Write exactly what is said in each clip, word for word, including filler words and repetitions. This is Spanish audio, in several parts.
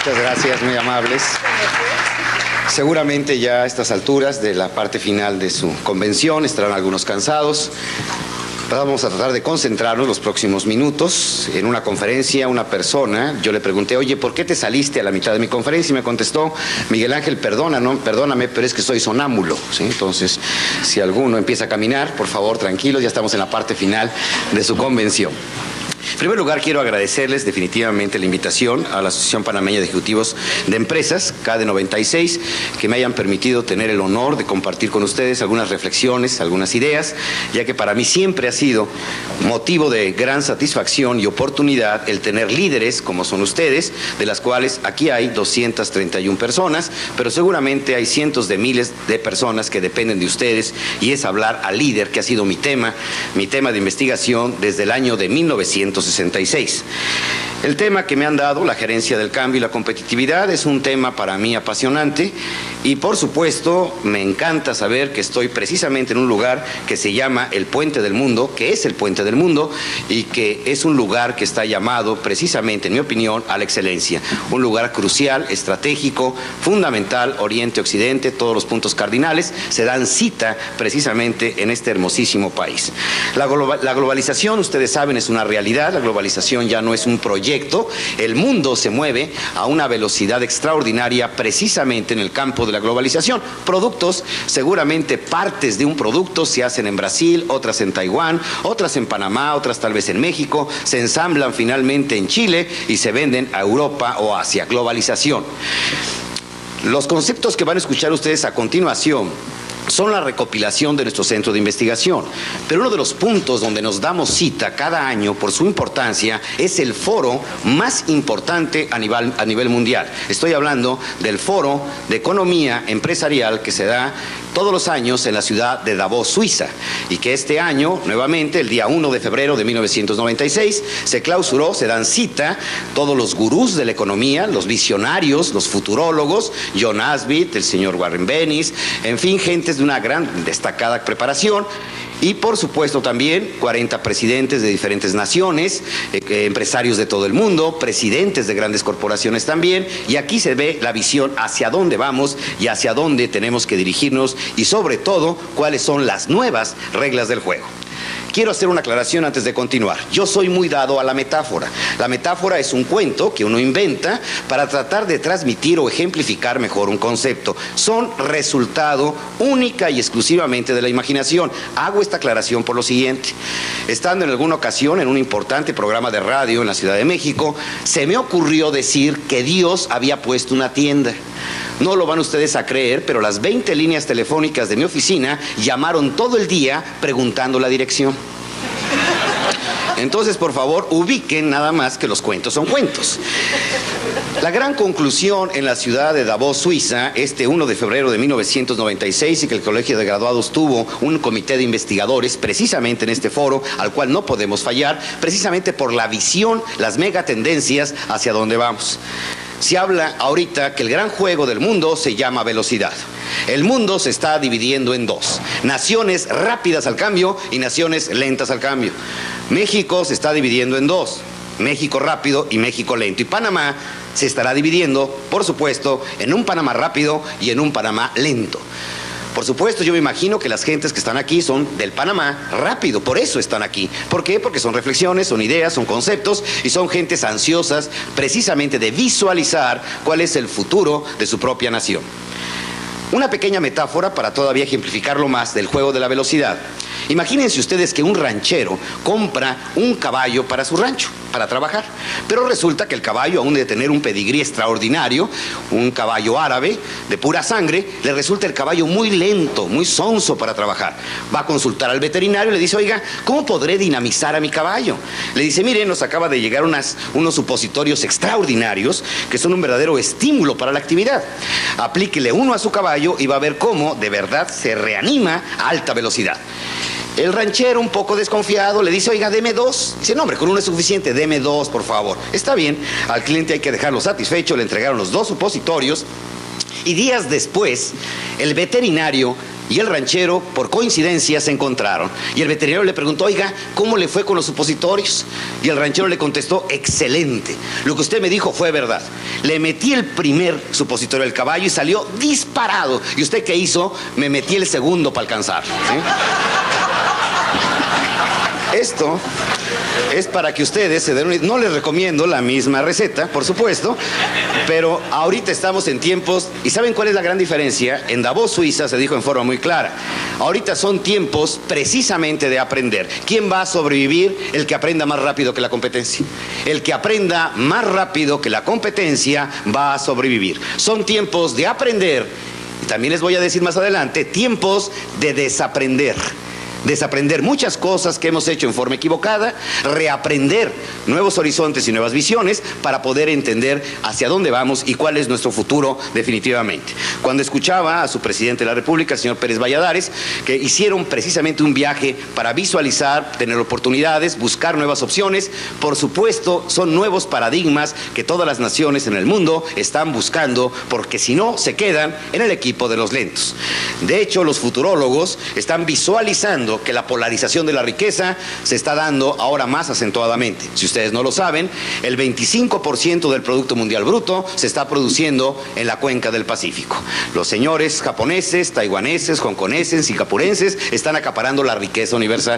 Muchas gracias, muy amables. Seguramente ya a estas alturas de la parte final de su convención estarán algunos cansados. Vamos a tratar de concentrarnos los próximos minutos. En una conferencia, una persona, yo le pregunté, oye, ¿por qué te saliste a la mitad de mi conferencia? Y me contestó, Miguel Ángel, perdona, no, perdóname, pero es que soy sonámbulo, ¿sí? Entonces, si alguno empieza a caminar, por favor, tranquilos, ya estamos en la parte final de su convención. En primer lugar, quiero agradecerles definitivamente la invitación a la Asociación Panameña de Ejecutivos de Empresas, C A D E noventa y seis, que me hayan permitido tener el honor de compartir con ustedes algunas reflexiones, algunas ideas, ya que para mí siempre ha sido motivo de gran satisfacción y oportunidad el tener líderes como son ustedes, de las cuales aquí hay doscientas treinta y una personas, pero seguramente hay cientos de miles de personas que dependen de ustedes, y es hablar al líder, que ha sido mi tema, mi tema de investigación desde el año de mil novecientos sesenta y seis. El tema que me han dado, la gerencia del cambio y la competitividad, es un tema para mí apasionante y por supuesto me encanta saber que estoy precisamente en un lugar que se llama el Puente del Mundo, que es el Puente del Mundo y que es un lugar que está llamado precisamente, en mi opinión, a la excelencia. Un lugar crucial, estratégico, fundamental, Oriente-Occidente, todos los puntos cardinales se dan cita precisamente en este hermosísimo país. La, globa, la globalización, ustedes saben, es una realidad. La globalización ya no es un proyecto. El mundo se mueve a una velocidad extraordinaria precisamente en el campo de la globalización. Productos, seguramente partes de un producto se hacen en Brasil, otras en Taiwán, otras en Panamá, otras tal vez en México, se ensamblan finalmente en Chile y se venden a Europa o Asia. Globalización. Los conceptos que van a escuchar ustedes a continuación son la recopilación de nuestro centro de investigación, pero uno de los puntos donde nos damos cita cada año por su importancia es el foro más importante a nivel, a nivel mundial. Estoy hablando del Foro de Economía Empresarial que se da todos los años en la ciudad de Davos, Suiza, y que este año, nuevamente, el día uno de febrero de mil novecientos noventa y seis, se clausuró, se dan cita todos los gurús de la economía, los visionarios, los futurólogos, John Asbit, el señor Warren Bennis, en fin, gentes de una gran destacada preparación. Y por supuesto también cuarenta presidentes de diferentes naciones, eh, empresarios de todo el mundo, presidentes de grandes corporaciones también, y aquí se ve la visión hacia dónde vamos y hacia dónde tenemos que dirigirnos y sobre todo cuáles son las nuevas reglas del juego. Quiero hacer una aclaración antes de continuar. Yo soy muy dado a la metáfora. La metáfora es un cuento que uno inventa para tratar de transmitir o ejemplificar mejor un concepto. Son resultado única y exclusivamente de la imaginación. Hago esta aclaración por lo siguiente. Estando en alguna ocasión en un importante programa de radio en la Ciudad de México, se me ocurrió decir que Dios había puesto una tienda. No lo van ustedes a creer, pero las veinte líneas telefónicas de mi oficina llamaron todo el día preguntando la dirección. Entonces, por favor, ubiquen nada más que los cuentos son cuentos. La gran conclusión en la ciudad de Davos, Suiza, este uno de febrero de mil novecientos noventa y seis, y que el Colegio de Graduados tuvo un comité de investigadores precisamente en este foro, al cual no podemos fallar, precisamente por la visión, las megatendencias hacia dónde vamos. Se habla ahorita que el gran juego del mundo se llama velocidad. El mundo se está dividiendo en dos: naciones rápidas al cambio y naciones lentas al cambio. México se está dividiendo en dos: México rápido y México lento. Y Panamá se estará dividiendo, por supuesto, en un Panamá rápido y en un Panamá lento. Por supuesto, yo me imagino que las gentes que están aquí son del Panamá rápido, por eso están aquí. ¿Por qué? Porque son reflexiones, son ideas, son conceptos y son gentes ansiosas precisamente de visualizar cuál es el futuro de su propia nación. Una pequeña metáfora para todavía ejemplificarlo más del juego de la velocidad. Imagínense ustedes que un ranchero compra un caballo para su rancho, para trabajar, pero resulta que el caballo, aún de tener un pedigrí extraordinario, un caballo árabe de pura sangre, le resulta el caballo muy lento, muy sonso para trabajar. Va a consultar al veterinario y le dice, oiga, ¿cómo podré dinamizar a mi caballo? Le dice, mire, nos acaba de llegar unas, unos supositorios extraordinarios que son un verdadero estímulo para la actividad. Aplíquele uno a su caballo y va a ver cómo de verdad se reanima a alta velocidad. El ranchero, un poco desconfiado, le dice, oiga, deme dos. Dice, no, hombre, con uno es suficiente, deme dos, por favor. Está bien, al cliente hay que dejarlo satisfecho, le entregaron los dos supositorios. Y días después, el veterinario y el ranchero, por coincidencia, se encontraron. Y el veterinario le preguntó, oiga, ¿cómo le fue con los supositorios? Y el ranchero le contestó, excelente. Lo que usted me dijo fue verdad. Le metí el primer supositorio al caballo y salió disparado. ¿Y usted qué hizo? Me metí el segundo para alcanzar. ¿Sí? Esto es para que ustedes se den una... No les recomiendo la misma receta, por supuesto, pero ahorita estamos en tiempos... ¿Y saben cuál es la gran diferencia? En Davos, Suiza, se dijo en forma muy clara. Ahorita son tiempos precisamente de aprender. ¿Quién va a sobrevivir? El que aprenda más rápido que la competencia. El que aprenda más rápido que la competencia va a sobrevivir. Son tiempos de aprender. Y también les voy a decir más adelante, tiempos de desaprender. Desaprender muchas cosas que hemos hecho en forma equivocada, reaprender nuevos horizontes y nuevas visiones para poder entender hacia dónde vamos y cuál es nuestro futuro definitivamente. Cuando escuchaba a su presidente de la República, el señor Pérez Valladares, que hicieron precisamente un viaje para visualizar, tener oportunidades, buscar nuevas opciones, por supuesto son nuevos paradigmas que todas las naciones en el mundo están buscando, porque si no se quedan en el equipo de los lentos. De hecho, los futurólogos están visualizando que la polarización de la riqueza se está dando ahora más acentuadamente. Si ustedes no lo saben, el veinticinco por ciento del Producto Mundial Bruto se está produciendo en la cuenca del Pacífico. Los señores japoneses, taiwaneses, hongkoneses, singapurenses están acaparando la riqueza universal.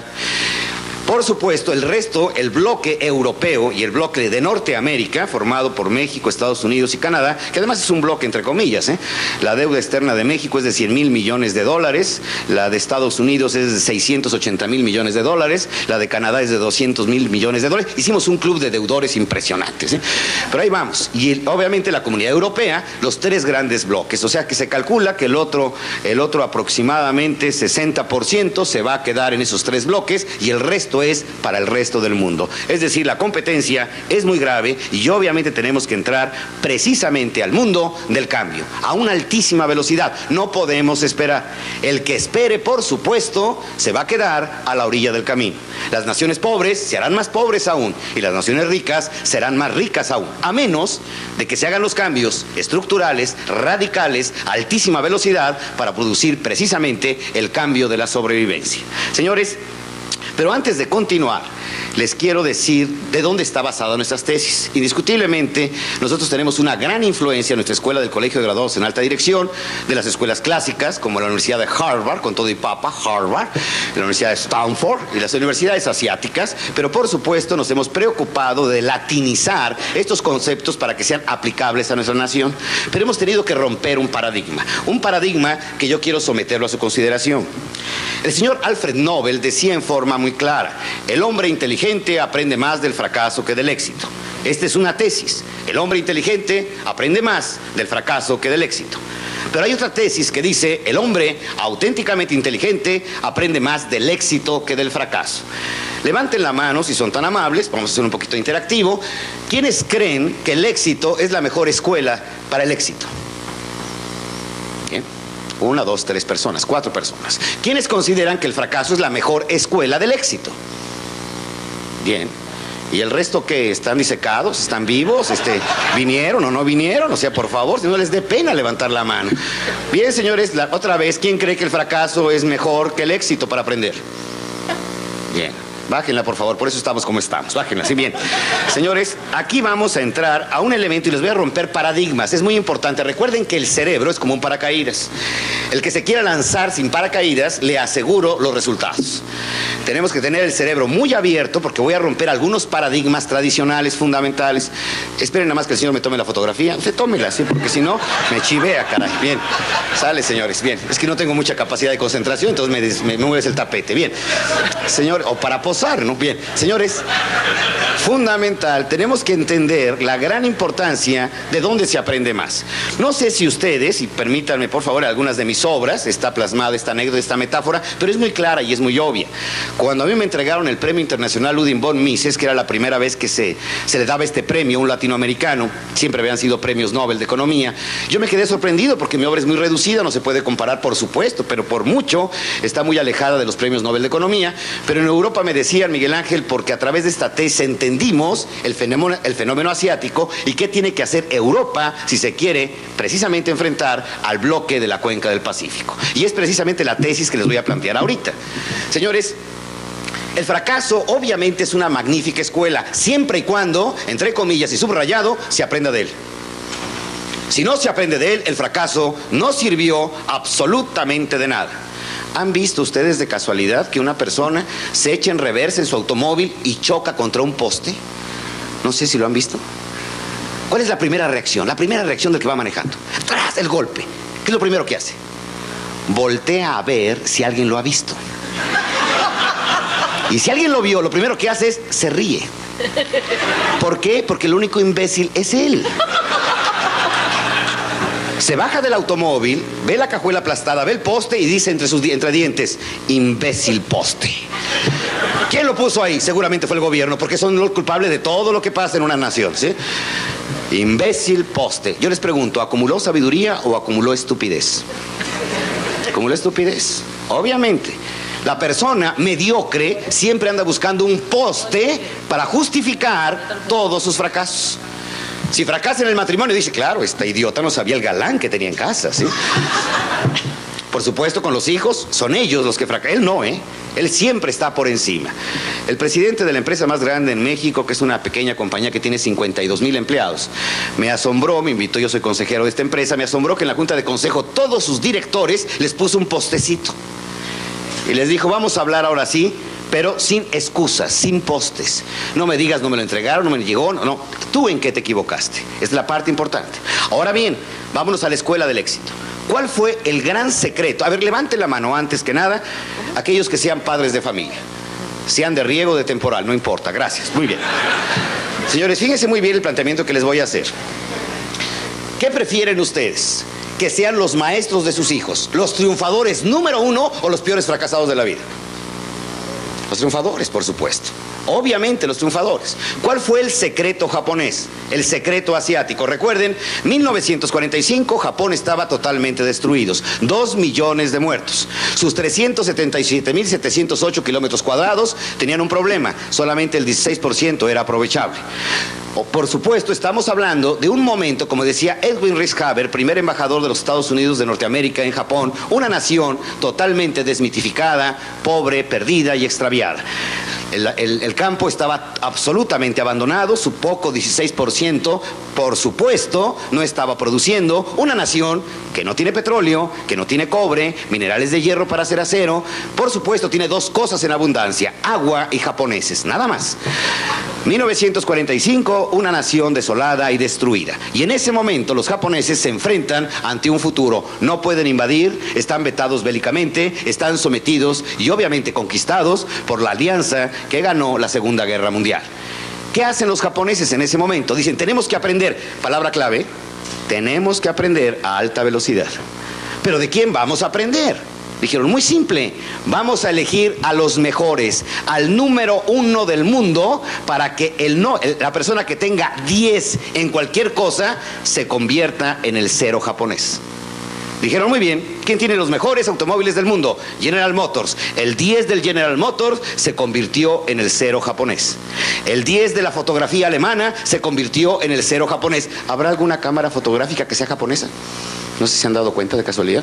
Por supuesto, el resto, el bloque europeo y el bloque de Norteamérica, formado por México, Estados Unidos y Canadá, que además es un bloque entre comillas, ¿eh? La deuda externa de México es de cien mil millones de dólares, la de Estados Unidos es de seiscientos ochenta mil millones de dólares, la de Canadá es de doscientos mil millones de dólares. Hicimos un club de deudores impresionantes, ¿eh? Pero ahí vamos. Y el, obviamente la Comunidad Europea, los tres grandes bloques, o sea que se calcula que el otro, el otro aproximadamente sesenta por ciento se va a quedar en esos tres bloques y el resto es para el resto del mundo. Es decir, la competencia es muy grave y obviamente tenemos que entrar precisamente al mundo del cambio, a una altísima velocidad. No podemos esperar. El que espere, por supuesto, se va a quedar a la orilla del camino. Las naciones pobres se harán más pobres aún y las naciones ricas serán más ricas aún, a menos de que se hagan los cambios estructurales, radicales, a altísima velocidad para producir precisamente el cambio de la sobrevivencia. Señores, pero antes de continuar, les quiero decir de dónde está basada nuestras tesis. Indiscutiblemente, nosotros tenemos una gran influencia en nuestra escuela del Colegio de Graduados en Alta Dirección, de las escuelas clásicas, como la Universidad de Harvard, con todo y papa, Harvard, la Universidad de Stanford y las universidades asiáticas, pero por supuesto nos hemos preocupado de latinizar estos conceptos para que sean aplicables a nuestra nación. Pero hemos tenido que romper un paradigma, un paradigma que yo quiero someterlo a su consideración. El señor Alfred Nobel decía en forma muy clara, el hombre inteligente aprende más del fracaso que del éxito. Esta es una tesis, el hombre inteligente aprende más del fracaso que del éxito. Pero hay otra tesis que dice, el hombre auténticamente inteligente aprende más del éxito que del fracaso. Levanten la mano si son tan amables, vamos a hacer un poquito interactivo. ¿Quiénes creen que el éxito es la mejor escuela para el éxito? ¿Bien? Una, dos, tres personas, cuatro personas. ¿Quiénes consideran que el fracaso es la mejor escuela del éxito? Bien. ¿Y el resto qué? ¿Están disecados? ¿Están vivos? Este, ¿Vinieron o no vinieron? O sea, por favor, si no les dé pena levantar la mano. Bien, señores, la, otra vez, ¿quién cree que el fracaso es mejor que el éxito para aprender? Bien. Bájenla, por favor, por eso estamos como estamos. Bájenla, sí, bien. Señores, aquí vamos a entrar a un elemento y les voy a romper paradigmas. Es muy importante. Recuerden que el cerebro es como un paracaídas. El que se quiera lanzar sin paracaídas, le aseguro los resultados. Tenemos que tener el cerebro muy abierto porque voy a romper algunos paradigmas tradicionales, fundamentales. Esperen nada más que el señor me tome la fotografía. Usted tómela, sí, porque si no, me chivea, caray. Bien, sale, señores, bien. Es que no tengo mucha capacidad de concentración, entonces me, des, me, me mueves el tapete. Bien, señor, o para posar, ¿no? Bien, señores, fundamental, tenemos que entender la gran importancia de dónde se aprende más. No sé si ustedes, y permítanme por favor algunas de mis obras, está plasmada esta anécdota, esta metáfora, pero es muy clara y es muy obvia. Cuando a mí me entregaron el Premio Internacional Ludwig von Mises, que era la primera vez que se, se le daba este premio a un latinoamericano, siempre habían sido premios Nobel de Economía, yo me quedé sorprendido porque mi obra es muy reducida, no se puede comparar por supuesto, pero por mucho está muy alejada de los premios Nobel de Economía, pero en Europa me decían decían, Miguel Ángel, porque a través de esta tesis entendimos el fenómeno, el fenómeno asiático y qué tiene que hacer Europa si se quiere precisamente enfrentar al bloque de la cuenca del Pacífico. Y es precisamente la tesis que les voy a plantear ahorita. Señores, el fracaso obviamente es una magnífica escuela, siempre y cuando, entre comillas y subrayado, se aprenda de él. Si no se aprende de él, el fracaso no sirvió absolutamente de nada. ¿Han visto ustedes de casualidad que una persona se echa en reversa en su automóvil y choca contra un poste? No sé si lo han visto. ¿Cuál es la primera reacción? La primera reacción del que va manejando. ¡Tras! El golpe. ¿Qué es lo primero que hace? Voltea a ver si alguien lo ha visto. Y si alguien lo vio, lo primero que hace es se ríe. ¿Por qué? Porque el único imbécil es él. Se baja del automóvil, ve la cajuela aplastada, ve el poste y dice entre sus di entre dientes, imbécil poste. ¿Quién lo puso ahí? Seguramente fue el gobierno, porque son los culpables de todo lo que pasa en una nación, ¿sí? Imbécil poste. Yo les pregunto, ¿acumuló sabiduría o acumuló estupidez? Acumuló estupidez, obviamente. La persona mediocre siempre anda buscando un poste para justificar todos sus fracasos. Si fracasa en el matrimonio, dice, claro, esta idiota no sabía el galán que tenía en casa, ¿sí? Por supuesto, con los hijos, son ellos los que fracasan. Él no, ¿eh? Él siempre está por encima. El presidente de la empresa más grande en México, que es una pequeña compañía que tiene cincuenta y dos mil empleados, me asombró, me invitó, yo soy consejero de esta empresa, me asombró que en la junta de consejo todos sus directores les puso un postecito. Y les dijo, vamos a hablar ahora sí, pero sin excusas, sin postes. No me digas, no me lo entregaron, no me llegó, no, no. Tú en qué te equivocaste. Es la parte importante. Ahora bien, vámonos a la escuela del éxito. ¿Cuál fue el gran secreto? A ver, levanten la mano antes que nada, aquellos que sean padres de familia. Sean de riego o de temporal, no importa. Gracias, muy bien. Señores, fíjense muy bien el planteamiento que les voy a hacer. ¿Qué prefieren ustedes? Que sean los maestros de sus hijos, los triunfadores número uno o los peores fracasados de la vida. Los triunfadores, por supuesto. Obviamente los triunfadores. ¿Cuál fue el secreto japonés? El secreto asiático. Recuerden, mil novecientos cuarenta y cinco, Japón estaba totalmente destruido. Dos millones de muertos. Sus trescientos setenta y siete mil setecientos ocho kilómetros cuadrados tenían un problema. Solamente el dieciséis por ciento era aprovechable. Por supuesto, estamos hablando de un momento, como decía Edwin Rieshaber, primer embajador de los Estados Unidos de Norteamérica en Japón, una nación totalmente desmitificada, pobre, perdida y extraviada. El, el, el campo estaba absolutamente abandonado, su poco dieciséis por ciento, por supuesto, no estaba produciendo. Una nación que no tiene petróleo, que no tiene cobre, minerales de hierro para hacer acero, por supuesto tiene dos cosas en abundancia, agua y japoneses, nada más. mil novecientos cuarenta y cinco, una nación desolada y destruida. Y en ese momento los japoneses se enfrentan ante un futuro. No pueden invadir, están vetados bélicamente, están sometidos y obviamente conquistados por la alianza que ganó la Segunda Guerra Mundial. ¿Qué hacen los japoneses en ese momento? Dicen, tenemos que aprender, palabra clave, tenemos que aprender a alta velocidad. ¿Pero de quién vamos a aprender? Dijeron, muy simple, vamos a elegir a los mejores, al número uno del mundo, para que el no, la persona que tenga diez en cualquier cosa se convierta en el cero japonés. Dijeron, muy bien, ¿quién tiene los mejores automóviles del mundo? General Motors. El diez del General Motors se convirtió en el cero japonés. El diez de la fotografía alemana se convirtió en el cero japonés. ¿Habrá alguna cámara fotográfica que sea japonesa? No sé si se han dado cuenta de casualidad.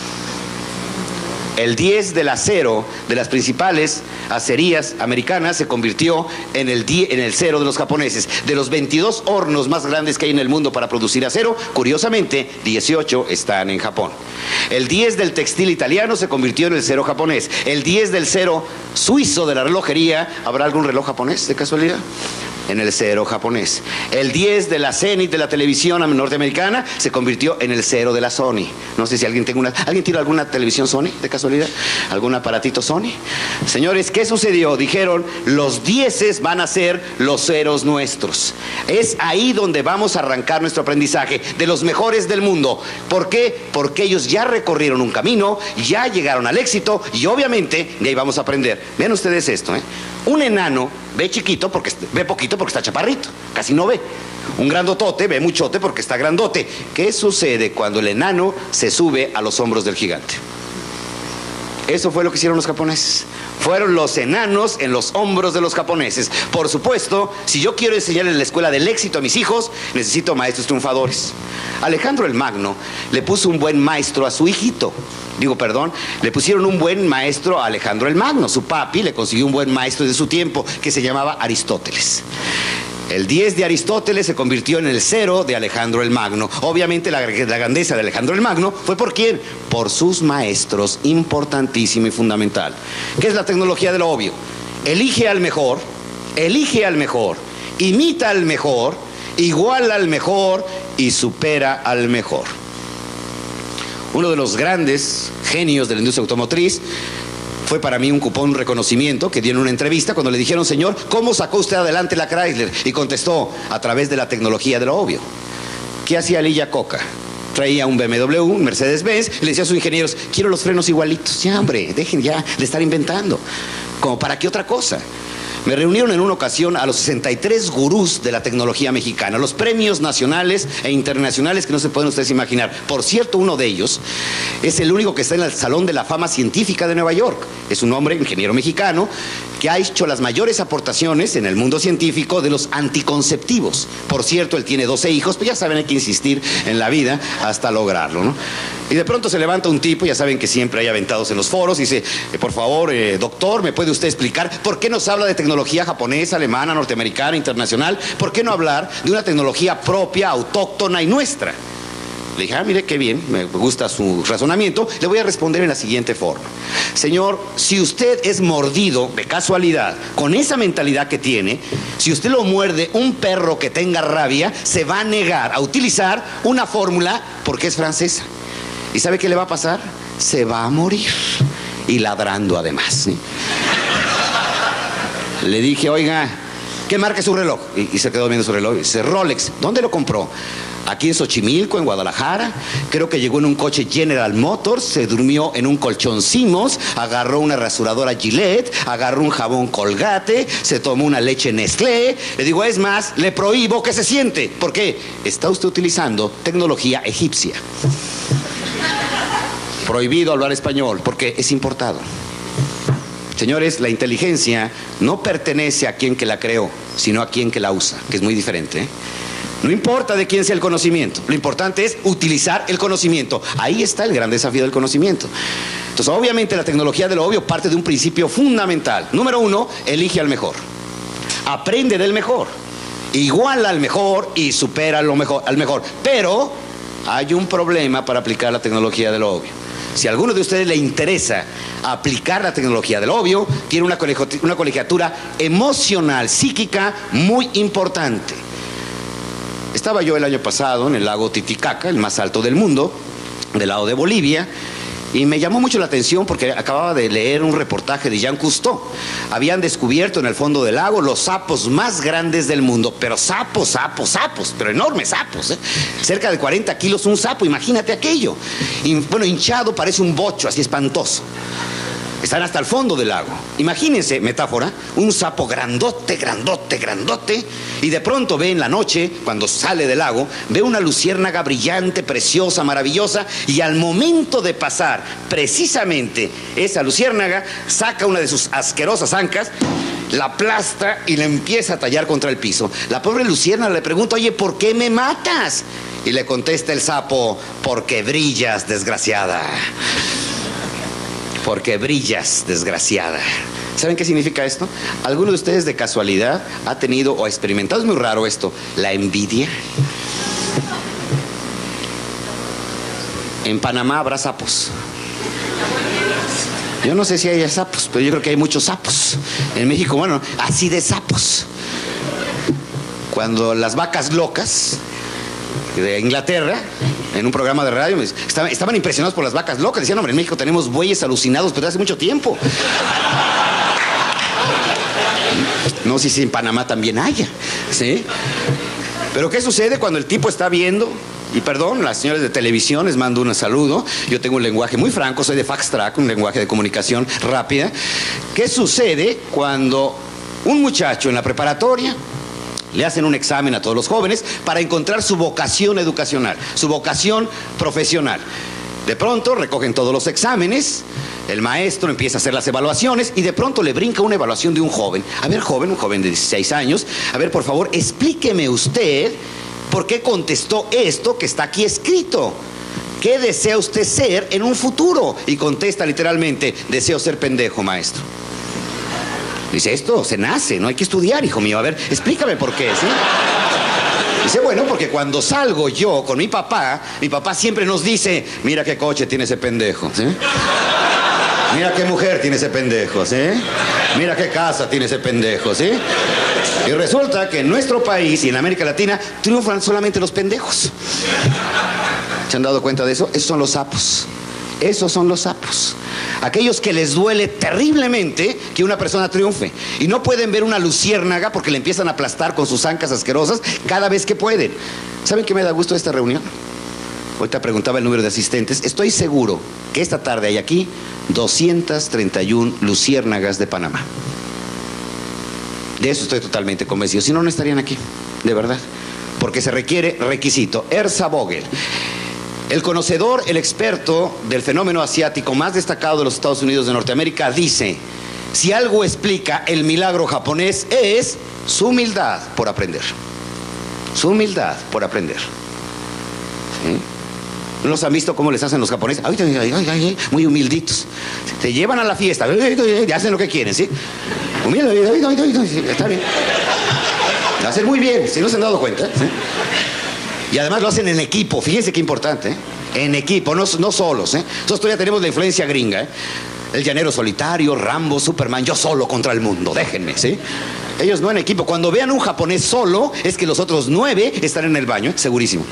El diez del acero de las principales acerías americanas se convirtió en el, en el cero de los japoneses. De los veintidós hornos más grandes que hay en el mundo para producir acero, curiosamente, dieciocho están en Japón. El diez del textil italiano se convirtió en el cero japonés. El diez del cero suizo de la relojería, ¿habrá algún reloj japonés de casualidad? En el cero japonés. El diez de la Zenith de la televisión norteamericana se convirtió en el cero de la Sony. No sé si alguien tenga una... ¿Alguien tiene alguna televisión Sony de casualidad? ¿Algún aparatito Sony? Señores, ¿qué sucedió? Dijeron, los dieces van a ser los ceros nuestros. Es ahí donde vamos a arrancar nuestro aprendizaje de los mejores del mundo. ¿Por qué? Porque ellos ya recorrieron un camino, ya llegaron al éxito y obviamente de ahí vamos a aprender. Vean ustedes esto, ¿eh? Un enano ve chiquito porque ve poquito porque está chaparrito, casi no ve. Un grandotote ve muchote porque está grandote. ¿Qué sucede cuando el enano se sube a los hombros del gigante? Eso fue lo que hicieron los japoneses. Fueron los enanos en los hombros de los japoneses. Por supuesto, si yo quiero enseñar en la escuela del éxito a mis hijos, necesito maestros triunfadores. Alejandro el Magno le puso un buen maestro a su hijito. Digo, perdón, le pusieron un buen maestro a Alejandro el Magno. Su papi le consiguió un buen maestro de su tiempo que se llamaba Aristóteles. El diez de Aristóteles se convirtió en el cero de Alejandro el Magno. Obviamente la, la grandeza de Alejandro el Magno fue ¿por quién? Por sus maestros, importantísimo y fundamental. ¿Qué es la tecnología de lo obvio? Elige al mejor, elige al mejor, imita al mejor, iguala al mejor y supera al mejor. Uno de los grandes genios de la industria automotriz fue para mí un cupón, un reconocimiento que dio en una entrevista cuando le dijeron: señor, ¿cómo sacó usted adelante la Chrysler? Y contestó: a través de la tecnología de lo obvio. ¿Qué hacía Lee Iacocca? Traía un B M W, un Mercedes-Benz, y le decía a sus ingenieros: quiero los frenos igualitos. Ya, hombre, dejen ya de estar inventando. ¿Como para qué otra cosa? Me reunieron en una ocasión a los sesenta y tres gurús de la tecnología mexicana, los premios nacionales e internacionales que no se pueden ustedes imaginar. Por cierto, uno de ellos es el único que está en el Salón de la Fama Científica de Nueva York. Es un hombre, ingeniero mexicano, que ha hecho las mayores aportaciones en el mundo científico de los anticonceptivos. Por cierto, él tiene doce hijos, pues ya saben, hay que insistir en la vida hasta lograrlo, ¿no? Y de pronto se levanta un tipo, ya saben que siempre hay aventados en los foros, y dice: eh, por favor, eh, doctor, ¿me puede usted explicar por qué nos habla de tecnología japonesa, alemana, norteamericana, internacional? ¿Por qué no hablar de una tecnología propia, autóctona y nuestra? Le dije: ah, mire, qué bien, me gusta su razonamiento. Le voy a responder en la siguiente forma. Señor, si usted es mordido de casualidad, con esa mentalidad que tiene, si usted lo muerde un perro que tenga rabia, se va a negar a utilizar una fórmula porque es francesa. ¿Y sabe qué le va a pasar? Se va a morir. Y ladrando además, ¿sí? Le dije: oiga, ¿qué marca es su reloj? Y, y se quedó viendo su reloj. Y dice: Rolex. ¿Dónde lo compró? Aquí en Xochimilco, en Guadalajara. Creo que llegó en un coche General Motors, se durmió en un colchón Simmons, agarró una rasuradora Gillette, agarró un jabón Colgate, se tomó una leche Nestlé. Le digo: es más, le prohíbo que se siente. ¿Por qué? Está usted utilizando tecnología egipcia. Prohibido hablar español porque es importado. Señores, la inteligencia no pertenece a quien que la creó, sino a quien que la usa, que es muy diferente, ¿eh? No importa de quién sea el conocimiento, lo importante es utilizar el conocimiento. Ahí está el gran desafío del conocimiento. Entonces, obviamente, la tecnología de lo obvio parte de un principio fundamental. Número uno, elige al mejor. Aprende del mejor. Iguala al mejor y supera lo mejor, al mejor. Pero hay un problema para aplicar la tecnología de lo obvio. Si a alguno de ustedes le interesa aplicar la tecnología del obvio, tiene una colegiatura, una colegiatura emocional, psíquica muy importante. Estaba yo el año pasado en el lago Titicaca, el más alto del mundo, del lado de Bolivia, y me llamó mucho la atención porque acababa de leer un reportaje de Jean Cousteau. Habían descubierto en el fondo del lago los sapos más grandes del mundo, pero sapos, sapos, sapos, pero enormes sapos, ¿eh? Cerca de cuarenta kilos un sapo, imagínate aquello. Y, bueno, hinchado, parece un bocho, así espantoso. Están hasta el fondo del lago. Imagínense, metáfora, un sapo grandote, grandote, grandote, y de pronto ve en la noche, cuando sale del lago, ve una luciérnaga brillante, preciosa, maravillosa, y al momento de pasar precisamente esa luciérnaga, saca una de sus asquerosas ancas, la aplasta y la empieza a tallar contra el piso. La pobre luciérnaga le pregunta: oye, ¿por qué me matas? Y le contesta el sapo: porque brillas, desgraciada. Porque brillas, desgraciada. ¿Saben qué significa esto? ¿Alguno de ustedes de casualidad ha tenido o ha experimentado, es muy raro esto, la envidia? En Panamá habrá sapos. Yo no sé si hay sapos, pero yo creo que hay muchos sapos. En México, bueno, así de sapos. Cuando las vacas locas de Inglaterra, en un programa de radio, estaban, estaban impresionados por las vacas locas. Decían: hombre, en México tenemos bueyes alucinados, pero hace mucho tiempo. No sé si en Panamá también haya, ¿sí? Pero ¿qué sucede cuando el tipo está viendo? Y perdón, las señoras de televisión, les mando un saludo. Yo tengo un lenguaje muy franco, soy de Fax Track, un lenguaje de comunicación rápida. ¿Qué sucede cuando un muchacho en la preparatoria le hacen un examen a todos los jóvenes para encontrar su vocación educacional, su vocación profesional? De pronto recogen todos los exámenes, el maestro empieza a hacer las evaluaciones y de pronto le brinca una evaluación de un joven. A ver, joven, un joven de dieciséis años, a ver, por favor, explíqueme usted por qué contestó esto que está aquí escrito. ¿Qué desea usted ser en un futuro? Y contesta literalmente, deseo ser pendejo, maestro. Dice, esto se nace, no hay que estudiar, hijo mío. A ver, explícame por qué, ¿sí? Dice, bueno, porque cuando salgo yo con mi papá, mi papá siempre nos dice, mira qué coche tiene ese pendejo, ¿sí? Mira qué mujer tiene ese pendejo, ¿sí? Mira qué casa tiene ese pendejo, ¿sí? Y resulta que en nuestro país y en América Latina triunfan solamente los pendejos. ¿Se han dado cuenta de eso? Esos son los sapos. Esos son los sapos. Aquellos que les duele terriblemente que una persona triunfe. Y no pueden ver una luciérnaga porque le empiezan a aplastar con sus ancas asquerosas cada vez que pueden. ¿Saben qué me da gusto de esta reunión? Ahorita preguntaba el número de asistentes. Estoy seguro que esta tarde hay aquí doscientas treinta y una luciérnagas de Panamá. De eso estoy totalmente convencido. Si no, no estarían aquí. De verdad. Porque se requiere requisito. Erza Vogel, el conocedor, el experto del fenómeno asiático más destacado de los Estados Unidos de Norteamérica, dice, si algo explica el milagro japonés es su humildad por aprender. Su humildad por aprender. ¿Sí? ¿No los han visto cómo les hacen los japoneses? Ay, ay, ay, ay, muy humilditos. Te llevan a la fiesta, y hacen lo que quieren, ¿sí? Humilde, está bien. Lo hacen muy bien, si no se han dado cuenta, ¿sí? Y además lo hacen en equipo, fíjense qué importante, ¿eh? En equipo, no, no solos, ¿eh? Nosotros todavía tenemos la influencia gringa, ¿eh? El llanero solitario, Rambo, Superman, yo solo contra el mundo, déjenme, ¿sí? Ellos no en equipo. Cuando vean un japonés solo, es que los otros nueve están en el baño, ¿eh? Segurísimo.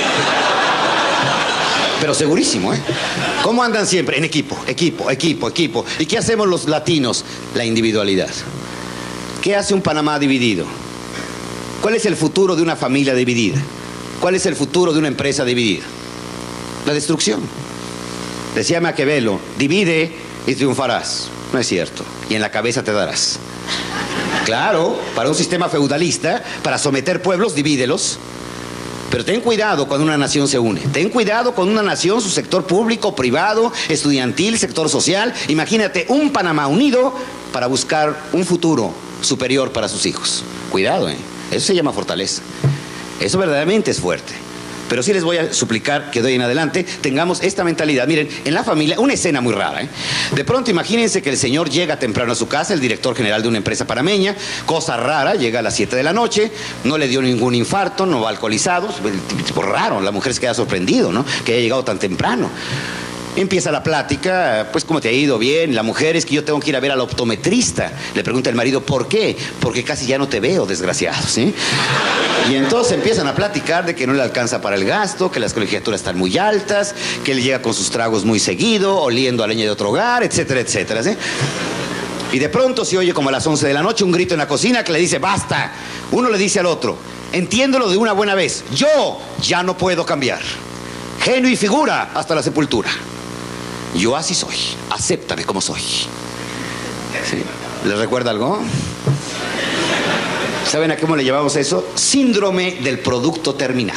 Pero segurísimo, ¿eh? ¿Cómo andan siempre? En equipo, equipo, equipo, equipo. ¿Y qué hacemos los latinos? La individualidad. ¿Qué hace un Panamá dividido? ¿Cuál es el futuro de una familia dividida? ¿Cuál es el futuro de una empresa dividida? La destrucción. Decía Maquiavelo, divide y triunfarás. No es cierto. Y en la cabeza te darás. Claro, para un sistema feudalista, para someter pueblos, divídelos. Pero ten cuidado cuando una nación se une. Ten cuidado con una nación, su sector público, privado, estudiantil, sector social. Imagínate un Panamá unido para buscar un futuro superior para sus hijos. Cuidado, ¿eh? Eso se llama fortaleza. Eso verdaderamente es fuerte. Pero sí les voy a suplicar que de hoy en adelante tengamos esta mentalidad. Miren, en la familia, una escena muy rara, ¿eh? De pronto imagínense que el señor llega temprano a su casa, el director general de una empresa panameña, cosa rara, llega a las siete de la noche, no le dio ningún infarto, no va alcoholizado, tipo raro, la mujer se queda sorprendido, ¿no? Que haya llegado tan temprano. Empieza la plática, pues ¿cómo te ha ido? Bien. La mujer, es que yo tengo que ir a ver al optometrista. Le pregunta el marido, ¿por qué? Porque casi ya no te veo, desgraciado, ¿sí? Y entonces empiezan a platicar de que no le alcanza para el gasto, que las colegiaturas están muy altas, que él llega con sus tragos muy seguido, oliendo a leña de otro hogar, etcétera, etcétera, ¿sí? Y de pronto se oye como a las once de la noche un grito en la cocina que le dice, ¡basta! Uno le dice al otro, entiéndelo de una buena vez, yo ya no puedo cambiar. Genio y figura hasta la sepultura. Yo así soy, acéptame como soy. ¿Sí? ¿Les recuerda algo? ¿Saben a cómo le llamamos eso? Síndrome del producto terminado.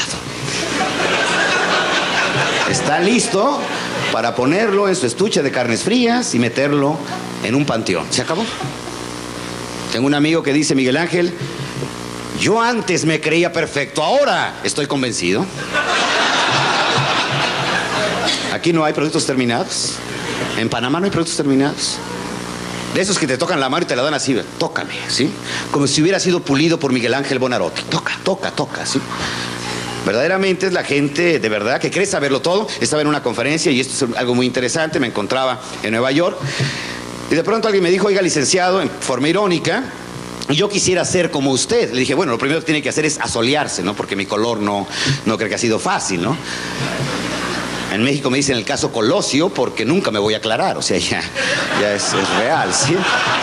Está listo para ponerlo en su estuche de carnes frías y meterlo en un panteón. ¿Se acabó? Tengo un amigo que dice, Miguel Ángel, yo antes me creía perfecto, ahora estoy convencido. Aquí no hay productos terminados. En Panamá no hay productos terminados. De esos que te tocan la mano y te la dan así, tócame, ¿sí? Como si hubiera sido pulido por Miguel Ángel Bonarotti. Toca, toca, toca, ¿sí? Verdaderamente es la gente, de verdad, que cree saberlo todo. Estaba en una conferencia y esto es algo muy interesante. Me encontraba en Nueva York y de pronto alguien me dijo, oiga, licenciado, en forma irónica, yo quisiera ser como usted. Le dije, bueno, lo primero que tiene que hacer es asolearse, ¿no? Porque mi color no, no creo que ha sido fácil, ¿no? En México me dicen el caso Colosio porque nunca me voy a aclarar, o sea, ya, ya es, es real, ¿sí?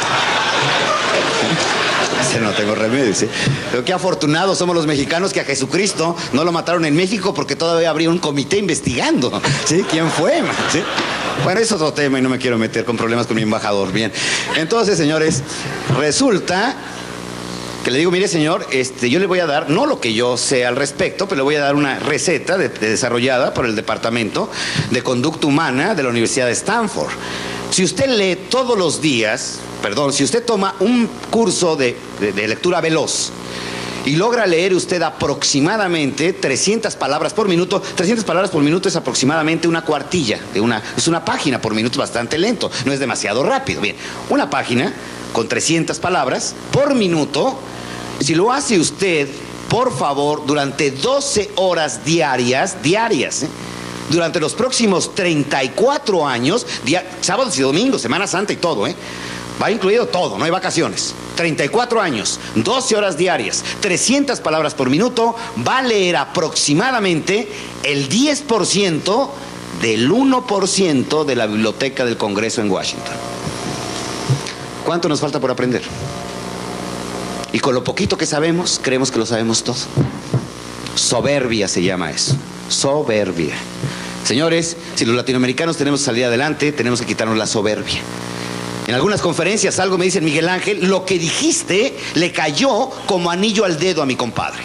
No tengo remedio, ¿sí? Pero qué afortunados somos los mexicanos que a Jesucristo no lo mataron en México porque todavía habría un comité investigando, ¿sí? ¿Quién fue, ¿sí? Bueno, es otro tema y no me quiero meter con problemas con mi embajador, bien. Entonces, señores, resulta que le digo, mire señor, este, yo le voy a dar, no lo que yo sé al respecto, pero le voy a dar una receta de, de desarrollada por el Departamento de Conducta Humana de la Universidad de Stanford. Si usted lee todos los días, perdón, si usted toma un curso de, de, de lectura veloz y logra leer usted aproximadamente trescientas palabras por minuto, trescientas palabras por minuto es aproximadamente una cuartilla, de una, es una página por minuto, bastante lento, no es demasiado rápido. Bien, una página con trescientas palabras por minuto, si lo hace usted, por favor, durante doce horas diarias, diarias, ¿eh? durante los próximos treinta y cuatro años, día, sábados y domingos, Semana Santa y todo, ¿eh? va incluido todo, no hay vacaciones, treinta y cuatro años, doce horas diarias, trescientas palabras por minuto, va a leer aproximadamente el diez por ciento del uno por ciento de la biblioteca del Congreso en Washington. ¿Cuánto nos falta por aprender? Y con lo poquito que sabemos, creemos que lo sabemos todo. Soberbia se llama eso, soberbia. Señores, si los latinoamericanos tenemos que salir adelante, tenemos que quitarnos la soberbia. En algunas conferencias algo me dicen, Miguel Ángel, lo que dijiste le cayó como anillo al dedo a mi compadre.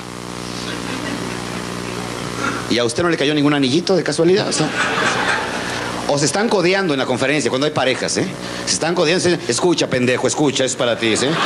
¿Y a usted no le cayó ningún anillito de casualidad? O sea, o se están codeando en la conferencia, cuando hay parejas, ¿eh? Se están codeando, escucha, pendejo, escucha, es para ti, ¿sí?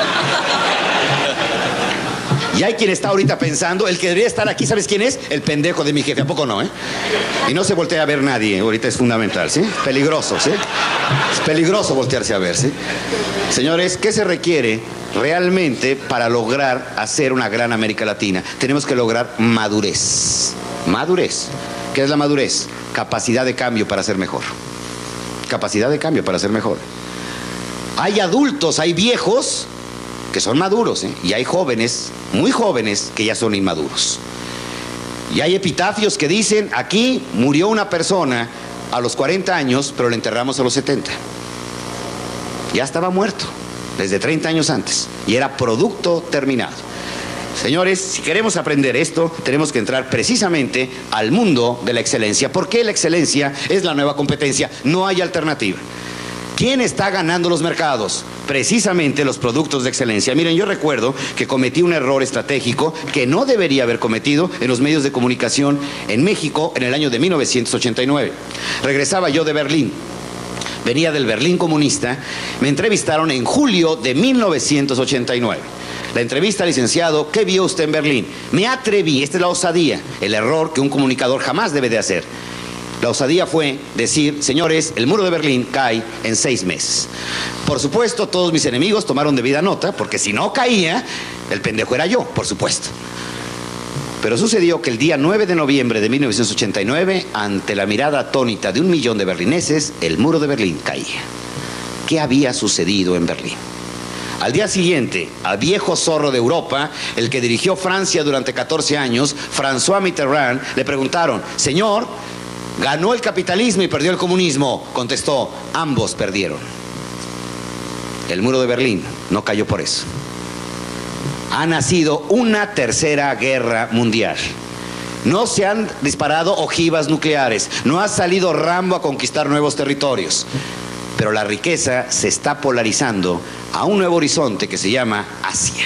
Y hay quien está ahorita pensando, el que debería estar aquí, ¿sabes quién es? El pendejo de mi jefe, ¿a poco no, eh? Y no se voltea a ver nadie, ahorita es fundamental, ¿sí? Peligroso, ¿sí? Es peligroso voltearse a ver, ¿sí? Señores, ¿qué se requiere realmente para lograr hacer una gran América Latina? Tenemos que lograr madurez. Madurez. ¿Qué es la madurez? Capacidad de cambio para ser mejor. Capacidad de cambio para ser mejor. Hay adultos, hay viejos que son maduros, ¿eh? Y hay jóvenes, muy jóvenes, que ya son inmaduros. Y hay epitafios que dicen, aquí murió una persona a los cuarenta años, pero la enterramos a los setenta. Ya estaba muerto, desde treinta años antes, y era producto terminado. Señores, si queremos aprender esto, tenemos que entrar precisamente al mundo de la excelencia. ¿Por qué la excelencia es la nueva competencia? No hay alternativa. ¿Quién está ganando los mercados? Precisamente los productos de excelencia. Miren, yo recuerdo que cometí un error estratégico que no debería haber cometido en los medios de comunicación en México en el año de mil novecientos ochenta y nueve. Regresaba yo de Berlín. Venía del Berlín comunista. Me entrevistaron en julio de mil novecientos ochenta y nueve. La entrevista, licenciado, ¿qué vio usted en Berlín? Me atreví, esta es la osadía, el error que un comunicador jamás debe de hacer. La osadía fue decir, señores, el muro de Berlín cae en seis meses. Por supuesto, todos mis enemigos tomaron debida nota, porque si no caía, el pendejo era yo, por supuesto. Pero sucedió que el día nueve de noviembre de mil novecientos ochenta y nueve, ante la mirada atónita de un millón de berlineses, el muro de Berlín caía. ¿Qué había sucedido en Berlín? Al día siguiente, al viejo zorro de Europa, el que dirigió Francia durante catorce años, François Mitterrand, le preguntaron, señor, ¿ganó el capitalismo y perdió el comunismo? Contestó, ambos perdieron. El muro de Berlín no cayó por eso. Ha nacido una tercera guerra mundial. No se han disparado ojivas nucleares, no ha salido Rambo a conquistar nuevos territorios. Pero la riqueza se está polarizando a un nuevo horizonte que se llama Asia.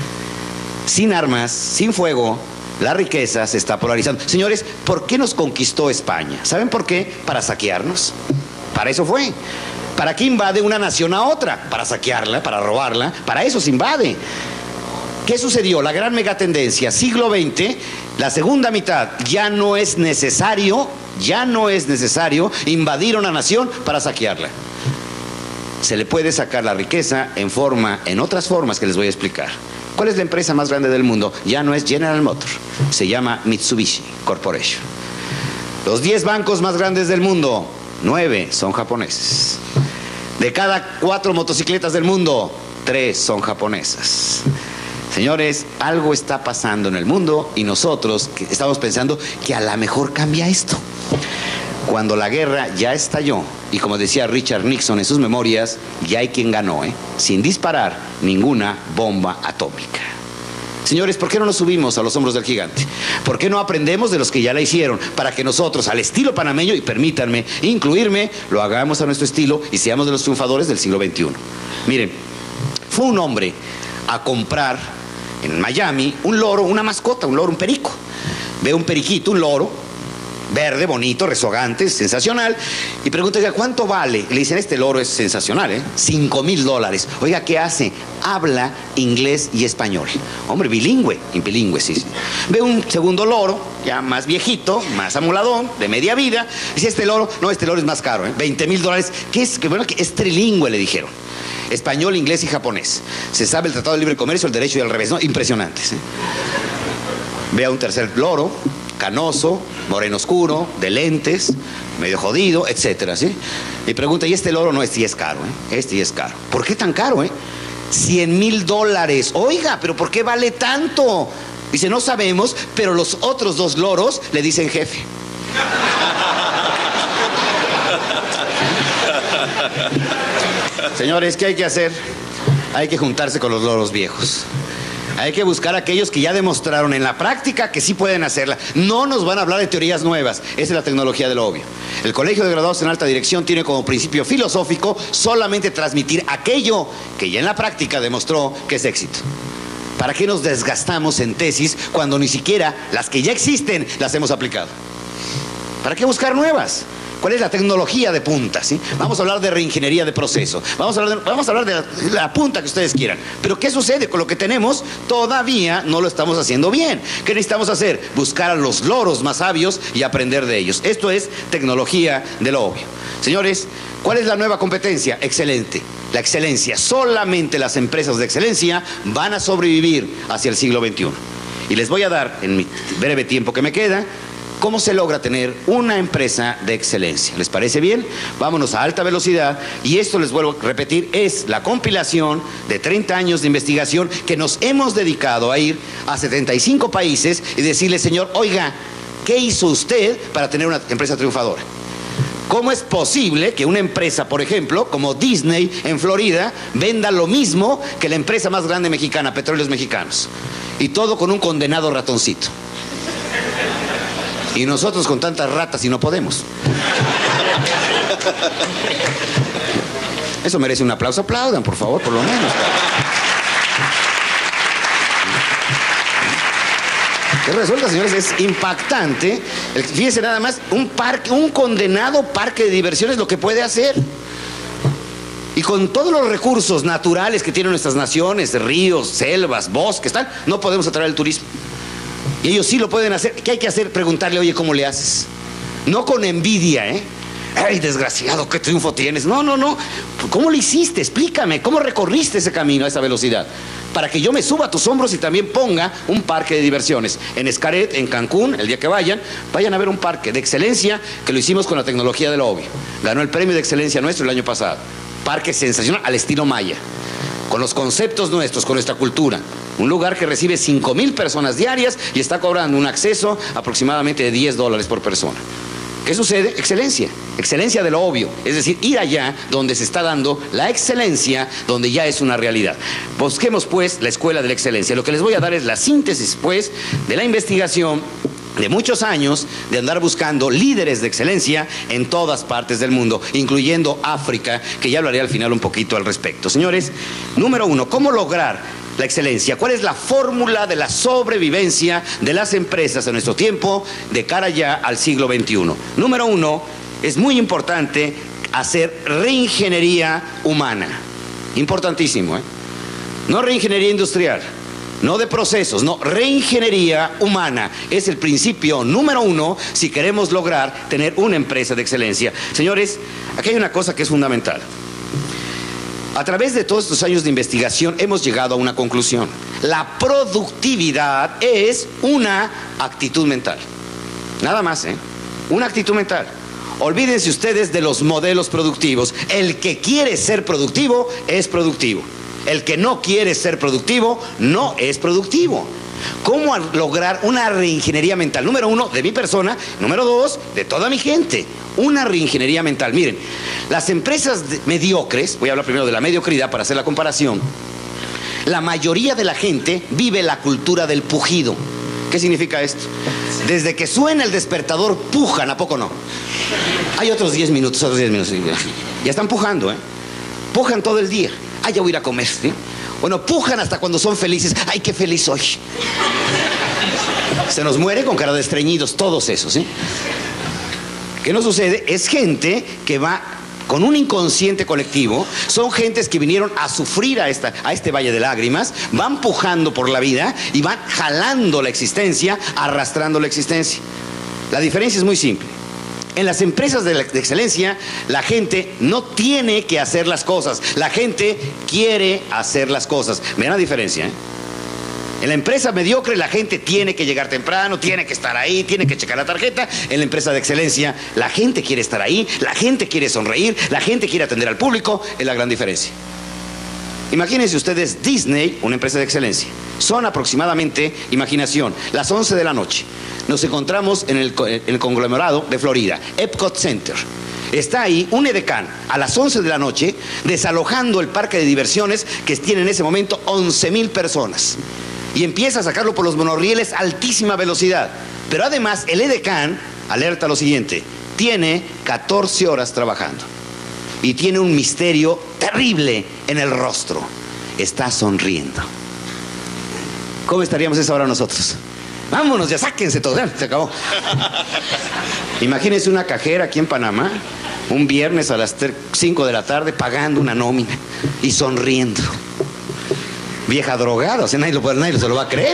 Sin armas, sin fuego, la riqueza se está polarizando. Señores, ¿por qué nos conquistó España? ¿Saben por qué? Para saquearnos. Para eso fue. ¿Para qué invade una nación a otra? Para saquearla, para robarla. Para eso se invade. ¿Qué sucedió? La gran megatendencia, siglo veinte, la segunda mitad, ya no es necesario, ya no es necesario invadir una nación para saquearla. Se le puede sacar la riqueza en forma, en otras formas que les voy a explicar. ¿Cuál es la empresa más grande del mundo? Ya no es General Motors, se llama Mitsubishi Corporation. Los diez bancos más grandes del mundo, nueve son japoneses. De cada cuatro motocicletas del mundo, tres son japonesas. Señores, algo está pasando en el mundo y nosotros estamos pensando que a lo mejor cambia esto. Cuando la guerra ya estalló, y como decía Richard Nixon en sus memorias, ya hay quien ganó, ¿eh? Sin disparar ninguna bomba atómica. Señores, ¿por qué no nos subimos a los hombros del gigante? ¿Por qué no aprendemos de los que ya la hicieron? Para que nosotros, al estilo panameño, y permítanme incluirme, lo hagamos a nuestro estilo y seamos de los triunfadores del siglo veintiuno. Miren, fue un hombre a comprar en Miami, un loro, una mascota, un loro, un perico. Ve un periquito, un loro, verde, bonito, rezagante, sensacional, y pregunta, oiga, ¿cuánto vale? Le dicen, este loro es sensacional, ¿eh? Cinco mil dólares. Oiga, ¿qué hace? Habla inglés y español. Hombre, bilingüe, bilingüe, sí, sí. Ve un segundo loro, ya más viejito, más amoladón, de media vida. Dice, este loro, no, este loro es más caro, ¿eh? veinte mil dólares. ¿Qué es? Que bueno, que es trilingüe, le dijeron. Español, inglés y japonés. Se sabe el Tratado de Libre Comercio, el derecho y al revés, ¿no? Impresionantes, ¿eh? Ve a un tercer loro, canoso, moreno oscuro, de lentes, medio jodido, etcétera, ¿sí? Y pregunta, ¿y este loro? No, este sí es caro, ¿eh? Este sí es caro. ¿Por qué tan caro, eh? cien mil dólares. Oiga, ¿pero por qué vale tanto? Dice, no sabemos, pero los otros dos loros le dicen jefe. Señores, ¿qué hay que hacer? Hay que juntarse con los loros viejos. Hay que buscar a aquellos que ya demostraron en la práctica que sí pueden hacerla. No nos van a hablar de teorías nuevas. Esa es la tecnología de lo obvio. El Colegio de Graduados en Alta Dirección tiene como principio filosófico solamente transmitir aquello que ya en la práctica demostró que es éxito. ¿Para qué nos desgastamos en tesis cuando ni siquiera las que ya existen las hemos aplicado? ¿Para qué buscar nuevas? ¿Cuál es la tecnología de punta? ¿Sí? Vamos a hablar de reingeniería de proceso. Vamos a hablar de, vamos a hablar de la, de la punta que ustedes quieran. Pero ¿qué sucede con lo que tenemos? Todavía no lo estamos haciendo bien. ¿Qué necesitamos hacer? Buscar a los loros más sabios y aprender de ellos. Esto es tecnología de lo obvio. Señores, ¿cuál es la nueva competencia? Excelente. La excelencia. Solamente las empresas de excelencia van a sobrevivir hacia el siglo veintiuno. Y les voy a dar, en mi breve tiempo que me queda, ¿cómo se logra tener una empresa de excelencia? ¿Les parece bien? Vámonos a alta velocidad. Y esto, les vuelvo a repetir, es la compilación de treinta años de investigación que nos hemos dedicado a ir a setenta y cinco países y decirle, señor, oiga, ¿qué hizo usted para tener una empresa triunfadora? ¿Cómo es posible que una empresa, por ejemplo, como Disney en Florida, venda lo mismo que la empresa más grande mexicana, Petróleos Mexicanos? Y todo con un condenado ratoncito. Y nosotros con tantas ratas y no podemos. Eso merece un aplauso. Aplaudan, por favor, por lo menos. ¿Qué resulta, señores? Es impactante. Fíjense nada más, un parque, un condenado parque de diversiones lo que puede hacer. Y con todos los recursos naturales que tienen nuestras naciones, ríos, selvas, bosques, tal, no podemos atraer el turismo. Y ellos sí lo pueden hacer. ¿Qué hay que hacer? Preguntarle, oye, ¿cómo le haces? No con envidia, ¿eh? Ay, desgraciado, qué triunfo tienes. No, no, no. ¿Cómo lo hiciste? Explícame. ¿Cómo recorriste ese camino a esa velocidad? Para que yo me suba a tus hombros y también ponga un parque de diversiones. En Xcaret, en Cancún, el día que vayan, vayan a ver un parque de excelencia que lo hicimos con la tecnología de lo obvio. Ganó el premio de excelencia nuestro el año pasado. Parque sensacional al estilo maya. Con los conceptos nuestros, con nuestra cultura. Un lugar que recibe cinco mil personas diarias y está cobrando un acceso aproximadamente de diez dólares por persona. ¿Qué sucede? Excelencia. Excelencia de lo obvio. Es decir, ir allá donde se está dando la excelencia, donde ya es una realidad. Busquemos, pues, la escuela de la excelencia. Lo que les voy a dar es la síntesis, pues, de la investigación de muchos años de andar buscando líderes de excelencia en todas partes del mundo, incluyendo África, que ya hablaré al final un poquito al respecto. Señores, número uno, ¿cómo lograr la excelencia? ¿Cuál es la fórmula de la sobrevivencia de las empresas en nuestro tiempo de cara ya al siglo veintiuno? Número uno, es muy importante hacer reingeniería humana. Importantísimo, ¿eh? No reingeniería industrial. No de procesos, no, reingeniería humana. Es el principio número uno si queremos lograr tener una empresa de excelencia. Señores, aquí hay una cosa que es fundamental. A través de todos estos años de investigación hemos llegado a una conclusión. La productividad es una actitud mental. Nada más, ¿eh? Una actitud mental. Olvídense ustedes de los modelos productivos. El que quiere ser productivo es productivo. El que no quiere ser productivo, no es productivo. ¿Cómo lograr una reingeniería mental? Número uno, de mi persona. Número dos, de toda mi gente. Una reingeniería mental. Miren, las empresas mediocres, voy a hablar primero de la mediocridad para hacer la comparación. La mayoría de la gente vive la cultura del pujido. ¿Qué significa esto? Desde que suena el despertador, pujan, ¿a poco no? Hay otros diez minutos, otros diez minutos. Ya están pujando, ¿eh? Pujan todo el día. Ah, ya voy a ir a comer, ¿sí? Bueno, pujan hasta cuando son felices. ¡Ay, qué feliz soy! Se nos muere con cara de estreñidos, todos esos, ¿sí? ¿Qué nos sucede? Es gente que va con un inconsciente colectivo, son gentes que vinieron a sufrir a, esta, a este valle de lágrimas, van pujando por la vida y van jalando la existencia, arrastrando la existencia. La diferencia es muy simple. En las empresas de, la, de excelencia, la gente no tiene que hacer las cosas, la gente quiere hacer las cosas. Vean la diferencia, ¿eh? En la empresa mediocre la gente tiene que llegar temprano, tiene que estar ahí, tiene que checar la tarjeta. En la empresa de excelencia la gente quiere estar ahí, la gente quiere sonreír, la gente quiere atender al público. Es la gran diferencia. Imagínense ustedes Disney, una empresa de excelencia. Son aproximadamente, imaginación, las once de la noche. Nos encontramos en el, en el conglomerado de Florida, Epcot Center. Está ahí un edecán a las once de la noche desalojando el parque de diversiones que tiene en ese momento once mil personas. Y empieza a sacarlo por los monorrieles a altísima velocidad. Pero además el edecán alerta lo siguiente: tiene catorce horas trabajando y tiene un misterio terrible en el rostro. Está sonriendo. ¿Cómo estaríamos a esa hora nosotros? Vámonos, ya sáquense todos, se acabó. Imagínense una cajera aquí en Panamá, un viernes a las cinco de la tarde, pagando una nómina y sonriendo. Vieja drogada, o sea, nadie, lo, nadie se lo va a creer.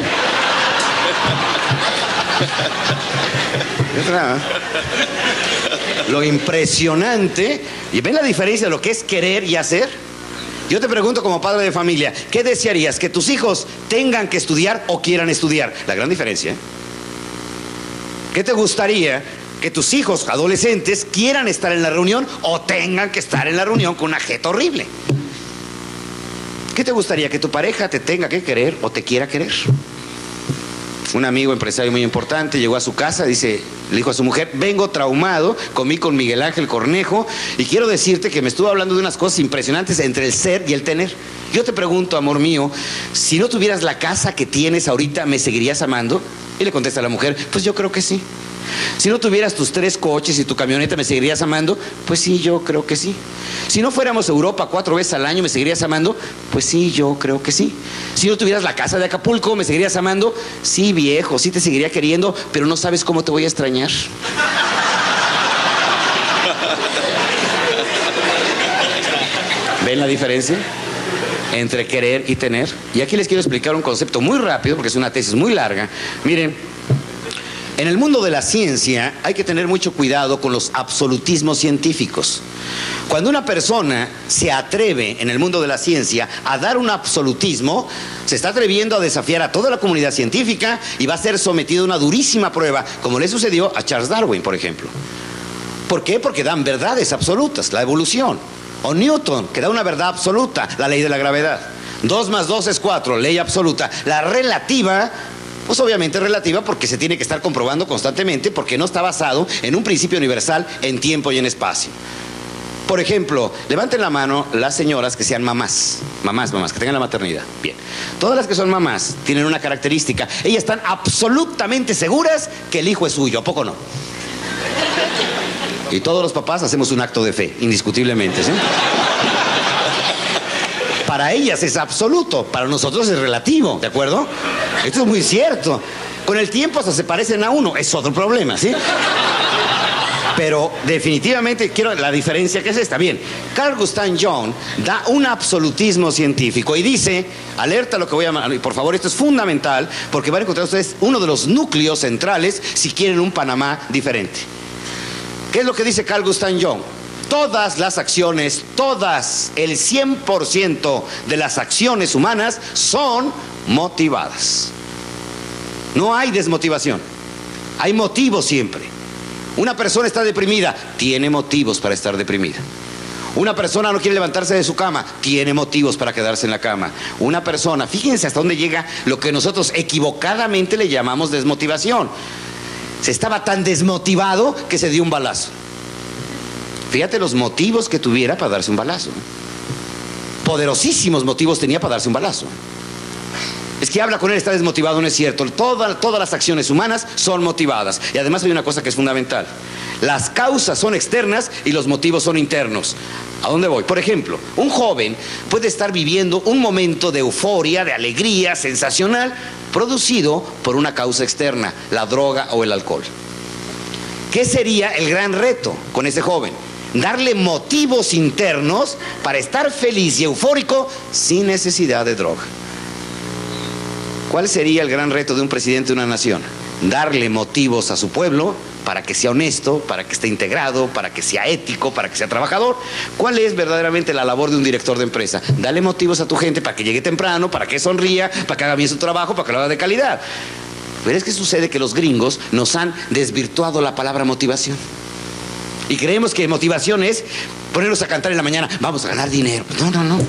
Lo impresionante, y ven la diferencia de lo que es querer y hacer. Yo te pregunto como padre de familia, ¿qué desearías? ¿Que tus hijos tengan que estudiar o quieran estudiar? La gran diferencia, ¿eh? ¿Qué te gustaría? Que tus hijos adolescentes quieran estar en la reunión o tengan que estar en la reunión con una jeta horrible. ¿Qué te gustaría? ¿Que tu pareja te tenga que querer o te quiera querer? Un amigo empresario muy importante llegó a su casa, dice, le dijo a su mujer: vengo traumado, comí con Miguel Ángel Cornejo y quiero decirte que me estuvo hablando de unas cosas impresionantes entre el ser y el tener. Yo te pregunto, amor mío, si no tuvieras la casa que tienes ahorita, ¿me seguirías amando? Y le contesta a la mujer: pues yo creo que sí. Si no tuvieras tus tres coches y tu camioneta, ¿me seguirías amando? Pues sí, yo creo que sí. Si no fuéramos a Europa cuatro veces al año, ¿me seguirías amando? Pues sí, yo creo que sí. Si no tuvieras la casa de Acapulco, ¿me seguirías amando? Sí, viejo, sí te seguiría queriendo, pero no sabes cómo te voy a extrañar. ¿Ven la diferencia entre querer y tener? Y aquí les quiero explicar un concepto muy rápido, porque es una tesis muy larga. Miren, en el mundo de la ciencia hay que tener mucho cuidado con los absolutismos científicos. Cuando una persona se atreve en el mundo de la ciencia a dar un absolutismo, se está atreviendo a desafiar a toda la comunidad científica y va a ser sometido a una durísima prueba, como le sucedió a Charles Darwin, por ejemplo. ¿Por qué? Porque dan verdades absolutas, la evolución. O Newton, que da una verdad absoluta, la ley de la gravedad. Dos más dos es cuatro, ley absoluta. La relativa, pues obviamente relativa porque se tiene que estar comprobando constantemente, porque no está basado en un principio universal en tiempo y en espacio. Por ejemplo, levanten la mano las señoras que sean mamás. Mamás, mamás, que tengan la maternidad. Bien. Todas las que son mamás tienen una característica. Ellas están absolutamente seguras que el hijo es suyo. ¿A poco no? Y todos los papás hacemos un acto de fe, indiscutiblemente, ¿sí? Para ellas es absoluto, para nosotros es relativo, ¿de acuerdo? Esto es muy cierto. Con el tiempo hasta se parecen a uno, es otro problema, ¿sí? Pero definitivamente quiero la diferencia que es esta. Bien, Carl Gustav Jung da un absolutismo científico y dice, alerta lo que voy a... Por favor, esto es fundamental porque van a encontrar ustedes uno de los núcleos centrales si quieren un Panamá diferente. ¿Qué es lo que dice Carl Gustav Jung? Todas las acciones, todas, el cien por ciento de las acciones humanas son motivadas. No hay desmotivación, hay motivos siempre. Una persona está deprimida, tiene motivos para estar deprimida. Una persona no quiere levantarse de su cama, tiene motivos para quedarse en la cama. Una persona, fíjense hasta dónde llega lo que nosotros equivocadamente le llamamos desmotivación. Se estaba tan desmotivado que se dio un balazo. Fíjate los motivos que tuviera para darse un balazo. Poderosísimos motivos tenía para darse un balazo. Es que habla con él, está desmotivado, no es cierto. Toda, todas las acciones humanas son motivadas. Y además hay una cosa que es fundamental. Las causas son externas y los motivos son internos. ¿A dónde voy? Por ejemplo, un joven puede estar viviendo un momento de euforia, de alegría, sensacional, producido por una causa externa, la droga o el alcohol. ¿Qué sería el gran reto con ese joven? Darle motivos internos para estar feliz y eufórico sin necesidad de droga. ¿Cuál sería el gran reto de un presidente de una nación? Darle motivos a su pueblo para que sea honesto, para que esté integrado, para que sea ético, para que sea trabajador. ¿Cuál es verdaderamente la labor de un director de empresa? Dale motivos a tu gente para que llegue temprano, para que sonría, para que haga bien su trabajo, para que lo haga de calidad. Pero es que sucede que los gringos nos han desvirtuado la palabra motivación. Y creemos que motivación es ponernos a cantar en la mañana, vamos a ganar dinero. No, no, no.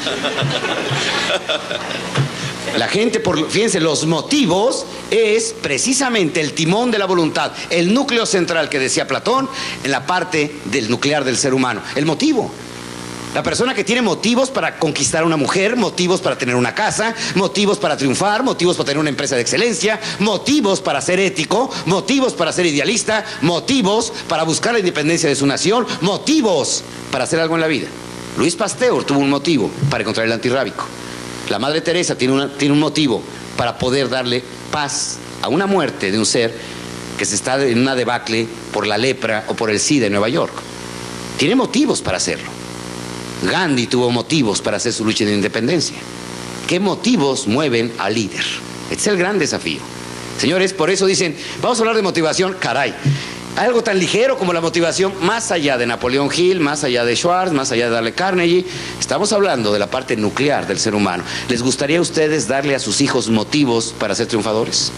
La gente, por, fíjense, los motivos es precisamente el timón de la voluntad, el núcleo central que decía Platón en la parte del nuclear del ser humano, el motivo. La persona que tiene motivos para conquistar a una mujer, motivos para tener una casa, motivos para triunfar, motivos para tener una empresa de excelencia, motivos para ser ético, motivos para ser idealista, motivos para buscar la independencia de su nación, motivos para hacer algo en la vida. Luis Pasteur tuvo un motivo para encontrar el antirrábico. La Madre Teresa tiene, una, tiene un motivo para poder darle paz a una muerte de un ser que se está en una debacle por la lepra o por el SIDA en Nueva York. Tiene motivos para hacerlo. Gandhi tuvo motivos para hacer su lucha de independencia. ¿Qué motivos mueven al líder? Este es el gran desafío. Señores, por eso dicen, vamos a hablar de motivación, caray. Algo tan ligero como la motivación, más allá de Napoleón Hill, más allá de Schwartz, más allá de Dale Carnegie, estamos hablando de la parte nuclear del ser humano. ¿Les gustaría a ustedes darle a sus hijos motivos para ser triunfadores?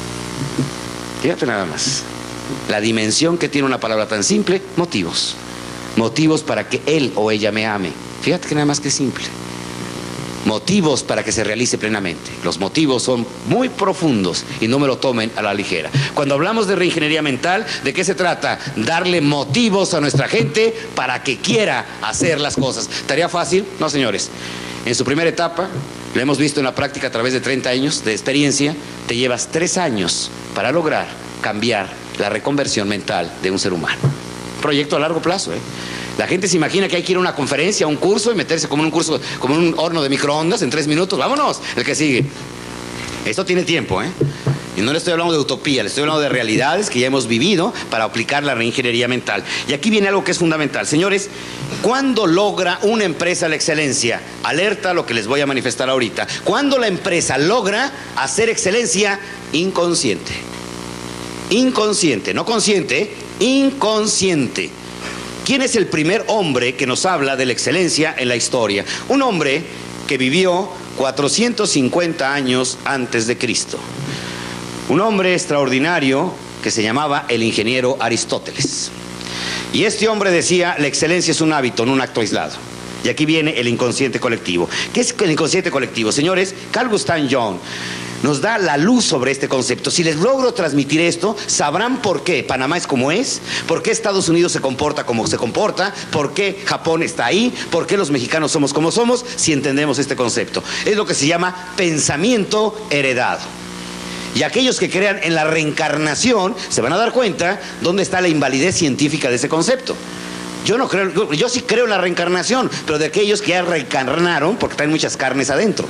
Fíjate nada más. La dimensión que tiene una palabra tan simple, motivos. Motivos para que él o ella me ame. Fíjate que nada más que simple. Motivos para que se realice plenamente. Los motivos son muy profundos y no me lo tomen a la ligera. Cuando hablamos de reingeniería mental, ¿de qué se trata? Darle motivos a nuestra gente para que quiera hacer las cosas. ¿Estaría fácil? No, señores. En su primera etapa, lo hemos visto en la práctica a través de treinta años de experiencia, te llevas tres años para lograr cambiar la reconversión mental de un ser humano. Proyecto a largo plazo, ¿eh? La gente se imagina que hay que ir a una conferencia, a un curso y meterse como en un curso, como en un horno de microondas en tres minutos. ¡Vámonos! El que sigue. Esto tiene tiempo, ¿eh? Y no le estoy hablando de utopía, le estoy hablando de realidades que ya hemos vivido para aplicar la reingeniería mental. Y aquí viene algo que es fundamental. Señores, ¿cuándo logra una empresa la excelencia? Alerta a lo que les voy a manifestar ahorita. ¿Cuándo la empresa logra hacer excelencia? Inconsciente. Inconsciente, no consciente, inconsciente. ¿Quién es el primer hombre que nos habla de la excelencia en la historia? Un hombre que vivió cuatrocientos cincuenta años antes de Cristo. Un hombre extraordinario que se llamaba el ingeniero Aristóteles. Y este hombre decía, la excelencia es un hábito, no un acto aislado. Y aquí viene el inconsciente colectivo. ¿Qué es el inconsciente colectivo? Señores, Carl Gustav Jung nos da la luz sobre este concepto. Si les logro transmitir esto, sabrán por qué Panamá es como es, por qué Estados Unidos se comporta como se comporta, por qué Japón está ahí, por qué los mexicanos somos como somos, si entendemos este concepto. Es lo que se llama pensamiento heredado. Y aquellos que crean en la reencarnación se van a dar cuenta dónde está la invalidez científica de ese concepto. Yo no creo, yo sí creo en la reencarnación, pero de aquellos que ya reencarnaron porque traen muchas carnes adentro.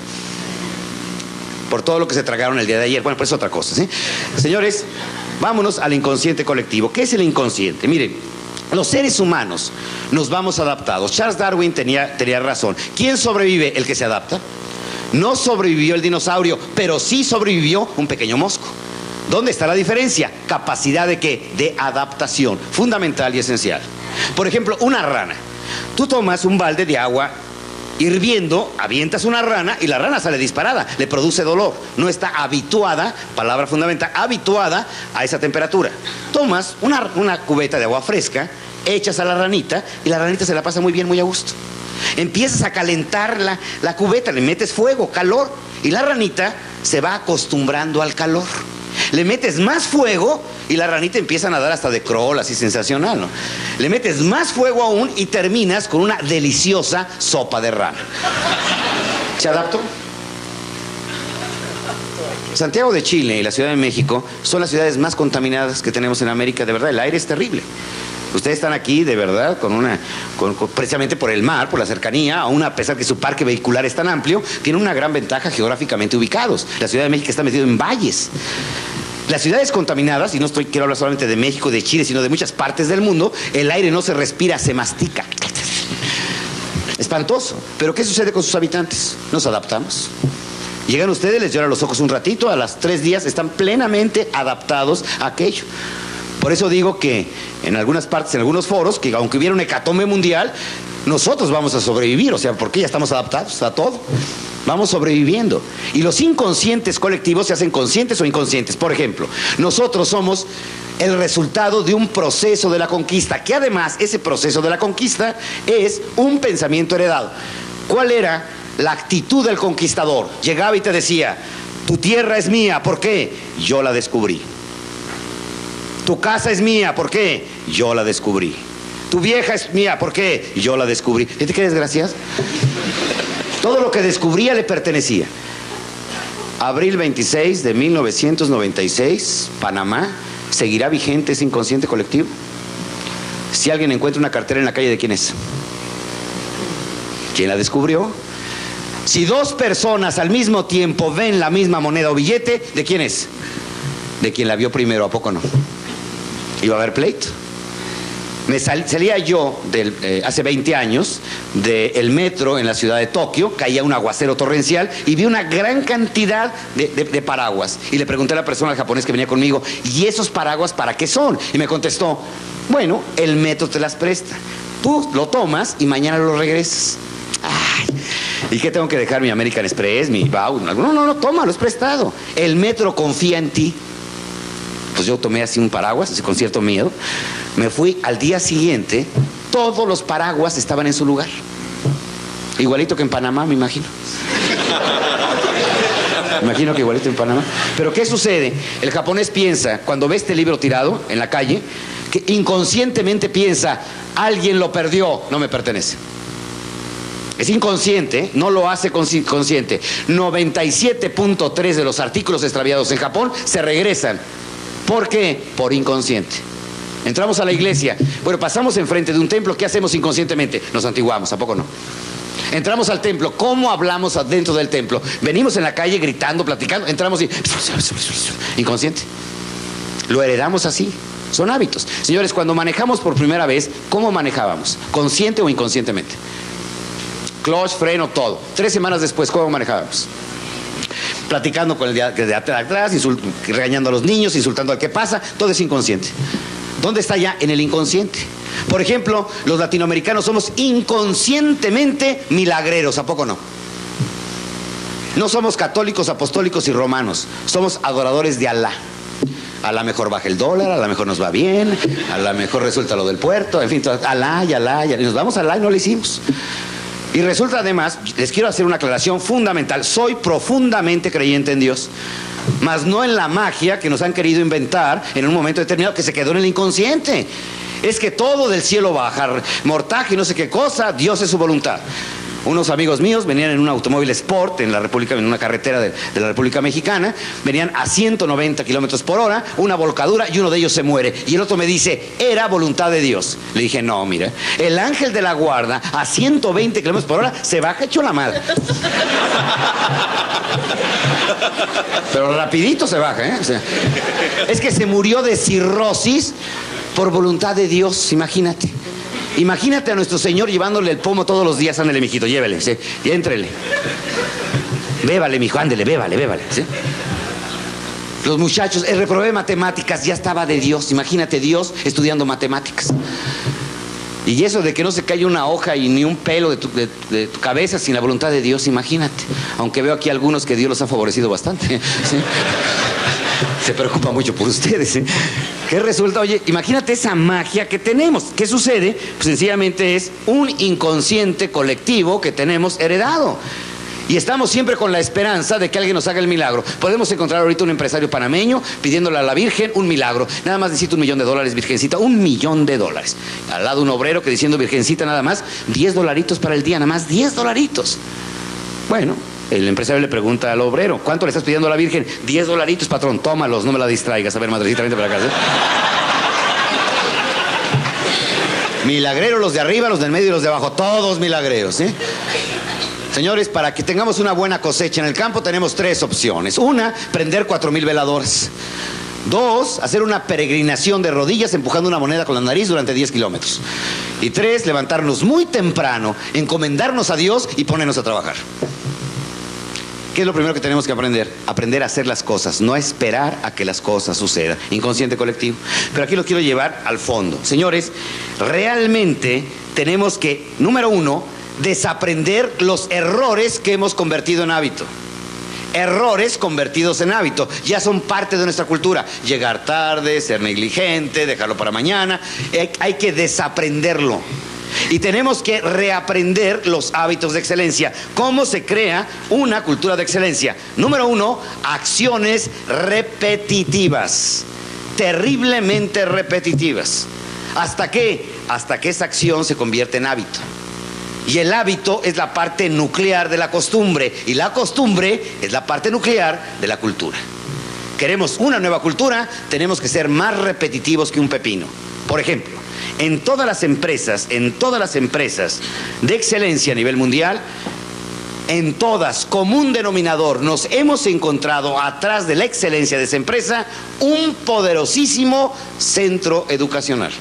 Por todo lo que se tragaron el día de ayer. Bueno, pues es otra cosa, ¿sí? Señores, vámonos al inconsciente colectivo. ¿Qué es el inconsciente? Miren, los seres humanos nos vamos adaptados. Charles Darwin tenía, tenía razón. ¿Quién sobrevive? El que se adapta. No sobrevivió el dinosaurio, pero sí sobrevivió un pequeño mosco. ¿Dónde está la diferencia? Capacidad de ¿qué? De adaptación, fundamental y esencial. Por ejemplo, una rana. Tú tomas un balde de agua hirviendo, avientas una rana y la rana sale disparada, le produce dolor, no está habituada, palabra fundamental, habituada a esa temperatura. Tomas una, una cubeta de agua fresca, echas a la ranita y la ranita se la pasa muy bien, muy a gusto. Empiezas a calentar la, la cubeta, le metes fuego, calor, y la ranita se va acostumbrando al calor. Le metes más fuego y la ranita empieza a nadar hasta de crawl, así sensacional, ¿no? Le metes más fuego aún y terminas con una deliciosa sopa de rana. ¿Se adaptó? Santiago de Chile y la Ciudad de México son las ciudades más contaminadas que tenemos en América. De verdad, el aire es terrible. Ustedes están aquí, de verdad, con una, con, con, precisamente por el mar, por la cercanía, aún a pesar que su parque vehicular es tan amplio, tienen una gran ventaja geográficamente ubicados. La Ciudad de México está metida en valles. Las ciudades contaminadas, y no estoy, quiero hablar solamente de México, de Chile, sino de muchas partes del mundo, el aire no se respira, se mastica. Espantoso. Pero ¿qué sucede con sus habitantes? Nos adaptamos. Llegan ustedes, les lloran los ojos un ratito, a las tres días están plenamente adaptados a aquello. Por eso digo que en algunas partes, en algunos foros, que aunque hubiera una hecatombe mundial, nosotros vamos a sobrevivir, o sea, porque ya estamos adaptados a todo. Vamos sobreviviendo. Y los inconscientes colectivos se hacen conscientes o inconscientes. Por ejemplo, nosotros somos el resultado de un proceso de la conquista, que además ese proceso de la conquista es un pensamiento heredado. ¿Cuál era la actitud del conquistador? Llegaba y te decía, tu tierra es mía, ¿por qué? Yo la descubrí. Tu casa es mía, ¿por qué? Yo la descubrí. Tu vieja es mía, ¿por qué? Yo la descubrí. ¿Viste qué desgracias? Todo lo que descubría le pertenecía. Abril veintiséis de mil novecientos noventa y seis, Panamá, ¿seguirá vigente ese inconsciente colectivo? Si alguien encuentra una cartera en la calle, ¿de quién es? ¿Quién la descubrió? Si dos personas al mismo tiempo ven la misma moneda o billete, ¿de quién es? De quien la vio primero, ¿a poco no? ¿Iba a haber pleito? Me sal, salía yo del, eh, hace veinte años del metro en la ciudad de Tokio, caía un aguacero torrencial y vi una gran cantidad de, de, de paraguas. Y le pregunté a la persona, al japonés que venía conmigo, ¿y esos paraguas para qué son? Y me contestó, bueno, el metro te las presta. Tú lo tomas y mañana lo regresas. Ay, ¿y qué tengo que dejar? ¿Mi American Express? ¿Mi Bau? No, no, no, tómalo, es prestado. El metro confía en ti. Pues yo tomé así un paraguas, así con cierto miedo. Me fui al día siguiente, todos los paraguas estaban en su lugar. Igualito que en Panamá, me imagino. Me imagino que igualito en Panamá. Pero ¿qué sucede? El japonés piensa, cuando ve este libro tirado en la calle, que inconscientemente piensa, alguien lo perdió, no me pertenece. Es inconsciente, no lo hace consciente. noventa y siete punto tres de los artículos extraviados en Japón se regresan. ¿Por qué? Por inconsciente. Entramos a la iglesia, bueno, pasamos enfrente de un templo, ¿qué hacemos inconscientemente? Nos antiguamos, ¿a poco no? Entramos al templo, ¿cómo hablamos adentro del templo? Venimos en la calle gritando, platicando, entramos y... inconsciente. Lo heredamos así, son hábitos. Señores, cuando manejamos por primera vez, ¿cómo manejábamos? ¿Consciente o inconscientemente? Clutch, freno, todo. Tres semanas después, ¿cómo manejábamos? Platicando con el de, de atrás, insult, regañando a los niños, insultando al que pasa, todo es inconsciente. ¿Dónde está ya? En el inconsciente. Por ejemplo, los latinoamericanos somos inconscientemente milagreros, ¿a poco no? No somos católicos, apostólicos y romanos, somos adoradores de Alá. A la mejor baja el dólar, a la mejor nos va bien, a la mejor resulta lo del puerto, en fin, Alá y Alá, y nos vamos a Alá y no lo hicimos. Y resulta además, les quiero hacer una aclaración fundamental, soy profundamente creyente en Dios, mas no en la magia que nos han querido inventar en un momento determinado que se quedó en el inconsciente. Es que todo del cielo baja, mortaje y no sé qué cosa, Dios es su voluntad. Unos amigos míos venían en un automóvil Sport en la República, en una carretera de, de la República Mexicana, venían a ciento noventa kilómetros por hora, una volcadura y uno de ellos se muere. Y el otro me dice, era voluntad de Dios. Le dije, no, mira, el ángel de la guarda a ciento veinte kilómetros por hora se baja hecho la madre. Pero rapidito se baja, ¿eh? O sea, es que se murió de cirrosis por voluntad de Dios, imagínate. Imagínate a nuestro Señor llevándole el pomo todos los días. Ándele, mijito, llévele, ¿sí? Y éntrele. Bébale, mijo, ándele, bébale, bébale, ¿sí? Los muchachos, el reprobé matemáticas, ya estaba de Dios. Imagínate Dios estudiando matemáticas. Y eso de que no se cae una hoja y ni un pelo de tu, de, de tu cabeza sin la voluntad de Dios, imagínate. Aunque veo aquí algunos que Dios los ha favorecido bastante, ¿sí? Se preocupa mucho por ustedes, ¿eh? ¿Qué resulta? Oye, imagínate esa magia que tenemos. ¿Qué sucede? Pues sencillamente es un inconsciente colectivo que tenemos heredado. Y estamos siempre con la esperanza de que alguien nos haga el milagro. Podemos encontrar ahorita un empresario panameño pidiéndole a la Virgen un milagro. Nada más necesita un millón de dólares, Virgencita, un millón de dólares. Al lado un obrero que diciendo, Virgencita, nada más, diez dolaritos para el día, nada más diez dolaritos. Bueno, el empresario le pregunta al obrero, ¿cuánto le estás pidiendo a la Virgen? diez dolaritos, patrón, tómalos, no me la distraigas. A ver, madrecita, vente para acá, ¿sí? Milagreros los de arriba, los del medio y los de abajo, todos milagreros, ¿eh? Señores, para que tengamos una buena cosecha en el campo tenemos tres opciones. Una, prender cuatro mil veladoras. Dos, hacer una peregrinación de rodillas empujando una moneda con la nariz durante diez kilómetros. Y tres, levantarnos muy temprano, encomendarnos a Dios y ponernos a trabajar. ¿Qué es lo primero que tenemos que aprender? Aprender a hacer las cosas, no a esperar a que las cosas sucedan. Inconsciente colectivo. Pero aquí lo quiero llevar al fondo. Señores, realmente tenemos que, número uno, desaprender los errores que hemos convertido en hábito. Errores convertidos en hábito, ya son parte de nuestra cultura. Llegar tarde, ser negligente, dejarlo para mañana. Hay que desaprenderlo. Y tenemos que reaprender los hábitos de excelencia. ¿Cómo se crea una cultura de excelencia? Número uno, acciones repetitivas. Terriblemente repetitivas. ¿Hasta qué? Hasta que esa acción se convierte en hábito. Y el hábito es la parte nuclear de la costumbre. Y la costumbre es la parte nuclear de la cultura. Queremos una nueva cultura, tenemos que ser más repetitivos que un pepino. Por ejemplo, en todas las empresas, en todas las empresas de excelencia a nivel mundial, en todas, como un denominador, nos hemos encontrado atrás de la excelencia de esa empresa un poderosísimo centro educacional.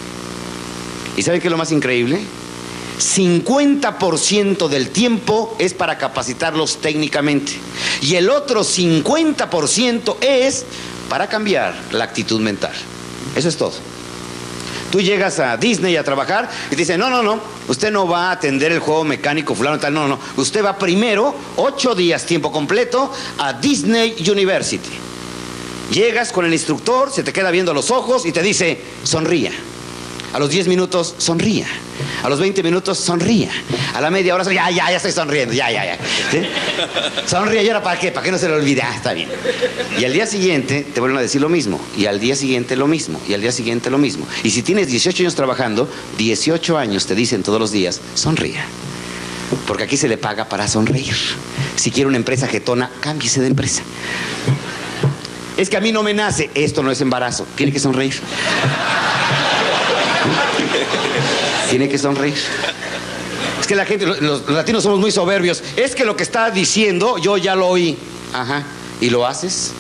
¿Y saben qué es lo más increíble? cincuenta por ciento del tiempo es para capacitarlos técnicamente y el otro cincuenta por ciento es para cambiar la actitud mental. Eso es todo. Tú llegas a Disney a trabajar y te dicen, no, no, no, usted no va a atender el juego mecánico fulano tal, no, no, usted va primero ocho días tiempo completo a Disney University. Llegas con el instructor, se te queda viendo a los ojos y te dice, sonría. A los diez minutos, sonría. A los veinte minutos, sonría. A la media hora, ya, ya, ya estoy sonriendo, ya, ya, ya. ¿Sí? Sonríe, ¿y ahora para qué? ¿Para qué no se le olvide? Ah, está bien. Y al día siguiente te vuelven a decir lo mismo. Y al día siguiente lo mismo. Y al día siguiente lo mismo. Y si tienes dieciocho años trabajando, dieciocho años te dicen todos los días, sonría. Porque aquí se le paga para sonreír. Si quiere una empresa jetona, cámbiese de empresa. Es que a mí no me nace. Esto no es embarazo. Tiene que sonreír. Tiene que sonreír. Es que la gente, los, los latinos somos muy soberbios. Es que lo que está diciendo yo ya lo oí. Ajá. ¿Y lo haces?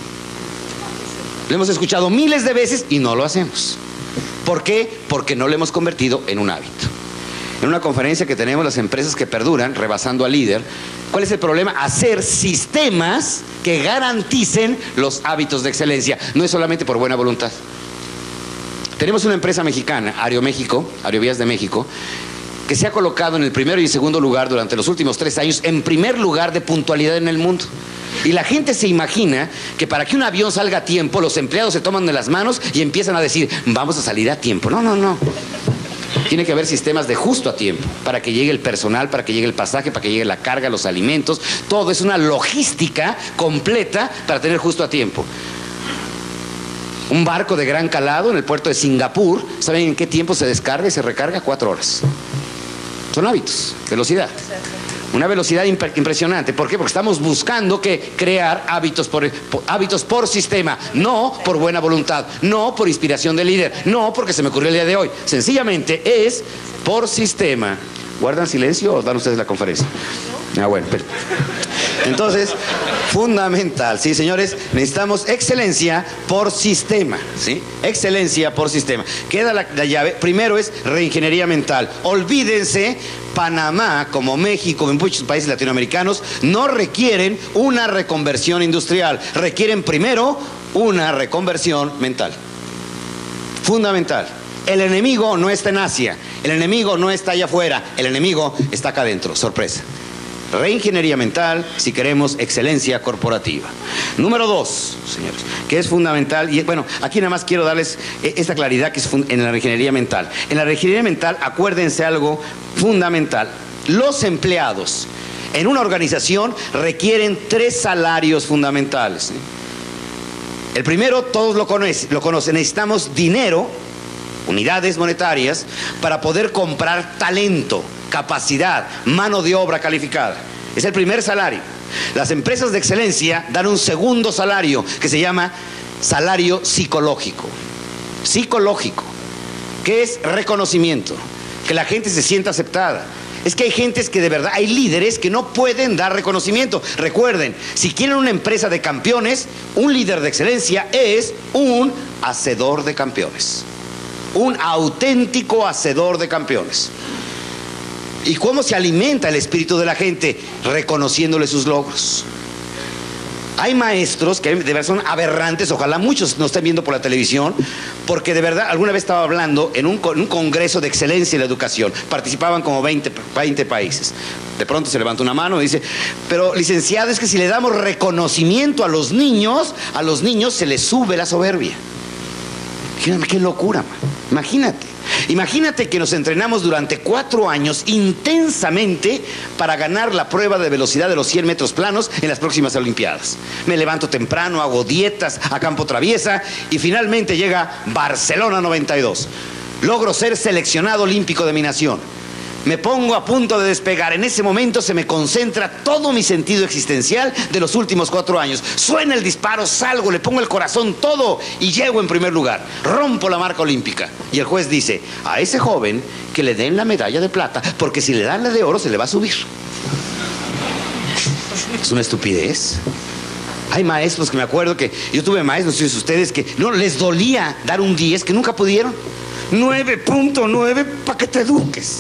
Lo hemos escuchado miles de veces y no lo hacemos. ¿Por qué? Porque no lo hemos convertido en un hábito. En una conferencia que tenemos, las empresas que perduran, rebasando al líder, ¿cuál es el problema? Hacer sistemas que garanticen los hábitos de excelencia. No es solamente por buena voluntad. Tenemos una empresa mexicana, Aeroméxico, Aerovías de México, que se ha colocado en el primero y segundo lugar durante los últimos tres años, en primer lugar de puntualidad en el mundo. Y la gente se imagina que para que un avión salga a tiempo, los empleados se toman de las manos y empiezan a decir, vamos a salir a tiempo. No, no, no. Tiene que haber sistemas de justo a tiempo, para que llegue el personal, para que llegue el pasaje, para que llegue la carga, los alimentos. Todo es una logística completa para tener justo a tiempo. Un barco de gran calado en el puerto de Singapur, ¿saben en qué tiempo se descarga y se recarga? Cuatro horas. Son hábitos, velocidad. Una velocidad imp impresionante. ¿Por qué? Porque estamos buscando que crear hábitos por, por, hábitos por sistema, no por buena voluntad, no por inspiración del líder, no porque se me ocurrió el día de hoy. Sencillamente es por sistema. ¿Guardan silencio o dan ustedes la conferencia? Ah, bueno, pero... Entonces, fundamental, ¿sí, señores? Necesitamos excelencia por sistema, ¿sí? Excelencia por sistema. Queda la, la llave. Primero es reingeniería mental. Olvídense, Panamá, como México, en muchos países latinoamericanos, no requieren una reconversión industrial. Requieren primero una reconversión mental. Fundamental. El enemigo no está en Asia. El enemigo no está allá afuera. El enemigo está acá adentro. Sorpresa. Reingeniería mental si queremos excelencia corporativa. Número dos, señores, que es fundamental, y bueno, aquí nada más quiero darles esta claridad que es en la reingeniería mental. En la reingeniería mental, acuérdense algo fundamental. Los empleados en una organización requieren tres salarios fundamentales. El primero, todos lo conocen, lo conocen. Necesitamos dinero, unidades monetarias, para poder comprar talento, capacidad, mano de obra calificada. Es el primer salario. Las empresas de excelencia dan un segundo salario que se llama salario psicológico. Psicológico. que es reconocimiento, que la gente se sienta aceptada. Es que hay gentes que de verdad, hay líderes que no pueden dar reconocimiento. Recuerden, si quieren una empresa de campeones, un líder de excelencia es un hacedor de campeones. Un auténtico hacedor de campeones. ¿Y cómo se alimenta el espíritu de la gente? Reconociéndole sus logros. Hay maestros que de verdad son aberrantes, ojalá muchos nos estén viendo por la televisión, porque de verdad, alguna vez estaba hablando en un, en un congreso de excelencia en la educación, participaban como veinte, veinte países. De pronto se levanta una mano y dice, pero licenciado, es que si le damos reconocimiento a los niños, a los niños se les sube la soberbia. Qué locura, man. Imagínate. Imagínate que nos entrenamos durante cuatro años intensamente para ganar la prueba de velocidad de los cien metros planos en las próximas Olimpiadas. Me levanto temprano, hago dietas a campo traviesa y finalmente llega Barcelona noventa y dos. Logro ser seleccionado olímpico de mi nación. Me pongo a punto de despegar. En ese momento se me concentra todo mi sentido existencial de los últimos cuatro años. Suena el disparo, salgo, le pongo el corazón, todo, y llego en primer lugar. Rompo la marca olímpica. Y el juez dice, a ese joven que le den la medalla de plata, porque si le dan la de oro se le va a subir. Es una estupidez. Hay maestros que me acuerdo que, yo tuve maestros, no sé si ustedes, que no les dolía dar un diez, que nunca pudieron. nueve punto nueve para que te eduques.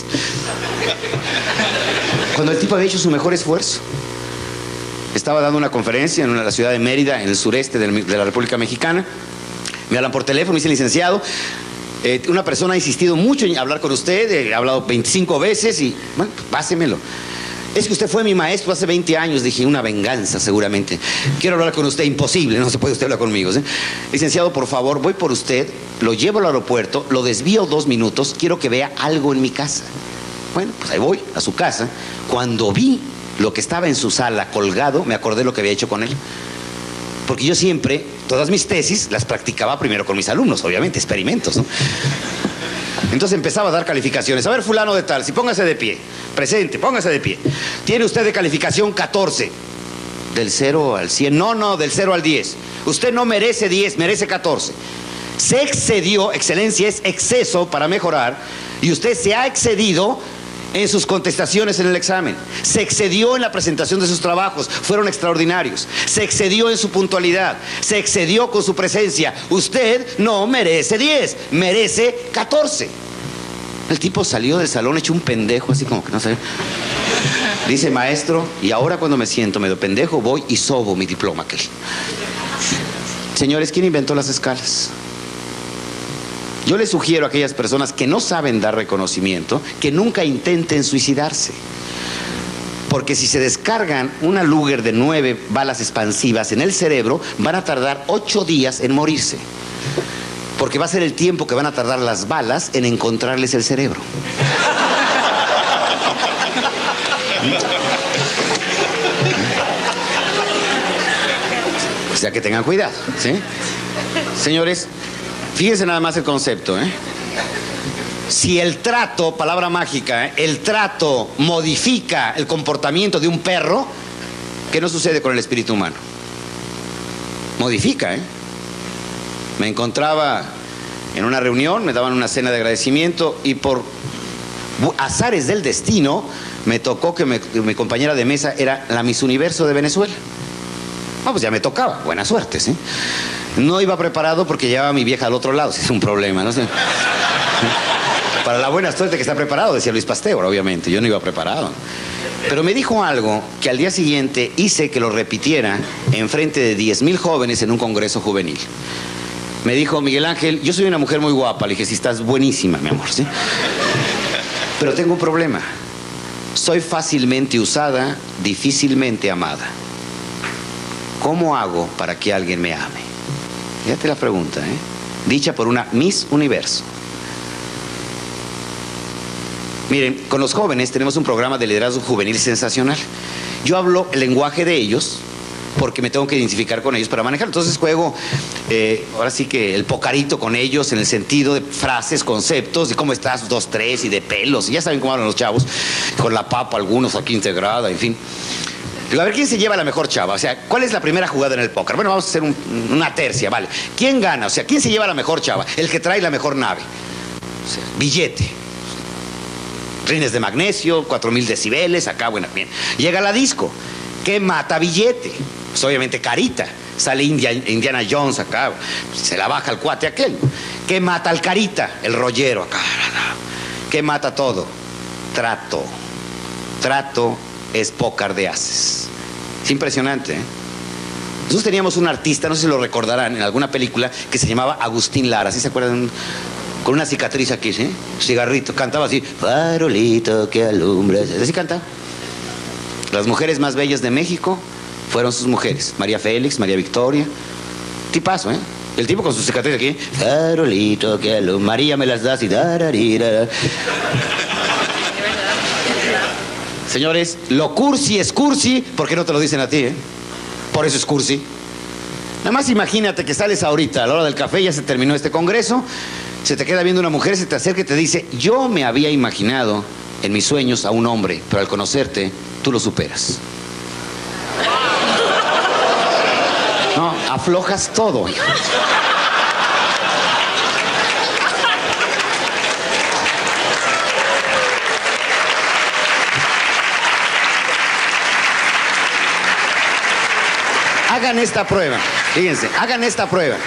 Cuando el tipo había hecho su mejor esfuerzo. Estaba dando una conferencia en una, la ciudad de Mérida, en el sureste de, de la República Mexicana. Me hablan por teléfono, me dice, licenciado, eh, una persona ha insistido mucho en hablar con usted, eh, ha hablado veinticinco veces y, bueno, pásemelo. Es que usted fue mi maestro hace veinte años. Dije, una venganza seguramente. Quiero hablar con usted, imposible, no se puede usted hablar conmigo, ¿sí? Licenciado, por favor, voy por usted, lo llevo al aeropuerto, lo desvío dos minutos, quiero que vea algo en mi casa. Bueno, pues ahí voy, a su casa. Cuando vi lo que estaba en su sala colgado, me acordé lo que había hecho con él. Porque yo siempre, todas mis tesis, las practicaba primero con mis alumnos, obviamente, experimentos, ¿no? Entonces empezaba a dar calificaciones. A ver, fulano de tal, si póngase de pie. Presente, póngase de pie. Tiene usted de calificación catorce. ¿Del cero al cien? No, no, del cero al diez. Usted no merece diez, merece catorce. Se excedió, excelencia es exceso para mejorar, y usted se ha excedido en sus contestaciones en el examen. Se excedió en la presentación de sus trabajos, fueron extraordinarios. Se excedió en su puntualidad, se excedió con su presencia. Usted no merece diez, merece catorce. El tipo salió del salón hecho un pendejo, así como que no sé. Dice, maestro, y ahora cuando me siento medio pendejo, voy y sobo mi diploma aquel. Señores, ¿quién inventó las escalas? Yo les sugiero a aquellas personas que no saben dar reconocimiento, que nunca intenten suicidarse. Porque si se descargan una Luger de nueve balas expansivas en el cerebro, van a tardar ocho días en morirse. Porque va a ser el tiempo que van a tardar las balas en encontrarles el cerebro. O sea que tengan cuidado, ¿sí? Señores, fíjense nada más el concepto, ¿eh? Si el trato, palabra mágica, ¿eh? El trato modifica el comportamiento de un perro, ¿qué no sucede con el espíritu humano? Modifica, ¿eh? Me encontraba en una reunión, me daban una cena de agradecimiento y por azares del destino me tocó que me, mi compañera de mesa era la Miss Universo de Venezuela. No, pues ya me tocaba, buena suerte, ¿sí? No iba preparado porque llevaba a mi vieja al otro lado, es un problema, ¿no? Para la buena suerte que está preparado, decía Luis Pasteur, obviamente, yo no iba preparado. Pero me dijo algo que al día siguiente hice que lo repitiera en frente de diez mil jóvenes en un congreso juvenil. Me dijo, Miguel Ángel, yo soy una mujer muy guapa. Le dije, sí, estás buenísima, mi amor, ¿sí? Pero tengo un problema. Soy fácilmente usada, difícilmente amada. ¿Cómo hago para que alguien me ame? Fíjate la pregunta, ¿eh? Dicha por una Miss Universo. Miren, con los jóvenes tenemos un programa de liderazgo juvenil sensacional. Yo hablo el lenguaje de ellos porque me tengo que identificar con ellos para manejar. Entonces juego, eh, ahora sí que el pocarito con ellos en el sentido de frases, conceptos, de cómo estás, dos, tres, y de pelos. Y ya saben cómo hablan los chavos, con la papa, algunos aquí integrada, en fin. A ver, ¿quién se lleva la mejor chava? O sea, ¿cuál es la primera jugada en el póker? Bueno, vamos a hacer un, una tercia, ¿vale? ¿Quién gana? O sea, ¿quién se lleva la mejor chava? El que trae la mejor nave. O sea, billete. Rines de magnesio, cuatro mil decibeles, acá, bueno, bien. Llega la disco. ¿Qué mata billete? Pues obviamente carita. Sale India, Indiana Jones acá, se la baja el cuate aquel. ¿Qué mata al carita? El rollero acá. ¿Qué mata todo? Trato. Trato es pócar de haces. Es impresionante, ¿eh? Nosotros teníamos un artista, no sé si lo recordarán, en alguna película, que se llamaba Agustín Lara, ¿sí se acuerdan? Con una cicatriz aquí, ¿sí? Cigarrito, cantaba así, farolito que alumbra. ¿Así canta? Las mujeres más bellas de México fueron sus mujeres. María Félix, María Victoria. Tipazo, ¿eh? El tipo con su cicatriz aquí, farolito que alumbra. María me las das y dararira. Señores, lo cursi es cursi, ¿por qué no te lo dicen a ti, eh? Por eso es cursi. Nada más imagínate que sales ahorita, a la hora del café, ya se terminó este congreso, se te queda viendo una mujer, se te acerca y te dice, yo me había imaginado en mis sueños a un hombre, pero al conocerte, tú lo superas. No, aflojas todo, hijo. Hagan esta prueba, fíjense, hagan esta prueba.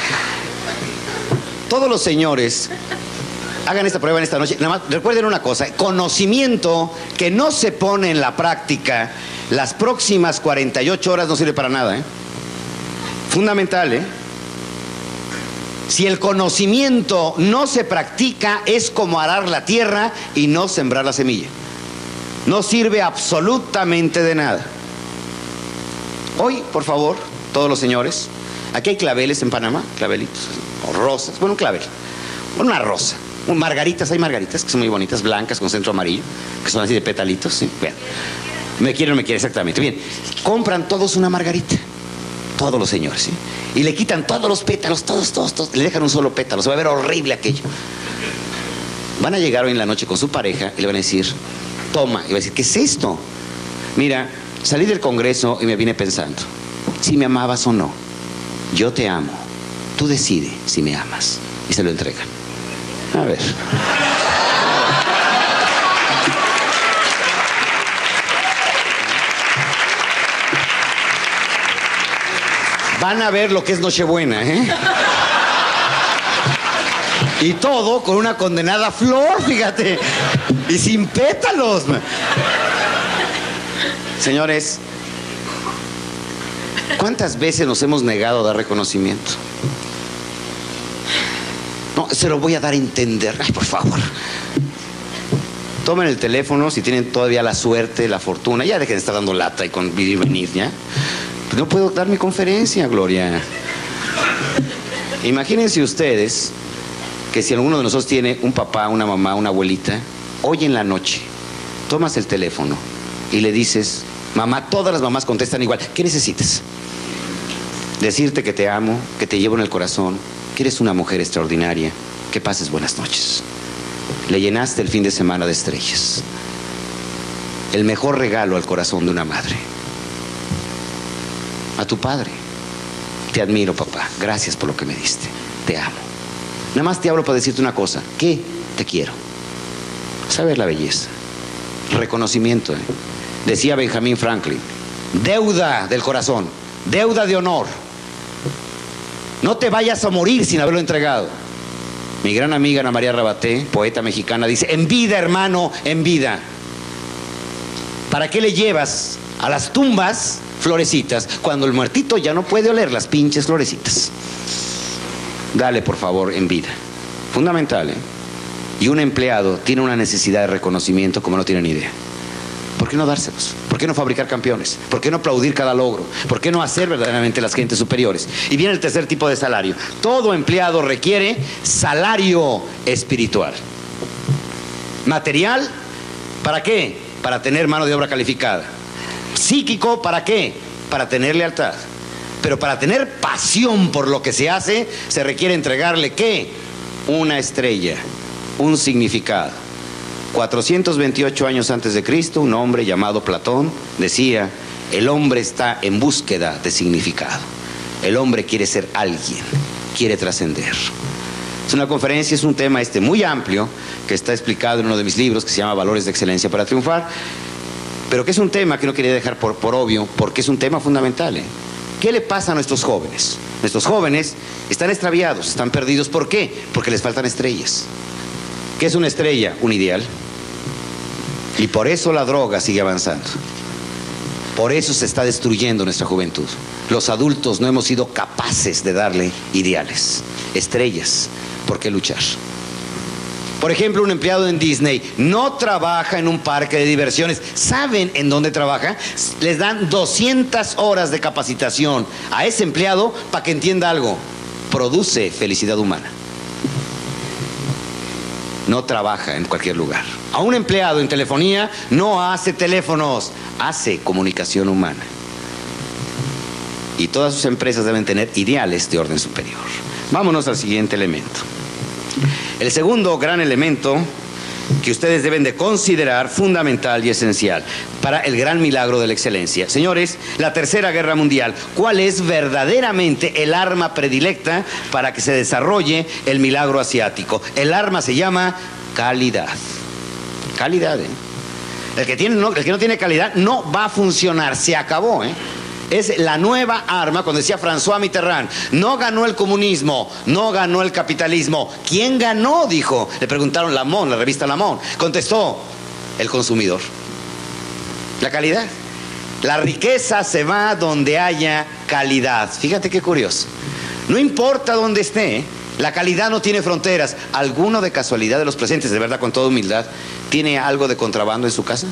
Todos los señores, hagan esta prueba en esta noche. Nada más, recuerden una cosa, conocimiento que no se pone en la práctica, las próximas cuarenta y ocho horas no sirve para nada, ¿eh? Fundamental, ¿eh? Si el conocimiento no se practica, es como arar la tierra y no sembrar la semilla. No sirve absolutamente de nada. Hoy, por favor, todos los señores, aquí hay claveles en Panamá, clavelitos, o rosas, bueno, un clavel, una rosa, un margaritas, hay margaritas que son muy bonitas, blancas, con centro amarillo, que son así de petalitos, ¿sí? Bien. Me quiere o no me quiere, exactamente. Bien, compran todos una margarita, todos los señores, ¿sí? Y le quitan todos los pétalos, todos, todos, todos, le dejan un solo pétalo, se va a ver horrible aquello. Van a llegar hoy en la noche con su pareja y le van a decir, toma, y va a decir, ¿qué es esto? Mira, salí del congreso y me vine pensando, si me amabas o no, yo te amo, tú decides si me amas. Y se lo entregan. A ver. Van a ver lo que es Nochebuena, ¿eh? Y todo con una condenada flor, fíjate, y sin pétalos. Señores, ¿cuántas veces nos hemos negado a dar reconocimiento? No, se lo voy a dar a entender. Ay, por favor. Tomen el teléfono si tienen todavía la suerte, la fortuna. Ya dejen de estar dando lata y con ir y venir, ¿ya? Pues no puedo dar mi conferencia, Gloria. Imagínense ustedes que si alguno de nosotros tiene un papá, una mamá, una abuelita, hoy en la noche tomas el teléfono y le dices, mamá, todas las mamás contestan igual, ¿qué necesitas? Decirte que te amo, que te llevo en el corazón, que eres una mujer extraordinaria, que pases buenas noches. Le llenaste el fin de semana de estrellas. El mejor regalo al corazón de una madre. A tu padre. Te admiro, papá, gracias por lo que me diste, te amo. Nada más te hablo para decirte una cosa, que te quiero. Saber la belleza. Reconocimiento, ¿eh? Decía Benjamin Franklin, deuda del corazón, deuda de honor. No te vayas a morir sin haberlo entregado. Mi gran amiga Ana María Rabaté, poeta mexicana, dice, en vida, hermano, en vida. ¿Para qué le llevas a las tumbas florecitas cuando el muertito ya no puede oler las pinches florecitas? Dale, por favor, en vida. Fundamental, ¿eh? Y un empleado tiene una necesidad de reconocimiento como no tienen idea. ¿Por qué no dárselos? ¿Por qué no fabricar campeones? ¿Por qué no aplaudir cada logro? ¿Por qué no hacer verdaderamente las gentes superiores? Y viene el tercer tipo de salario. Todo empleado requiere salario espiritual. Material, ¿para qué? Para tener mano de obra calificada. Psíquico, ¿para qué? Para tener lealtad. Pero para tener pasión por lo que se hace, se requiere entregarle, ¿qué? Una estrella, un significado. cuatrocientos veintiocho años antes de Cristo, un hombre llamado Platón decía, el hombre está en búsqueda de significado. El hombre quiere ser alguien, quiere trascender. Es una conferencia, es un tema este muy amplio que está explicado en uno de mis libros que se llama Valores de Excelencia para Triunfar, pero que es un tema que no quería dejar por, por obvio, porque es un tema fundamental, ¿eh? ¿Qué le pasa a nuestros jóvenes? Nuestros jóvenes están extraviados, están perdidos. ¿Por qué? Porque les faltan estrellas. ¿Qué es una estrella? Un ideal. Y por eso la droga sigue avanzando. Por eso se está destruyendo nuestra juventud. Los adultos no hemos sido capaces de darle ideales, estrellas. ¿Por qué luchar? Por ejemplo, un empleado en Disney no trabaja en un parque de diversiones. ¿Saben en dónde trabaja? Les dan doscientas horas de capacitación a ese empleado para que entienda algo. Produce felicidad humana. No trabaja en cualquier lugar. A un empleado en telefonía no hace teléfonos, hace comunicación humana. Y todas sus empresas deben tener ideales de orden superior. Vámonos al siguiente elemento. El segundo gran elemento que ustedes deben de considerar fundamental y esencial para el gran milagro de la excelencia. Señores, la Tercera Guerra Mundial, ¿cuál es verdaderamente el arma predilecta para que se desarrolle el milagro asiático? El arma se llama calidad. Calidad, ¿eh? El que tiene, no, el que no tiene calidad no va a funcionar, se acabó, ¿eh? Es la nueva arma, cuando decía François Mitterrand, no ganó el comunismo, no ganó el capitalismo. ¿Quién ganó? Dijo. Le preguntaron Le Monde, la revista Le Monde. Contestó, el consumidor. La calidad. La riqueza se va donde haya calidad. Fíjate qué curioso. No importa dónde esté, ¿eh? La calidad no tiene fronteras. ¿Alguno de casualidad de los presentes, de verdad, con toda humildad, tiene algo de contrabando en su casa?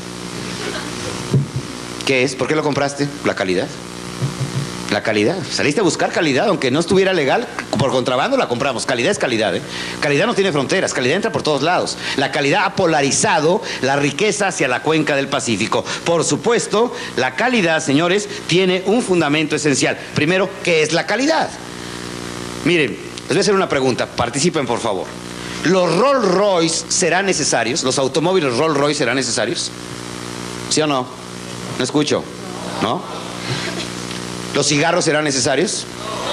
¿Qué es? ¿Por qué lo compraste? La calidad. La calidad. Saliste a buscar calidad, aunque no estuviera legal, por contrabando la compramos. Calidad es calidad, ¿eh? Calidad no tiene fronteras, calidad entra por todos lados. La calidad ha polarizado la riqueza hacia la cuenca del Pacífico. Por supuesto, la calidad, señores, tiene un fundamento esencial. Primero, ¿qué es la calidad? Miren, les voy a hacer una pregunta, participen por favor. ¿Los Rolls Royce serán necesarios? ¿Los automóviles Rolls Royce serán necesarios? ¿Sí o no? No escucho, ¿no? ¿Los cigarros serán necesarios?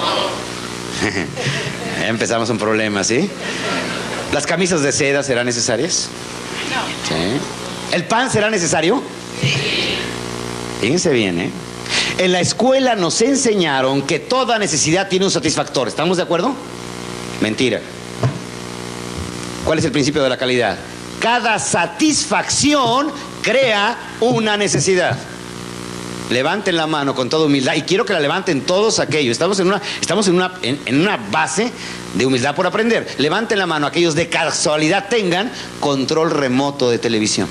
Empezamos un problema, ¿sí? ¿Las camisas de seda serán necesarias? No. ¿Sí? ¿El pan será necesario? Sí. Fíjense bien, ¿eh? En la escuela nos enseñaron que toda necesidad tiene un satisfactor. ¿Estamos de acuerdo? Mentira. ¿Cuál es el principio de la calidad? Cada satisfacción crea una necesidad. Levanten la mano con toda humildad y quiero que la levanten todos aquellos. Estamos en una, estamos en una, en, en una base de humildad por aprender. Levanten la mano aquellos de casualidad tengan control remoto de televisión.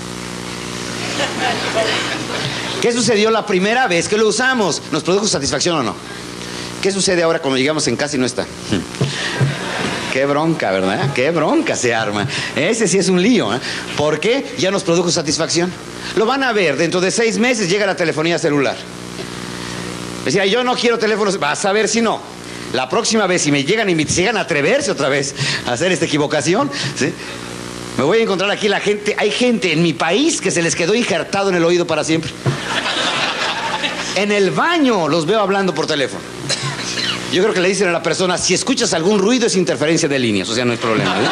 ¿Qué sucedió la primera vez que lo usamos? ¿Nos produjo satisfacción o no? ¿Qué sucede ahora cuando llegamos en casa y no está? Qué bronca, ¿verdad? Qué bronca se arma. Ese sí es un lío, ¿eh? ¿Por qué? Ya nos produjo satisfacción. Lo van a ver, dentro de seis meses llega la telefonía celular. Decía, yo no quiero teléfonos, vas a ver si no. La próxima vez, si me llegan y me llegan a atreverse otra vez a hacer esta equivocación, ¿sí? Me voy a encontrar aquí la gente, hay gente en mi país que se les quedó injertado en el oído para siempre. En el baño los veo hablando por teléfono. Yo creo que le dicen a la persona, si escuchas algún ruido es interferencia de líneas, o sea, no hay problema, ¿eh?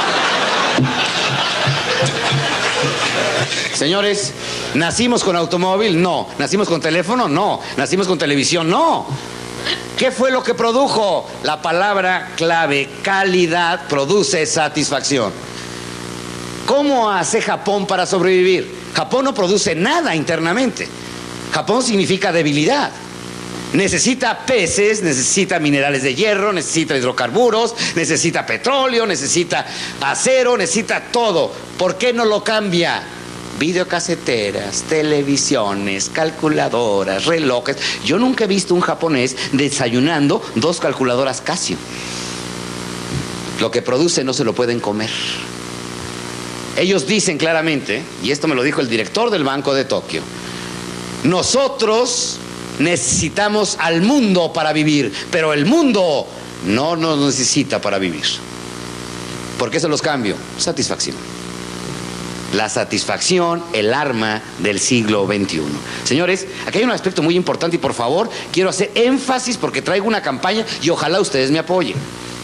Señores, ¿nacimos con automóvil? No. ¿Nacimos con teléfono? No. ¿Nacimos con televisión? No. ¿Qué fue lo que produjo? La palabra clave, calidad, produce satisfacción. ¿Cómo hace Japón para sobrevivir? Japón no produce nada internamente. Japón significa debilidad. Necesita peces, necesita minerales de hierro, necesita hidrocarburos, necesita petróleo, necesita acero, necesita todo. ¿Por qué no lo cambia? Videocaseteras, televisiones, calculadoras, relojes. Yo nunca he visto un japonés desayunando dos calculadoras Casio. Lo que produce no se lo pueden comer. Ellos dicen claramente, y esto me lo dijo el director del Banco de Tokio, nosotros necesitamos al mundo para vivir, pero el mundo no nos necesita para vivir. ¿Por qué se los cambio? Satisfacción. La satisfacción, el arma del siglo veintiuno. Señores, aquí hay un aspecto muy importante y por favor quiero hacer énfasis porque traigo una campaña y ojalá ustedes me apoyen.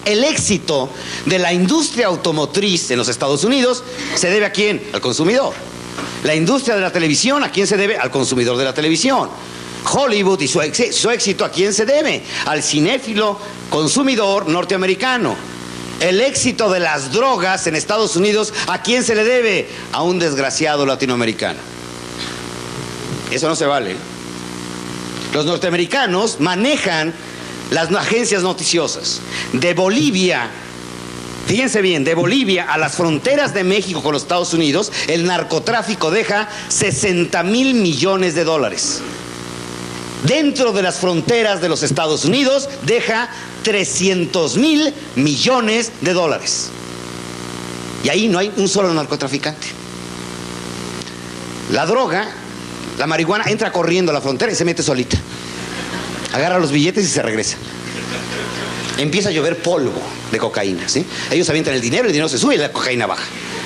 El éxito de la industria automotriz en los Estados Unidos se debe ¿a quién? Al consumidor. La industria de la televisión, ¿a quién se debe? Al consumidor de la televisión. Hollywood y su, ex su éxito, ¿a quién se debe? Al cinéfilo consumidor norteamericano. El éxito de las drogas en Estados Unidos, ¿a quién se le debe? A un desgraciado latinoamericano. Eso no se vale. Los norteamericanos manejan las agencias noticiosas. De Bolivia, fíjense bien, de Bolivia a las fronteras de México con los Estados Unidos, el narcotráfico deja sesenta mil millones de dólares. Dentro de las fronteras de los Estados Unidos deja trescientos mil millones de dólares. Y ahí no hay un solo narcotraficante. La droga, la marihuana, entra corriendo a la frontera y se mete solita. Agarra los billetes y se regresa. Empieza a llover polvo de cocaína, ¿sí? Ellos avientan el dinero, el dinero se sube y la cocaína baja.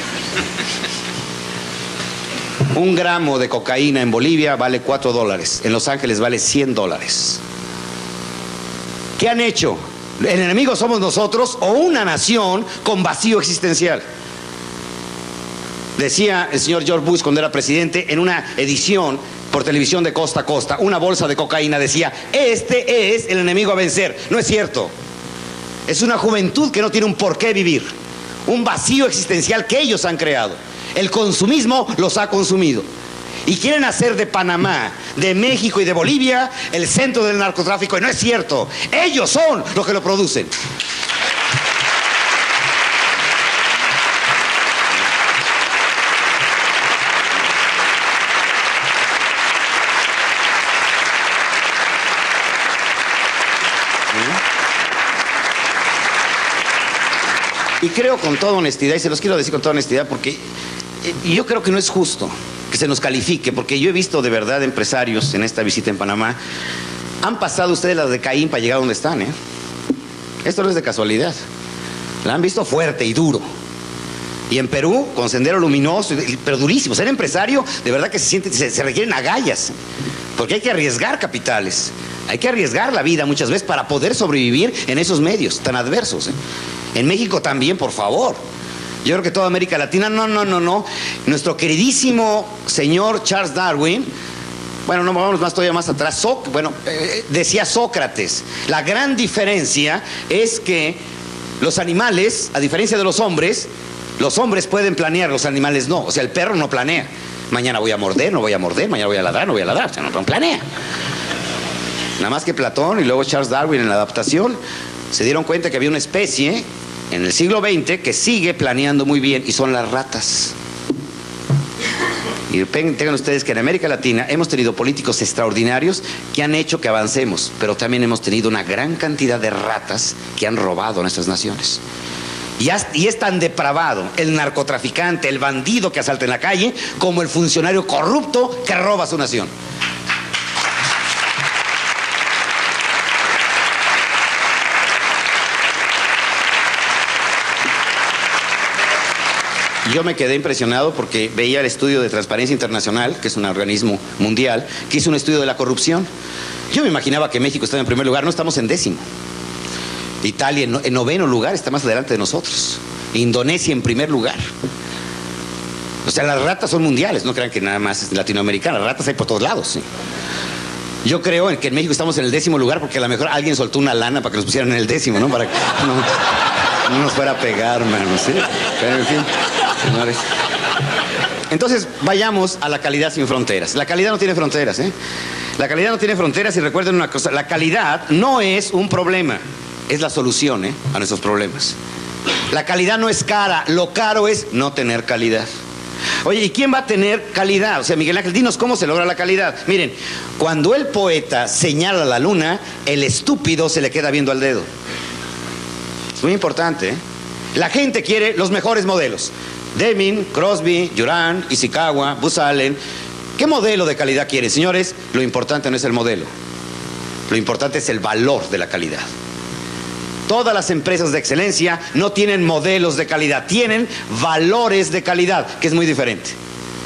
Un gramo de cocaína en Bolivia vale cuatro dólares. En Los Ángeles vale cien dólares. ¿Qué han hecho? ¿El enemigo somos nosotros o una nación con vacío existencial? Decía el señor George Bush cuando era presidente en una edición por televisión de costa a costa, una bolsa de cocaína decía: este es el enemigo a vencer. No es cierto. Es una juventud que no tiene un por qué vivir, un vacío existencial que ellos han creado. El consumismo los ha consumido. Y quieren hacer de Panamá, de México y de Bolivia el centro del narcotráfico. Y no es cierto. Ellos son los que lo producen. Y creo con toda honestidad, y se los quiero decir con toda honestidad, porque yo creo que no es justo que se nos califique, porque yo he visto de verdad empresarios en esta visita en Panamá. Han pasado ustedes las de Caín para llegar a donde están, ¿eh? Esto no es de casualidad. La han visto fuerte y duro. Y en Perú, con Sendero Luminoso, pero durísimo. Ser empresario, de verdad que se siente, se, se requieren agallas, porque hay que arriesgar capitales. Hay que arriesgar la vida muchas veces para poder sobrevivir en esos medios tan adversos, ¿eh? En México también, por favor. Yo creo que toda América Latina, no, no, no, no. Nuestro queridísimo señor Charles Darwin, bueno, no vamos más todavía más atrás, so, bueno, eh, decía Sócrates, la gran diferencia es que los animales, a diferencia de los hombres, los hombres pueden planear, los animales no. O sea, el perro no planea. Mañana voy a morder, no voy a morder, mañana voy a ladrar, no voy a ladrar. O sea, no, no planea. Nada más que Platón y luego Charles Darwin en la adaptación se dieron cuenta que había una especie en el siglo veinte que sigue planeando muy bien, y son las ratas. Y tengan ustedes que en América Latina hemos tenido políticos extraordinarios que han hecho que avancemos, pero también hemos tenido una gran cantidad de ratas que han robado a nuestras naciones. Y, has, y es tan depravado el narcotraficante, el bandido que asalta en la calle, como el funcionario corrupto que roba a su nación. Yo me quedé impresionado porque veía el estudio de Transparencia Internacional, que es un organismo mundial, que hizo un estudio de la corrupción. Yo me imaginaba que México estaba en primer lugar, no, estamos en décimo. Italia en, no, en noveno lugar, está más adelante de nosotros. Indonesia en primer lugar. O sea, las ratas son mundiales, no crean que nada más es latinoamericana, las ratas hay por todos lados, ¿sí? Yo creo en que en México estamos en el décimo lugar porque a lo mejor alguien soltó una lana para que nos pusieran en el décimo, ¿no? Para que no, no nos fuera a pegar, mano, ¿sí? Pero en fin, señores. Entonces, vayamos a la calidad sin fronteras. La calidad no tiene fronteras, ¿eh? La calidad no tiene fronteras, y recuerden una cosa, la calidad no es un problema, es la solución, ¿eh?, a nuestros problemas. La calidad no es cara, lo caro es no tener calidad. Oye, ¿y quién va a tener calidad? O sea, Miguel Ángel, dinos cómo se logra la calidad. Miren, cuando el poeta señala la luna, el estúpido se le queda viendo al dedo. Es muy importante, ¿eh? La gente quiere los mejores modelos. Deming, Crosby, Juran, Ishikawa, Buzz Allen. ¿Qué modelo de calidad quieren, señores? Lo importante no es el modelo. Lo importante es el valor de la calidad. Todas las empresas de excelencia no tienen modelos de calidad, tienen valores de calidad, que es muy diferente.